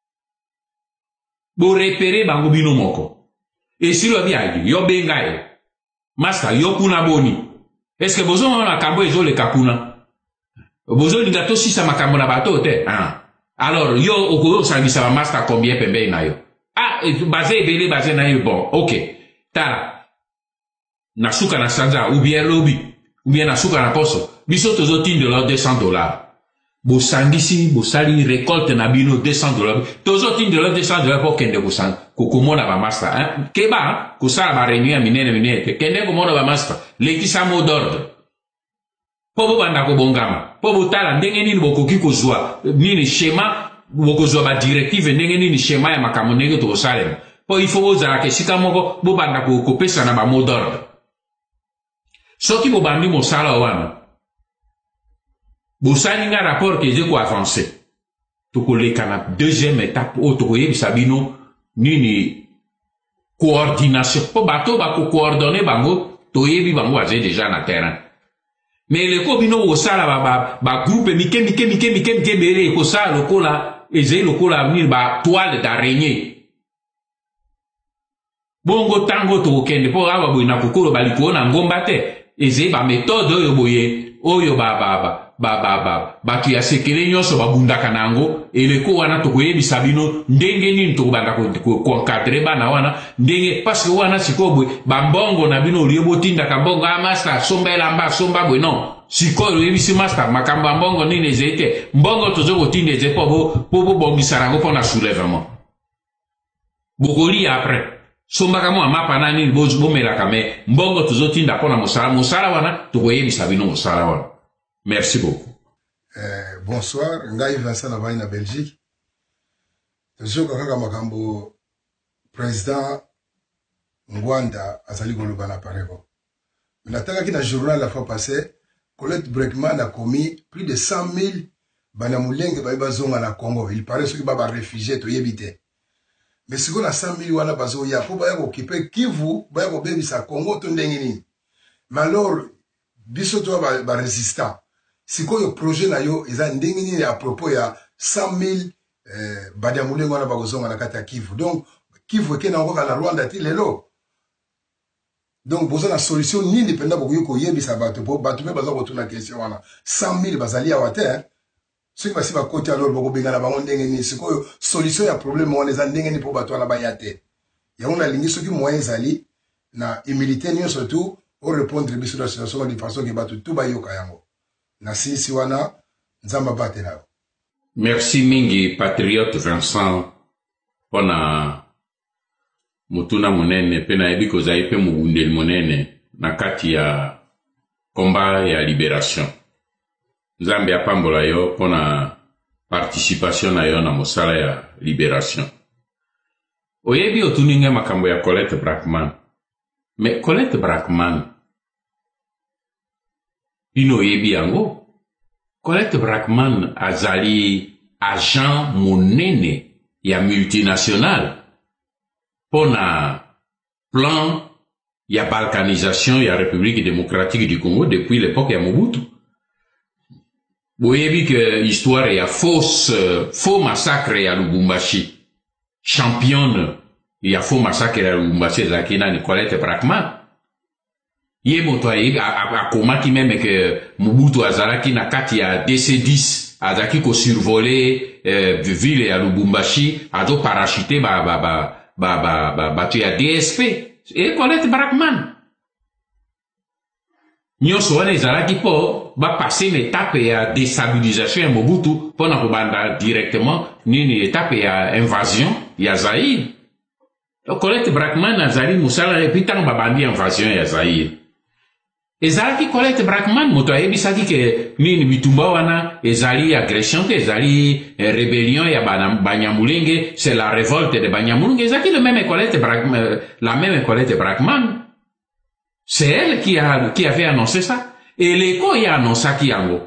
bo repérer bango bino moko et si lo biagi yo bengaye master yo kuna boni est-ce que bozo na kambo ezo le kakuna bozo linga to sisa makambo na bato te ah alors yo okoyo sangisa ba master combien pembe na yo ah basé ebele basé na yo bon ok tala na suka na sanza ou bien lobby ou bien na suka na poso biso tozo tinde lo deux cents dollars bo sangisi bo sali récolte na bino deux cents dollars tozo tinde lo deux cents dollars pour kende bo sang ko komona ba master hein keba ko sala ba réunion minene minene kende ko mona ba master lekisa mot d'ordre po bo banda ko bongama po bo tala ndenge nini bokoki kozwa nini schéma bokozwa ba directive ndenge nini schéma ya makambo ndenge to salema po il faut ozala ke sika moko bo banda ko kopesa na ba mot d'ordre soki bo bandi mosala wana bo salinga rapport ke je ko avancer to ko leka na deuxième étape o to ko yebisa bino nini coordination po bato ba ko coordonner bango to yebi bango aze déjà na terrain mais le ko bino o sala ba ba, ba groupe mike mike mike mike mike bere ko sala lokola eze lokola venir ba toile d'araignée bongo tango to kende po aba boina kokolo baliko na ngomba te eze ba méthode oyo boye oyo ba ba ba ba ba ba batu ya sekele nyonso babundaka nango eleko wana tokoyebisa bino ndenge nini tokobanda koencadre bana wana ndenge parce wana sikoyo bambongo na bino olie botindaka mbongo a master somba elamba asomba bwe non sikoyo oyebisi master makambo ya mbongo nini eze te mbongo tozo kotinda eze po bobongisa nango mpo na soulèvement bokolia après sombaka mwa mapa na nini bomelaka me mbongo tozotinda mpo na mosala mosala wana tokoyebisa bino mosala wana. Merci beaucoup. Euh, bonsoir, Ngai Vincent Navani na Belgique. Je kaka makambo président Ngwanda azali koloba na pareko. Nataka ki na journal la fois passée, Colette Breckman a commis plus de cent mille banamulenge ba bazonga na Congo. Il paraît ceux qui ba réfugiés to yebite. Mais si on a cent mille wana bazo ya po ba occuper Kivu, ba ko bebisa Congo to ndenge nini. Mais alors biso to ba, ba résistant. Si quoi le projet na yo eza ndenge nini à propos ya cent mille euh, badiamulengo wana bakozonga na kati ya Kivu. Donc Kivu eke na ngoka na Rwanda ti lelo. Donc boza na solution nini penda bokoyo ko yebisa bato po bato me baza kotuna question wana cent mille bazali ya water. Ce qui va si ba côté alors boko benga na bango ndenge nini sikoyo solution ya problème wana eza ndenge nini po bato wana bayate. Ya ona lingi soki moyen ezali na humilité nyo surtout au répondre biso la situation de façon que bato tout bayoka yango. Nasi wana nzamba bate nao. Merci mingi patriote Vincent pona mutuna monene pena ebi kozai pe mugundeli monene na kati ya combat ya libération. Nzambe apambola yo pona participation na yo na mosala ya libération. Oyebi otuninga makambo ya Colette Brackman. Mais Colette Brackman Ino yebi yango. Colette Brackman azali agent monene ya multinational pona plan ya balkanisation ya République démocratique du Congo depuis l'époque ya Mobutu. Boyebi que histoire ya fausse faux massacre ya Lubumbashi. Championne ya faux massacre ya Lubumbashi zakina ni Colette Brackman. Ye moto ayi akomaki meme que Mobutu azalaki na kati ya D C dix azaki ko survoler euh, ville ya Lubumbashi azo parachuter ba ba ba ba ba ba batu ya D S P et Colette Brackman nyonso wana ezalaki po ba passer une étape ya déstabilisation ya Mobutu pona kobanda directement nini étape ya invasion ya Zaïre. Colette Brackman azali musala et puis tant babandi invasion ya Zaïre. Ezalaki Colette Brackman moto ayebisaki ke nini bitumba wana ezali agression te ezali eh, rébellion ya Banyamulenge, c'est la révolte de Banyamulenge. Ezalaki le même Colette Brackman, la même Colette Brackman. C'est elle qui a qui avait annoncé ça et l'écho y a annoncé qui yango.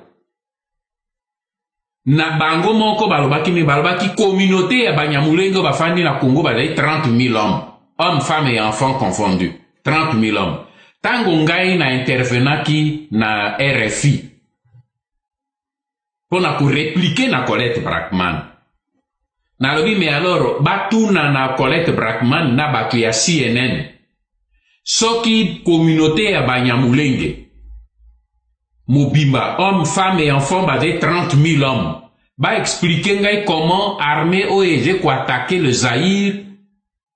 Na bango moko balobaki mi balobaki communauté ya Banyamulenge bafandi na Congo bazali trente mille hommes, hommes, femmes et enfants confondus. trente mille hommes. Tango ngai na intervenaki na R F I pona ku répliquer na Colette Brackman. Na lobi mais alors batuna na Colette Brackman na batu ya C N N. Soki communauté ya Banyamulenge Mobimba, hommes, femmes et enfants basés trente mille hommes. Ba expliquer ngai comment armée O E G ko attaquer le Zaïre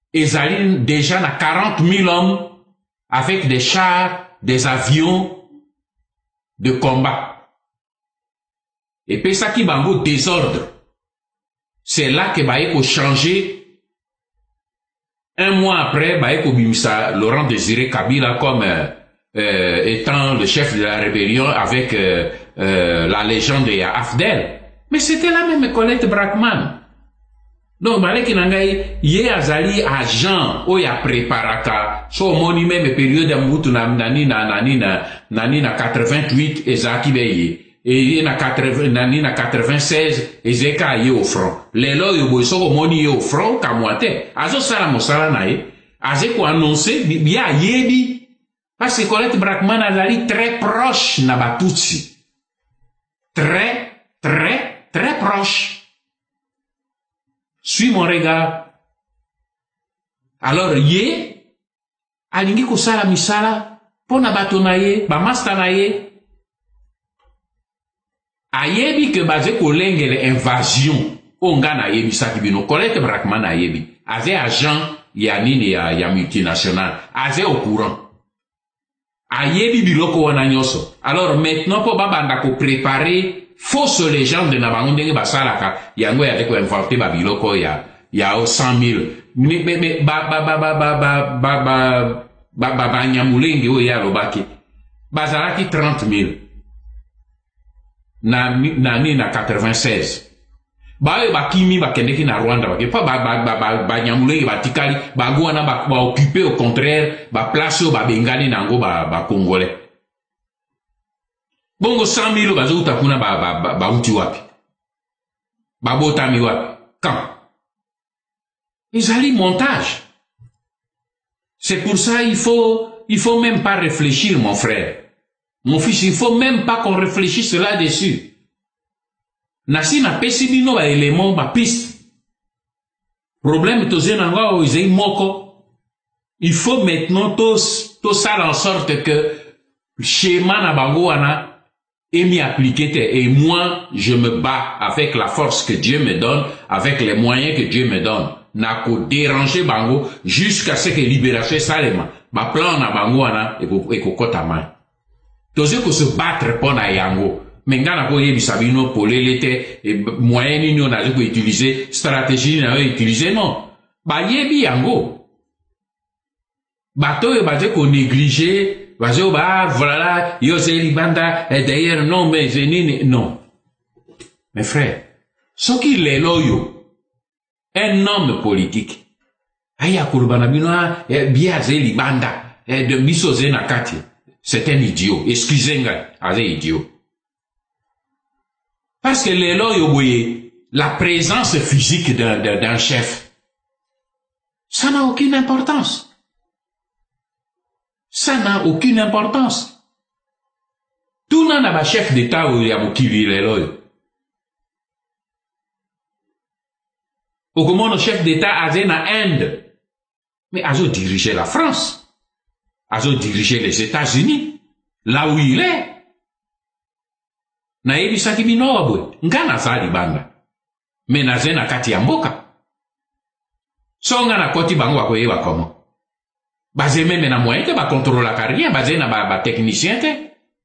ezali déjà na quarante mille hommes avec des chars, des avions de combat. Et puis ça qui bango désordre. C'est là que bah faut changer. Un mois après, bah faut bimisa Laurent Désiré Kabila comme euh, euh, étant le chef de la rébellion avec euh, euh, la légende de Afdel. Mais c'était la même Colette Brackman. Donc malaki nangai ye azali agent oya préparaka so moni même période mutu na nani na nani na nani na quatre-vingt-huit ezaki beye et ye na quatre-vingts nani na quatre-vingt-seize ezeka ye au front lelo yo boy so moni ye au front kamwate azo sala mosala na ye aze ko annoncer bien yebi parce que Colette Brackman azali très proche na Batutsi, très très très proche. Suis mon regard. Alors, ye, alingi kosala misala, pona bato na ye, ba master na ye. Ayebi ke baze kolengele invasion, onga na yebi sakibino, Colette Brackman na yebi. Aze agent, ya nini ya, ya multinational. Aze au courant. Ayebi biloko wana nyoso. Alors, maintenant, po babanda ko préparer fausse légende na bango ndenge basalaka yango ya ko inventé ba biloko ya ya cent mille mais mais ba ba ba ba ba ba ba ba ba ba ba nyamulenge o ya lobaki bazalaki trente mille na na ni na quatre-vingt-seize ba ba kimi ba kendeki na Rwanda ba pa ba ba ba ba nyamulenge ba tikali ba gwana ba ba occuper au contraire ba place ba bengali nango ba ba congolais. Bongo cent mille bazo utakuna ba ba ba, ba uti wapi. Ba botami wapi. Quand? Ils allaient montage. C'est pour ça il faut il faut même pas réfléchir mon frère. Mon fils, il faut même pas qu'on réfléchisse là-dessus. Nasi na pesibino ba élément ba piste. Problème to zenanga o izei moko. Il faut maintenant tous tout ça en sorte que schéma na bango wana et m'y appliquer et moi je me bats avec la force que Dieu me donne, avec les moyens que Dieu me donne, n'a qu'au déranger bango jusqu'à ce que libération salema ma plan na bango ana et ko kota main toze ko se battre pour na yango mengana ko yebi sabino polelete et moyen ni on a ko utiliser stratégie na utiliser non ba yebi yango bato e ba ko négliger. Bah, voilà, yo c'est libanda, et d'ailleurs, non, mais c'est nini, non. Mes frères, ce qu'il est loyo, un homme politique, aya kurbana binoa, bien c'est libanda, et de miso nakati, c'est un idiot, excusez-moi, c'est idiot. Parce que les loyo, vous voyez, la présence physique d'un, d'un chef, ça n'a aucune importance. Ça n'a aucune importance. Tout n'a pas chef d'État où il y a beaucoup de lois. Au comment le chef d'État a été en Inde, mais a dirigé la France, a dirigé les États-Unis, là où il est. Na ebi sakimi noabwe, ngana sali banda. Mais na zena kati ya mboka. So ngana koti bango wako yewa komo. Basé même na moyen te ba contrôle la carrière basé na ba, ba technicien te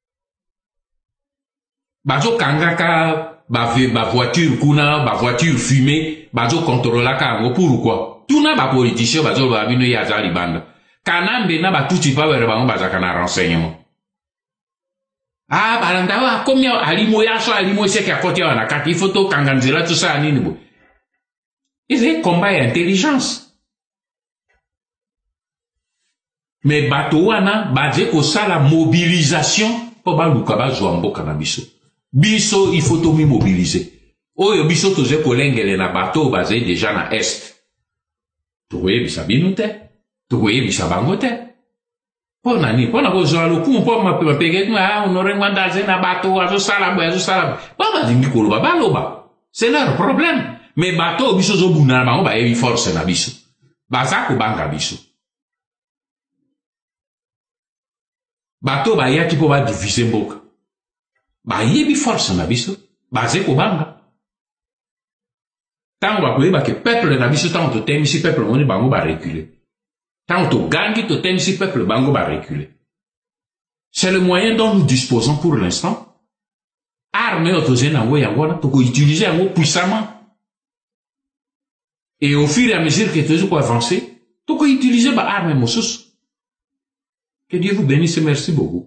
bazo kangaka ba ba voiture kuna ba voiture fumée bazo contrôle la kango pourquoi tout na ba politicien bazo ba bino ya zali banda kanambe na ba tuti pa were bango bazaka na renseignement ah balanda wa combien alimo ya so alimo c'est qu'à côté on a kati il faut to kanganzela tout ça nini bo ils ont combat intelligence. Mais bato wana baje ko sala mobilisation po ba luka ba zo mboka na biso. Biso il faut to mi mobiliser. Oyo biso to ze ko lengele na bato baze déjà na est. To we bisa binute, to we bisa bangote. Po nani, po na ko zo alo ku po ma pe pege na honore ngwanda ze na bato azo sala bo azo sala. Ba ba zingi ko ba ba loba. C'est leur problème. Mais bato biso zo buna ba ba e force na biso. Ba za ko banga biso. Bato ba yaki po ba diviser mboka. Ba yebi force na biso. Ba ze ko banga. Tant on va que peuple na biso tant to temi si peuple moni bango ba reculer. Tant to gangi to temi si peuple bango ba reculer. C'est le moyen dont nous disposons pour l'instant. Armée autorisée na wo yango to ko utiliser yango puissamment. Et au fur et à mesure que tu vas avancer, tu peux utiliser ma arme mosus. Que Dieu vous bénisse, merci beaucoup.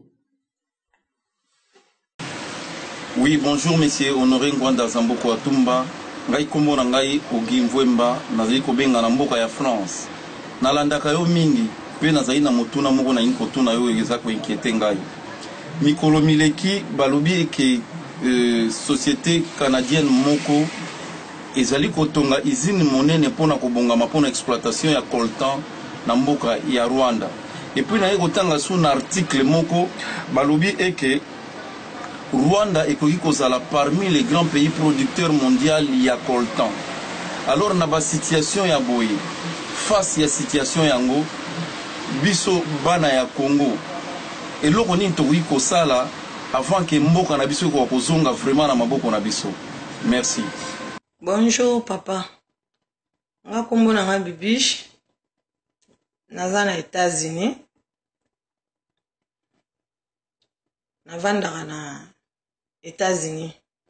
Oui, bonjour, monsieur Honoré Ngwanda Zamboko Atumba. Ngai kombo na ngai Ogi Mvwemba, nazali kobenga na mboka ya France. Nalandaka yo mingi, pe nazali na motuna moko na inkotuna yo eza ko inquiéter ngai. Mikolo mileki balobi eke euh, société canadienne moko ezali kotonga izine monene pona kobongama pona exploitation ya coltan na mboka ya Rwanda. Et puis na yekotanga sous un article moko balobi eke Rwanda ekoki kozala parmi les grands pays producteurs mondiaux ya coltan. Alors na ba situation ya boye face ya situation yango biso bana ya Congo eloko nini tokoki kosala avant que mboka na biso ko kozonga vraiment na maboko na biso. Merci. Bonjour papa. Nga kombo na nga Bibiche. Naza na États-Unis. Navandaka na États-Unis.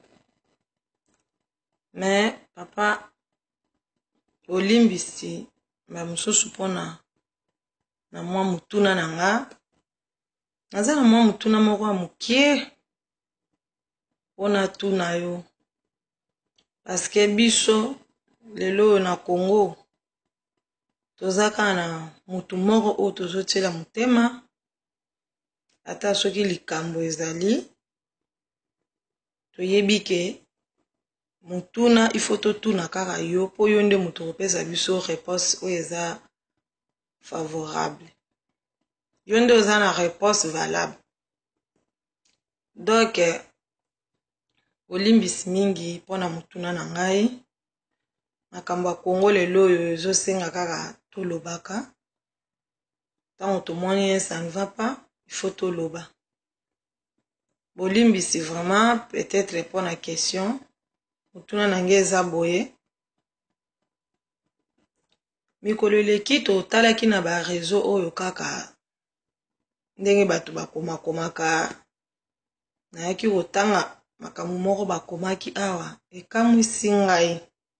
Mais papa olimbisi ba mususu pona na mwa mutuna na nga. Naza na mwa mutuna moko mukie pona tuna yo. Parce que biso lelo na Congo tozaka na mutu moko o tozotela mutema ata soki likambo ezali toyebi ke mutuna ifo totuna kaka yo po yo nde mutu kopesa biso réponse oyo eza favorable yo nde oza na réponse valable. Donc olimbisi mingi pona mutuna na ngai makambo ya Congo lelo oyo ezosenga kaka tolobaka tant tomoni ça ne va pas il faut toloba. Bolimbisi vraiment peut-être répondre à la question mutuna na ngai eza boye mikolo eleki totalaki na ba réseau oyo kaka ndenge bato bakomakomaka nayaki kotanga makambo moko bakomaki awa ekamwisi ngai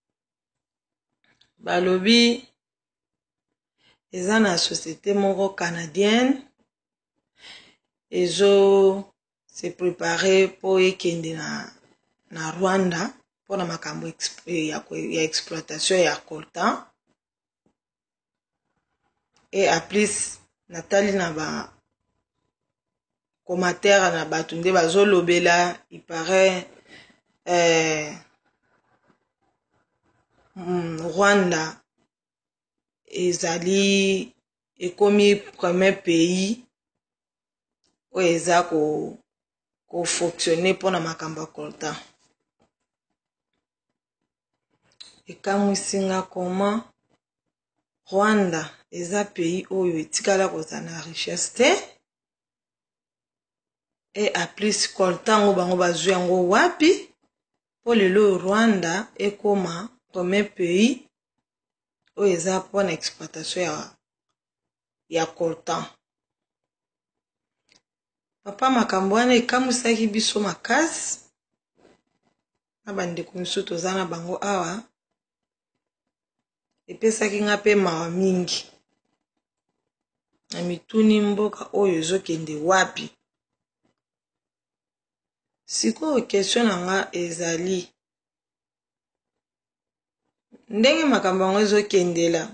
balobi eza na société moko canadienne ezo se préparer po ekende na na Rwanda pona makambo ya, ya exploitation ya coltan et a plus natali na ba commentaire na bato nde bazolobela il paraît euh, mm, Rwanda ezali ekomi premier pays oyo eza ko ko fonctionner pona makambo ya coltan. Ekamwisi nga koma Rwanda eza pays oyo etikala kozala na richesse te et a plus coltan ngo bango bazwi yango wapi po lelo Rwanda ekoma premier pays oyo eza pona exploitation ya, ya coltan. Papa makambo wana ekamwisaki biso makasi na bandeko miso toza na bango awa epesaki nga mpe mawa mingi na mituni mboka oyo ezokende wapi. Sikoyo question na nga ezali ndenge makambo yango ezokendela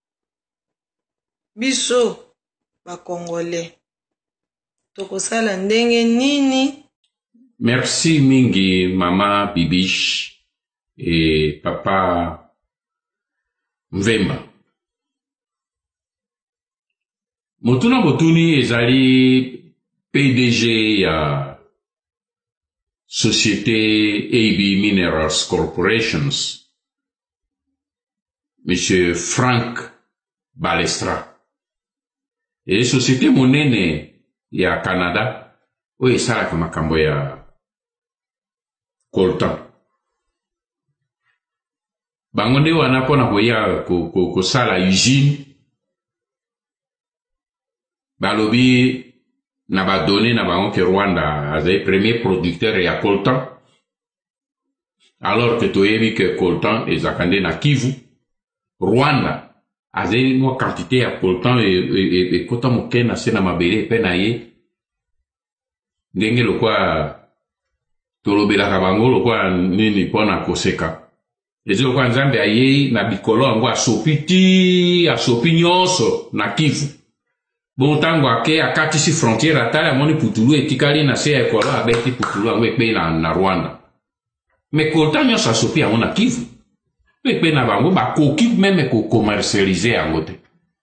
biso bakongole tokosala ndenge nini? Merci mingi mama Bibiche et papa Mvemba. Motuna Motuni ezali P D G ya Société A B Minerals Corporations, Monsieur Frank Balestra. Et société monene ya Canada oyo esalaka makambo ya coltan. bango nde wana mpona koya kosala usine balobi na badone na bango ke Rwanda azali premier producteur ya coltan, alors que toyebi ke coltan ezalaka nde na Kivu. Rwanda azali mwa quantité ya coltan ekota moke na se na mabele mpe na ye ndenge lokwa tolobelaka bango lokwa nini mpona koseka. Ezi lokwa nzambe ayei na bikolo yango asopi ti asopi nyonso na Kivu. Bon tango ake akatisi frontière atali amoni putulu etikali na se ya ekolo abeti putulu yango ekpe na, na Rwanda. Me coltan nyonso asopi yango na Kivu. Ekpe na bango bakoki meme kokomercialize yango te.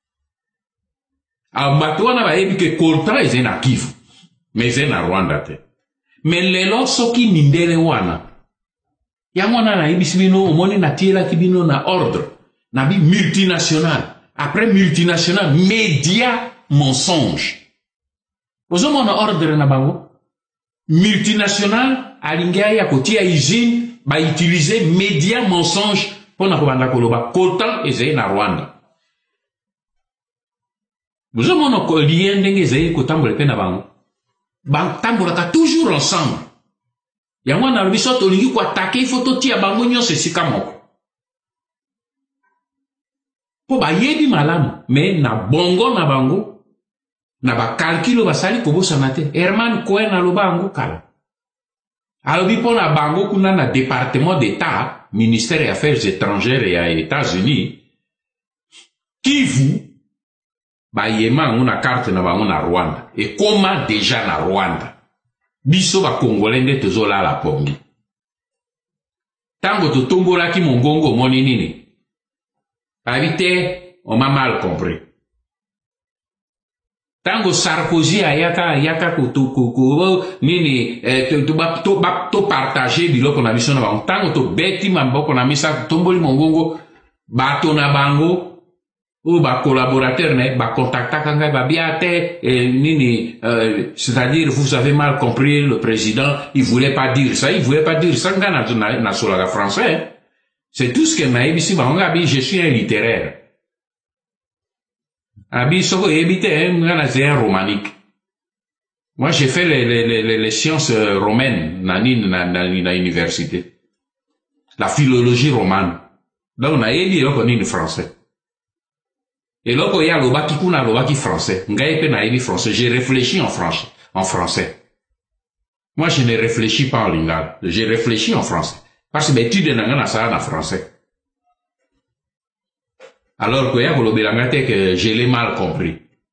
Bato wana bayebi ke coltan eze na Kivu, me eze na Rwanda te. Me lelo soki mindele wana yango wana nayebisi bino omoni natielaki bino na ordre na bi multinational. Après multinational, média mensonge. Ozomona ordre na bango multinational alingi ya kotia usine ba utiliser média mensonge pona kobanda koloba coltan ezali na Rwanda. Ozomona ko lien ndenge ezali kotambola pe na bango batambolaka toujours ensemble. Yango na biso tolingi ko attaquer photo tia bango nyonso esika moko po bayebi malamu, me na bongo na bango na bakalkilo basali kobosana te. Herman Cohen aloba yango kala alobi mpo na bango kuna na département d'état ministère des affaires étrangères ya États-Unis Kivu bayema yango na carte na bango na Rwanda ekoma deja na Rwanda. Biso bakongole nde tozolala pongi tango totombolaki mongongo moni nini habité, on m'a mal compris. Tango Sarkozy ayaka ayaka ko to ko ko nini to to to partager biloko na biso na bango. Tango to beti mamboko na misa tomboli mongongo bato na bango ou ba collaborateur ne ba contacta kanga ba biate nini c'est-à-dire vous avez mal compris le président, il voulait pas dire ça, il voulait pas dire ça ngana na na sola français. C'est tout ce que m'a ici, je suis un littéraire. Abi soko ebite c'est un romanique. Moi j'ai fait les, les, les, les sciences romaines na na na université. La philologie romane. Donc on a édité loko ni français. Et loko ya loba ki kuna loba ki français. Ngai pe na édité français, j'ai réfléchi en français, en français. Moi je ne réfléchis pas en lingala, j'ai réfléchi en français. Parce que l'étude n'a rien à ça en français. Alors que que je l'ai mal compris.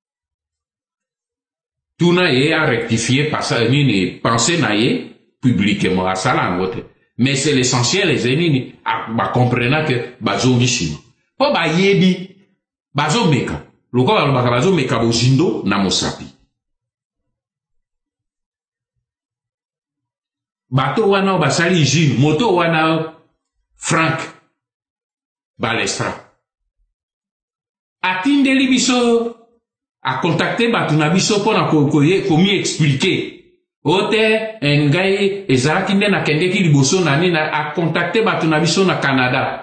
Tout n'a à rectifier par ça, ni penser n'a publiquement à ça langue. Mais c'est l'essentiel, les ennemis, à comprendre que bazongi chino. Po ba yebi, bazo meka. Loko ba bazo meka bozindo na mosapi. Bato wana basali usine, moto wana Frank Balestra. Atindeli biso a contacté bato na biso pona komi expliquer. Ote ngai ezaki nde na kendeki liboso na nina a contacté bato na biso na Canada.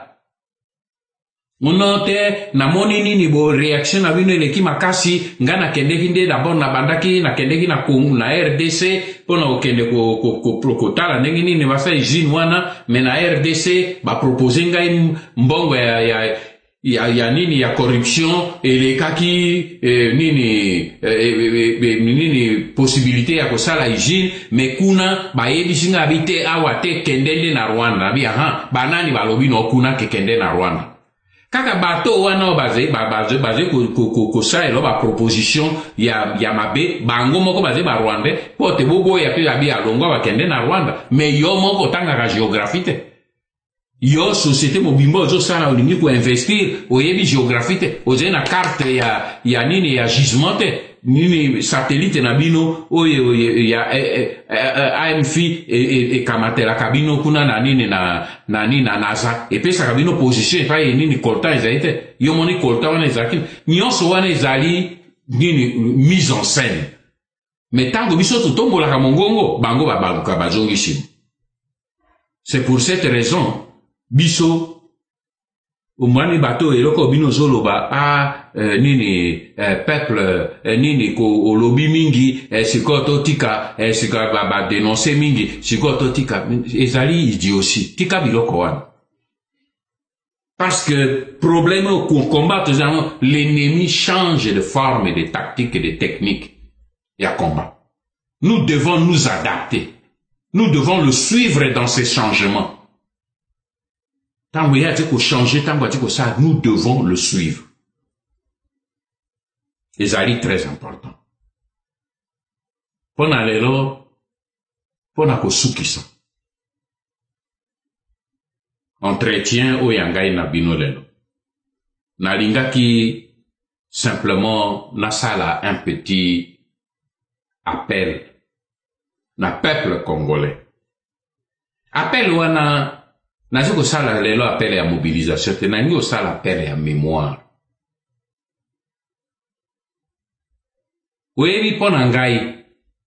Monote na moni nini bo réaction na bino eleki makasi nga na kendeki nde d'abord na bandaki na kendeki na Congo na R D C pona okende ko ko ko prokotala ndenge nini basa usine wana me na R D C ba proposer ngai mbongo ya ya ya, ya nini ya corruption elekaki eh, nini eh, eh, nini possibilité ya kosala usine me kuna ba yebisi nga bite awa te kendende na Rwanda bi aha banani balobi no kuna ke kende na Rwanda. Kaka bato wana baze baze baze ko ko ko sa elo ba proposition ya ya mabe bango moko baze ba Rwanda po te bobo ya pe abi alongo ba kende na Rwanda me yo moko tanga ka géographie te yo société mobimbo zo sana olingi ko investir o yebi géographie te o zena carte ya ya nini ya gisement te nini satellite na bino o ya A M F I e kamatela kabino kuna na nini na na nini na NASA e pesa kabino position pa nini coltan ezaite yo moni coltan wana ezaki nyonso wana ezali nini mise en scène mais tango biso totombola ka mongongo bango babaluka bazongi chine. C'est pour cette raison biso umani bato eloko bino zoloba a eh, nini eh, peuple eh, nini ko olobi mingi eh, sikoto tika eh, sikoto ba, ba dénoncer mingi sikoto tika ezali idiotie tika biloko wana. Parce que problème qu'on combat, l'ennemi change de forme, de tactique et de technique et à combat. Nous devons nous adapter. Nous devons le suivre dans ces changements. Tant qu'il y a des changer, tant qu'il y a ça, nous devons le suivre. Et ça est très important. Pour aller là, pour aller là, entretien au yangai na bino lelo. Na linga ki simplement na sala un petit appel na peuple congolais. Appel wana na ziko sala lelo appel ya mobilisation te na ngi sala appel ya mémoire. Webi pona ngai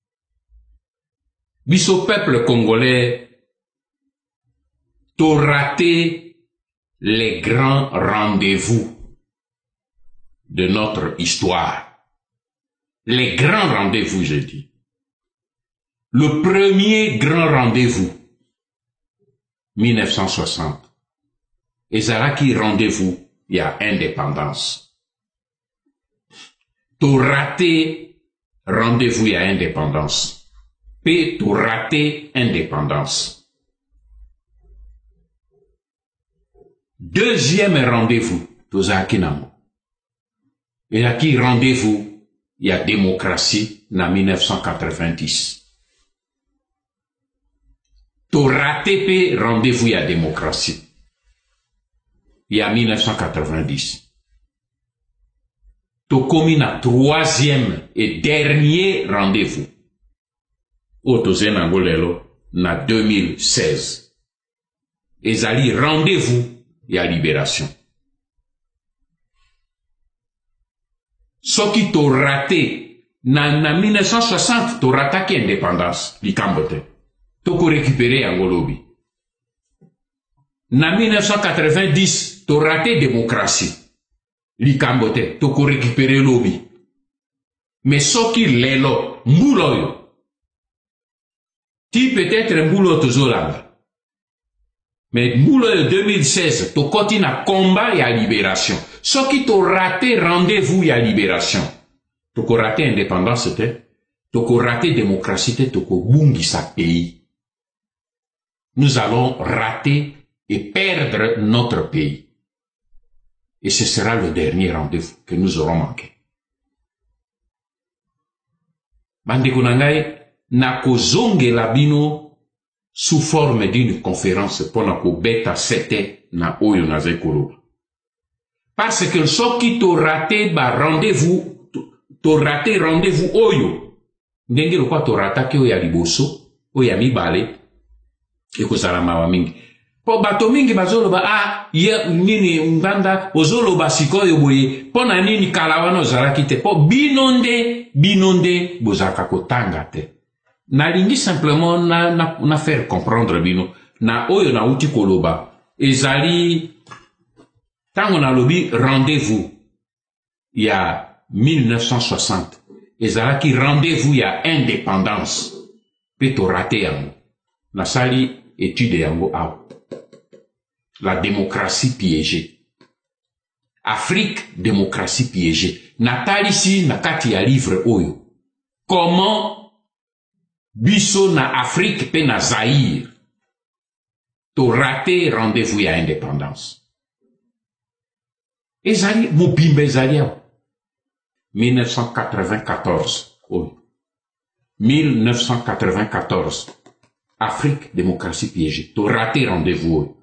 biso peuple congolais to rater les grands rendez-vous de notre histoire. Les grands rendez-vous, je dis. Le premier grand rendez-vous, mille neuf cent soixante. Ezalaki rendez-vous, il y a indépendance. To rater rendez-vous, il y a indépendance. P, to rater indépendance. Deuxième rendez-vous, tozaki nango. Et à qui rendez-vous, il y a démocratie, na mille neuf cent quatre-vingt-dix. To raté pe rendez-vous, il y a démocratie. Il y a mille neuf cent quatre-vingt-dix. To komi na troisième et dernier rendez-vous. O toze nango lelo, na deux mille seize. Ezali rendez-vous, il y a libération. Ce qui t'a raté, na, na mille neuf cent soixante, t'a raté indépendance, li kambote. T'as récupéré Angolobi. Na mille neuf cent quatre-vingt-dix, t'a raté démocratie, li kambote, t'as récupéré lobby. Mais ce qui l'est là, mboulo, ti peut-être mboulo tozolanga. Mais moule deux mille seize, tu continues à combat et à libération. Ce qui t'a raté rendez-vous et à libération. Tu as raté indépendance, tu as raté démocratie, tu as bungi sa pays. Nous allons rater et perdre notre pays. Et ce sera le dernier rendez-vous que nous aurons manqué. Bandekunangai, nako zonge labino sous forme d'une conférence pour na beta sete na oyo na zekolo. Parce que ce qui t'a raté ba rendez-vous, t'a raté rendez-vous oyo. Ndenge lo kwa t'a raté oyo ya liboso, oyo ya mibale, eko salama mingi. Po bato mingi bazolo ba ah ye nini nganda ozolo ba sikoyo boye, po na nini kalawana ozalaki te, po binonde binonde bozaka kotanga te. Nalingi simplement na, na, na faire comprendre bino na oyo na uti koloba ezali tango na lobi rendez-vous il y a mille neuf cent soixante ezalaki rendez-vous il y a indépendance pe to raté yango na sali étude yango aw la démocratie piégée Afrique démocratie piégée natalisi na kati ya livre oyo comment biso na Afrique pe na Zaïre to raté rendez-vous ya indépendance. Ezali mobimbe ezali mille neuf cent quatre-vingt-quatorze. Oh. mille neuf cent quatre-vingt-quatorze. Afrique démocratie piégée. To raté rendez-vous. Oh.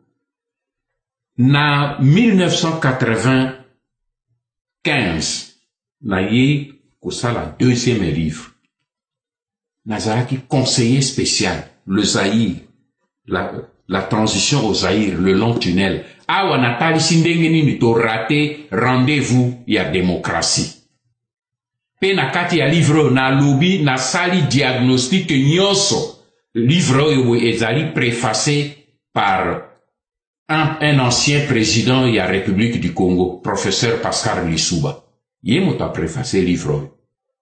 Na mille neuf cent quatre-vingt-quinze na ye kosala deuxième livre. Nazaraki conseiller spécial, le Zaïre, la, la transition au Zaïre, le long tunnel. Awa natali sindengeni ni to raté rendez-vous ya démocratie. Pe na kati ya livre na lobby na sali diagnostic nyoso. Livre yo ezali préfacé par un, un ancien président de la République du Congo, professeur Pascal Lissouba. Il m'a préfacé le livre.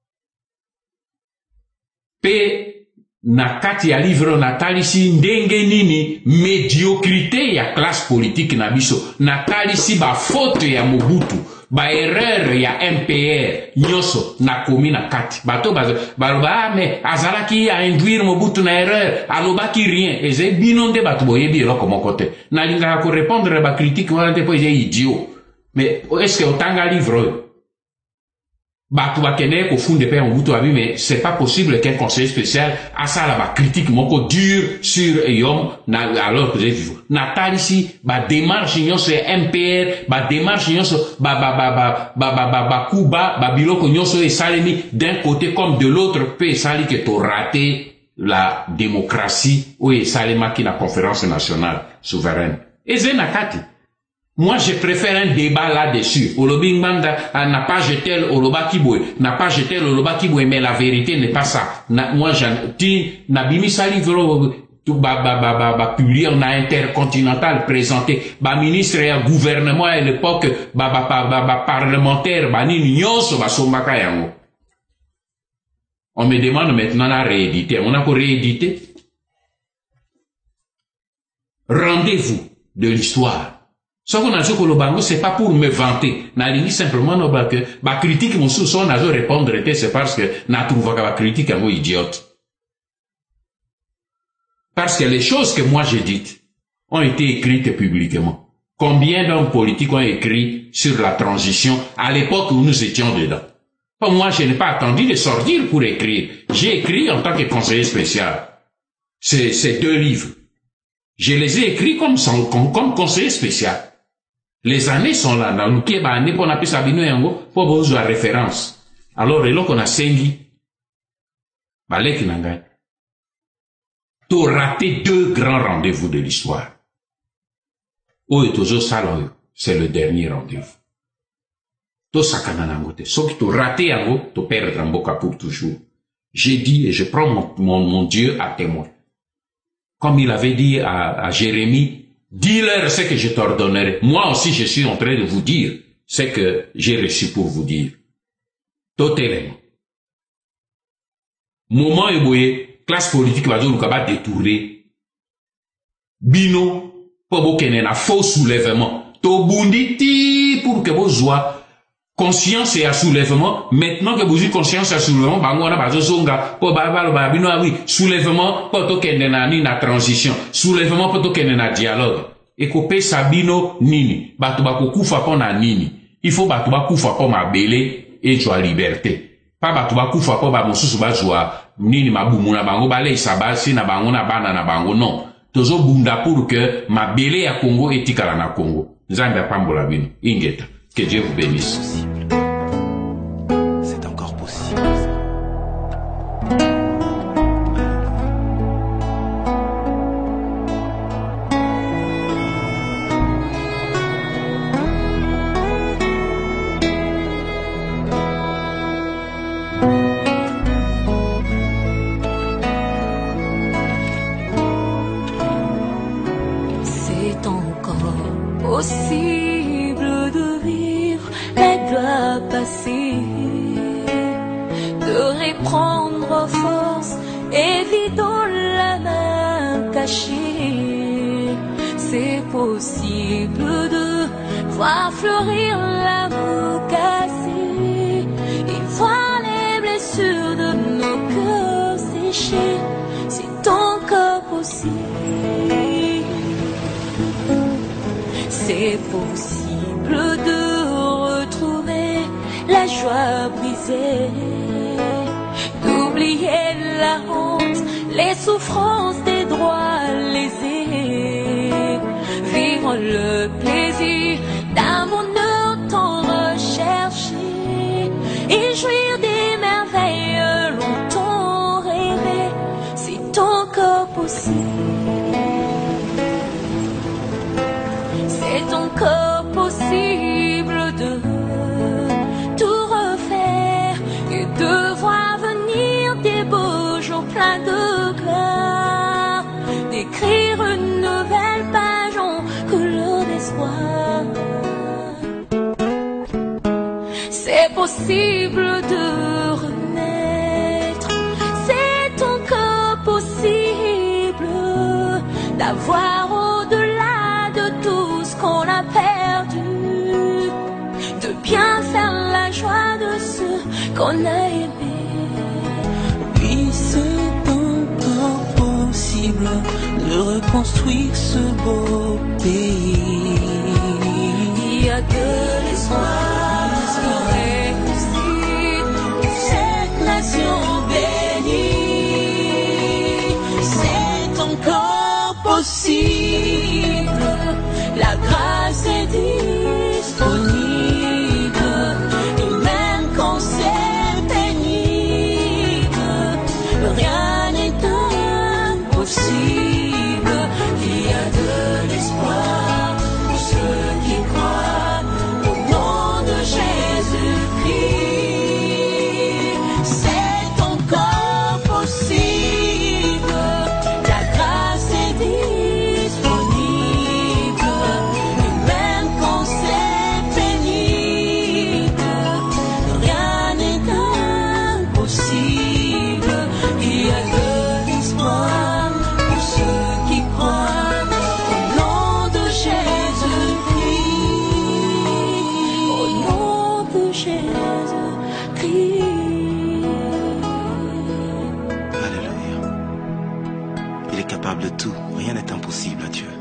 Pe na kati ya livre natalisi ndenge nini médiocrité ya classe politique na biso, natalisi ba faute ya Mobutu, ba erreur ya M P R, nyoso na komi na kati. Bato ba ba mais azalaki a induire Mobutu na erreur, alobaki rien. Eze binonde bato boyebi eloko moko te. Na linga ko répondre ba critique wana te po eze idiot. Mais est-ce que otanga livre Batou bakene ko funde pe Mobutu abi, mais c'est pas possible qu'un conseil spécial a ça la ba critique moko dur sur Yom na alors que j'ai vu Natal ici ba démarche nyon c'est M P R ba démarche nyon ba ba ba ba ba ba ba ba Kuba ba biloko nyon so et salemi d'un côté comme de l'autre pe sali que to raté la démocratie ou et salema qui la conférence nationale souveraine et zenakati. Moi, je préfère un débat là-dessus. Olobi Nganda n'a pas jeté Oloba Kibwe, n'a pas jeté Oloba Kibwe, mais la vérité n'est pas ça. Na, moi, j'en dis, Nabimi Salivro, tout ba ba ba ba ba publié en intercontinental présenté, ba ministre et gouvernement à l'époque, ba ba ba ba ba parlementaire, ba ni nyonso ba sombaka yango. On me demande maintenant à rééditer. On a pour rééditer. Rendez-vous de l'histoire. Ce qu'on a dit que le bango, c'est pas pour me vanter. N'a dit simplement, non, bah, que, bah, critique, mon sous, on a dû répondre, c'est parce que, n'a trouvé que la critique, un mot idiote. Parce que les choses que moi j'ai dites ont été écrites publiquement. Combien d'hommes politiques ont écrit sur la transition à l'époque où nous étions dedans? Bon, moi, je n'ai pas attendu de sortir pour écrire. J'ai écrit en tant que conseiller spécial. C'est, ces deux livres. Je les ai écrits comme, comme, comme conseiller spécial. Les années sont là, dans le Kieba année pour appeler ça bino yango, pour besoin de référence. Alors, et là qu'on a sengi, balek nangai. To raté deux grands rendez-vous de l'histoire. Oh, et toujours salon, c'est le dernier rendez-vous. To sakana nangote. Sauf que to raté yango, to perdre en boca pour toujours. J'ai dit, et je prends mon, mon, mon Dieu à témoin. Comme il avait dit à, à Jérémie, dis-leur ce que je t'ordonnerai. Moi aussi, je suis en train de vous dire ce que j'ai reçu pour vous dire. Totalement. Moment éboué, classe politique va dire va détourner. Bino, pour vous qu'elle a faux soulèvement. To bunditi pour que vous soyez conscience et à soulèvement. Maintenant que vous avez conscience et à soulèvement, bah, on a pas de zonga. Pour babalo, bah, bino, oui, soulèvement, pour to qu'elle n'a ni na transition. Soulèvement, pour to qu'elle n'a dialogue. Et kopé sabino nini. Batu ba kufa pour na nini. Il faut batu ba kufa pour ma belé et joie liberté. Pas batu ba kufa pour ba mosusu ba joie nini ma bumu na bango balé sabasi na bango na bana na bango non. Tozo bunda pour que ma belé à Congo et tikala na Congo. Nzambe apambola bino. Ingeta. Que Dieu vous bénisse. C'est encore possible. C'est encore possible de vivre la gloire passée, de reprendre force, évidant la main cachée. C'est possible de voir fleurir l'amour cassé et voir les blessures de nos cœurs séchés. C'est encore possible. C'est possible de retrouver la joie brisée, d'oublier la honte, les souffrances des droits lésés, vivre le plaisir d'un bonheur tant recherché et jouir des merveilles longtemps rêvées. C'est encore possible. C'est encore possible de tout refaire et de voir venir des beaux jours pleins de gloire, d'écrire une nouvelle page en couleur. possible de renaître. C'est encore possible d'avoir au-delà de tout ce qu'on a perdu, de bien faire la joie de ceux qu'on a aimés. Oui, c'est encore possible de reconstruire ce beau pays. Il y a de l'espoir pour réussir cette nation bénie. C'est encore possible, la grâce est disponible, et même quand c'est pénible, rien n'est impossible. Il y a de l'espoir pour ceux qui croient au nom de Jésus-Christ. C'est encore possible, la grâce est disponible, et même quand c'est pénible, rien n'est impossible. Il y a de l'espoir pour ceux qui croient au nom de Jésus-Christ, au nom de Jésus-Christ. Alléluia. Il est capable de tout. Rien n'est impossible à Dieu.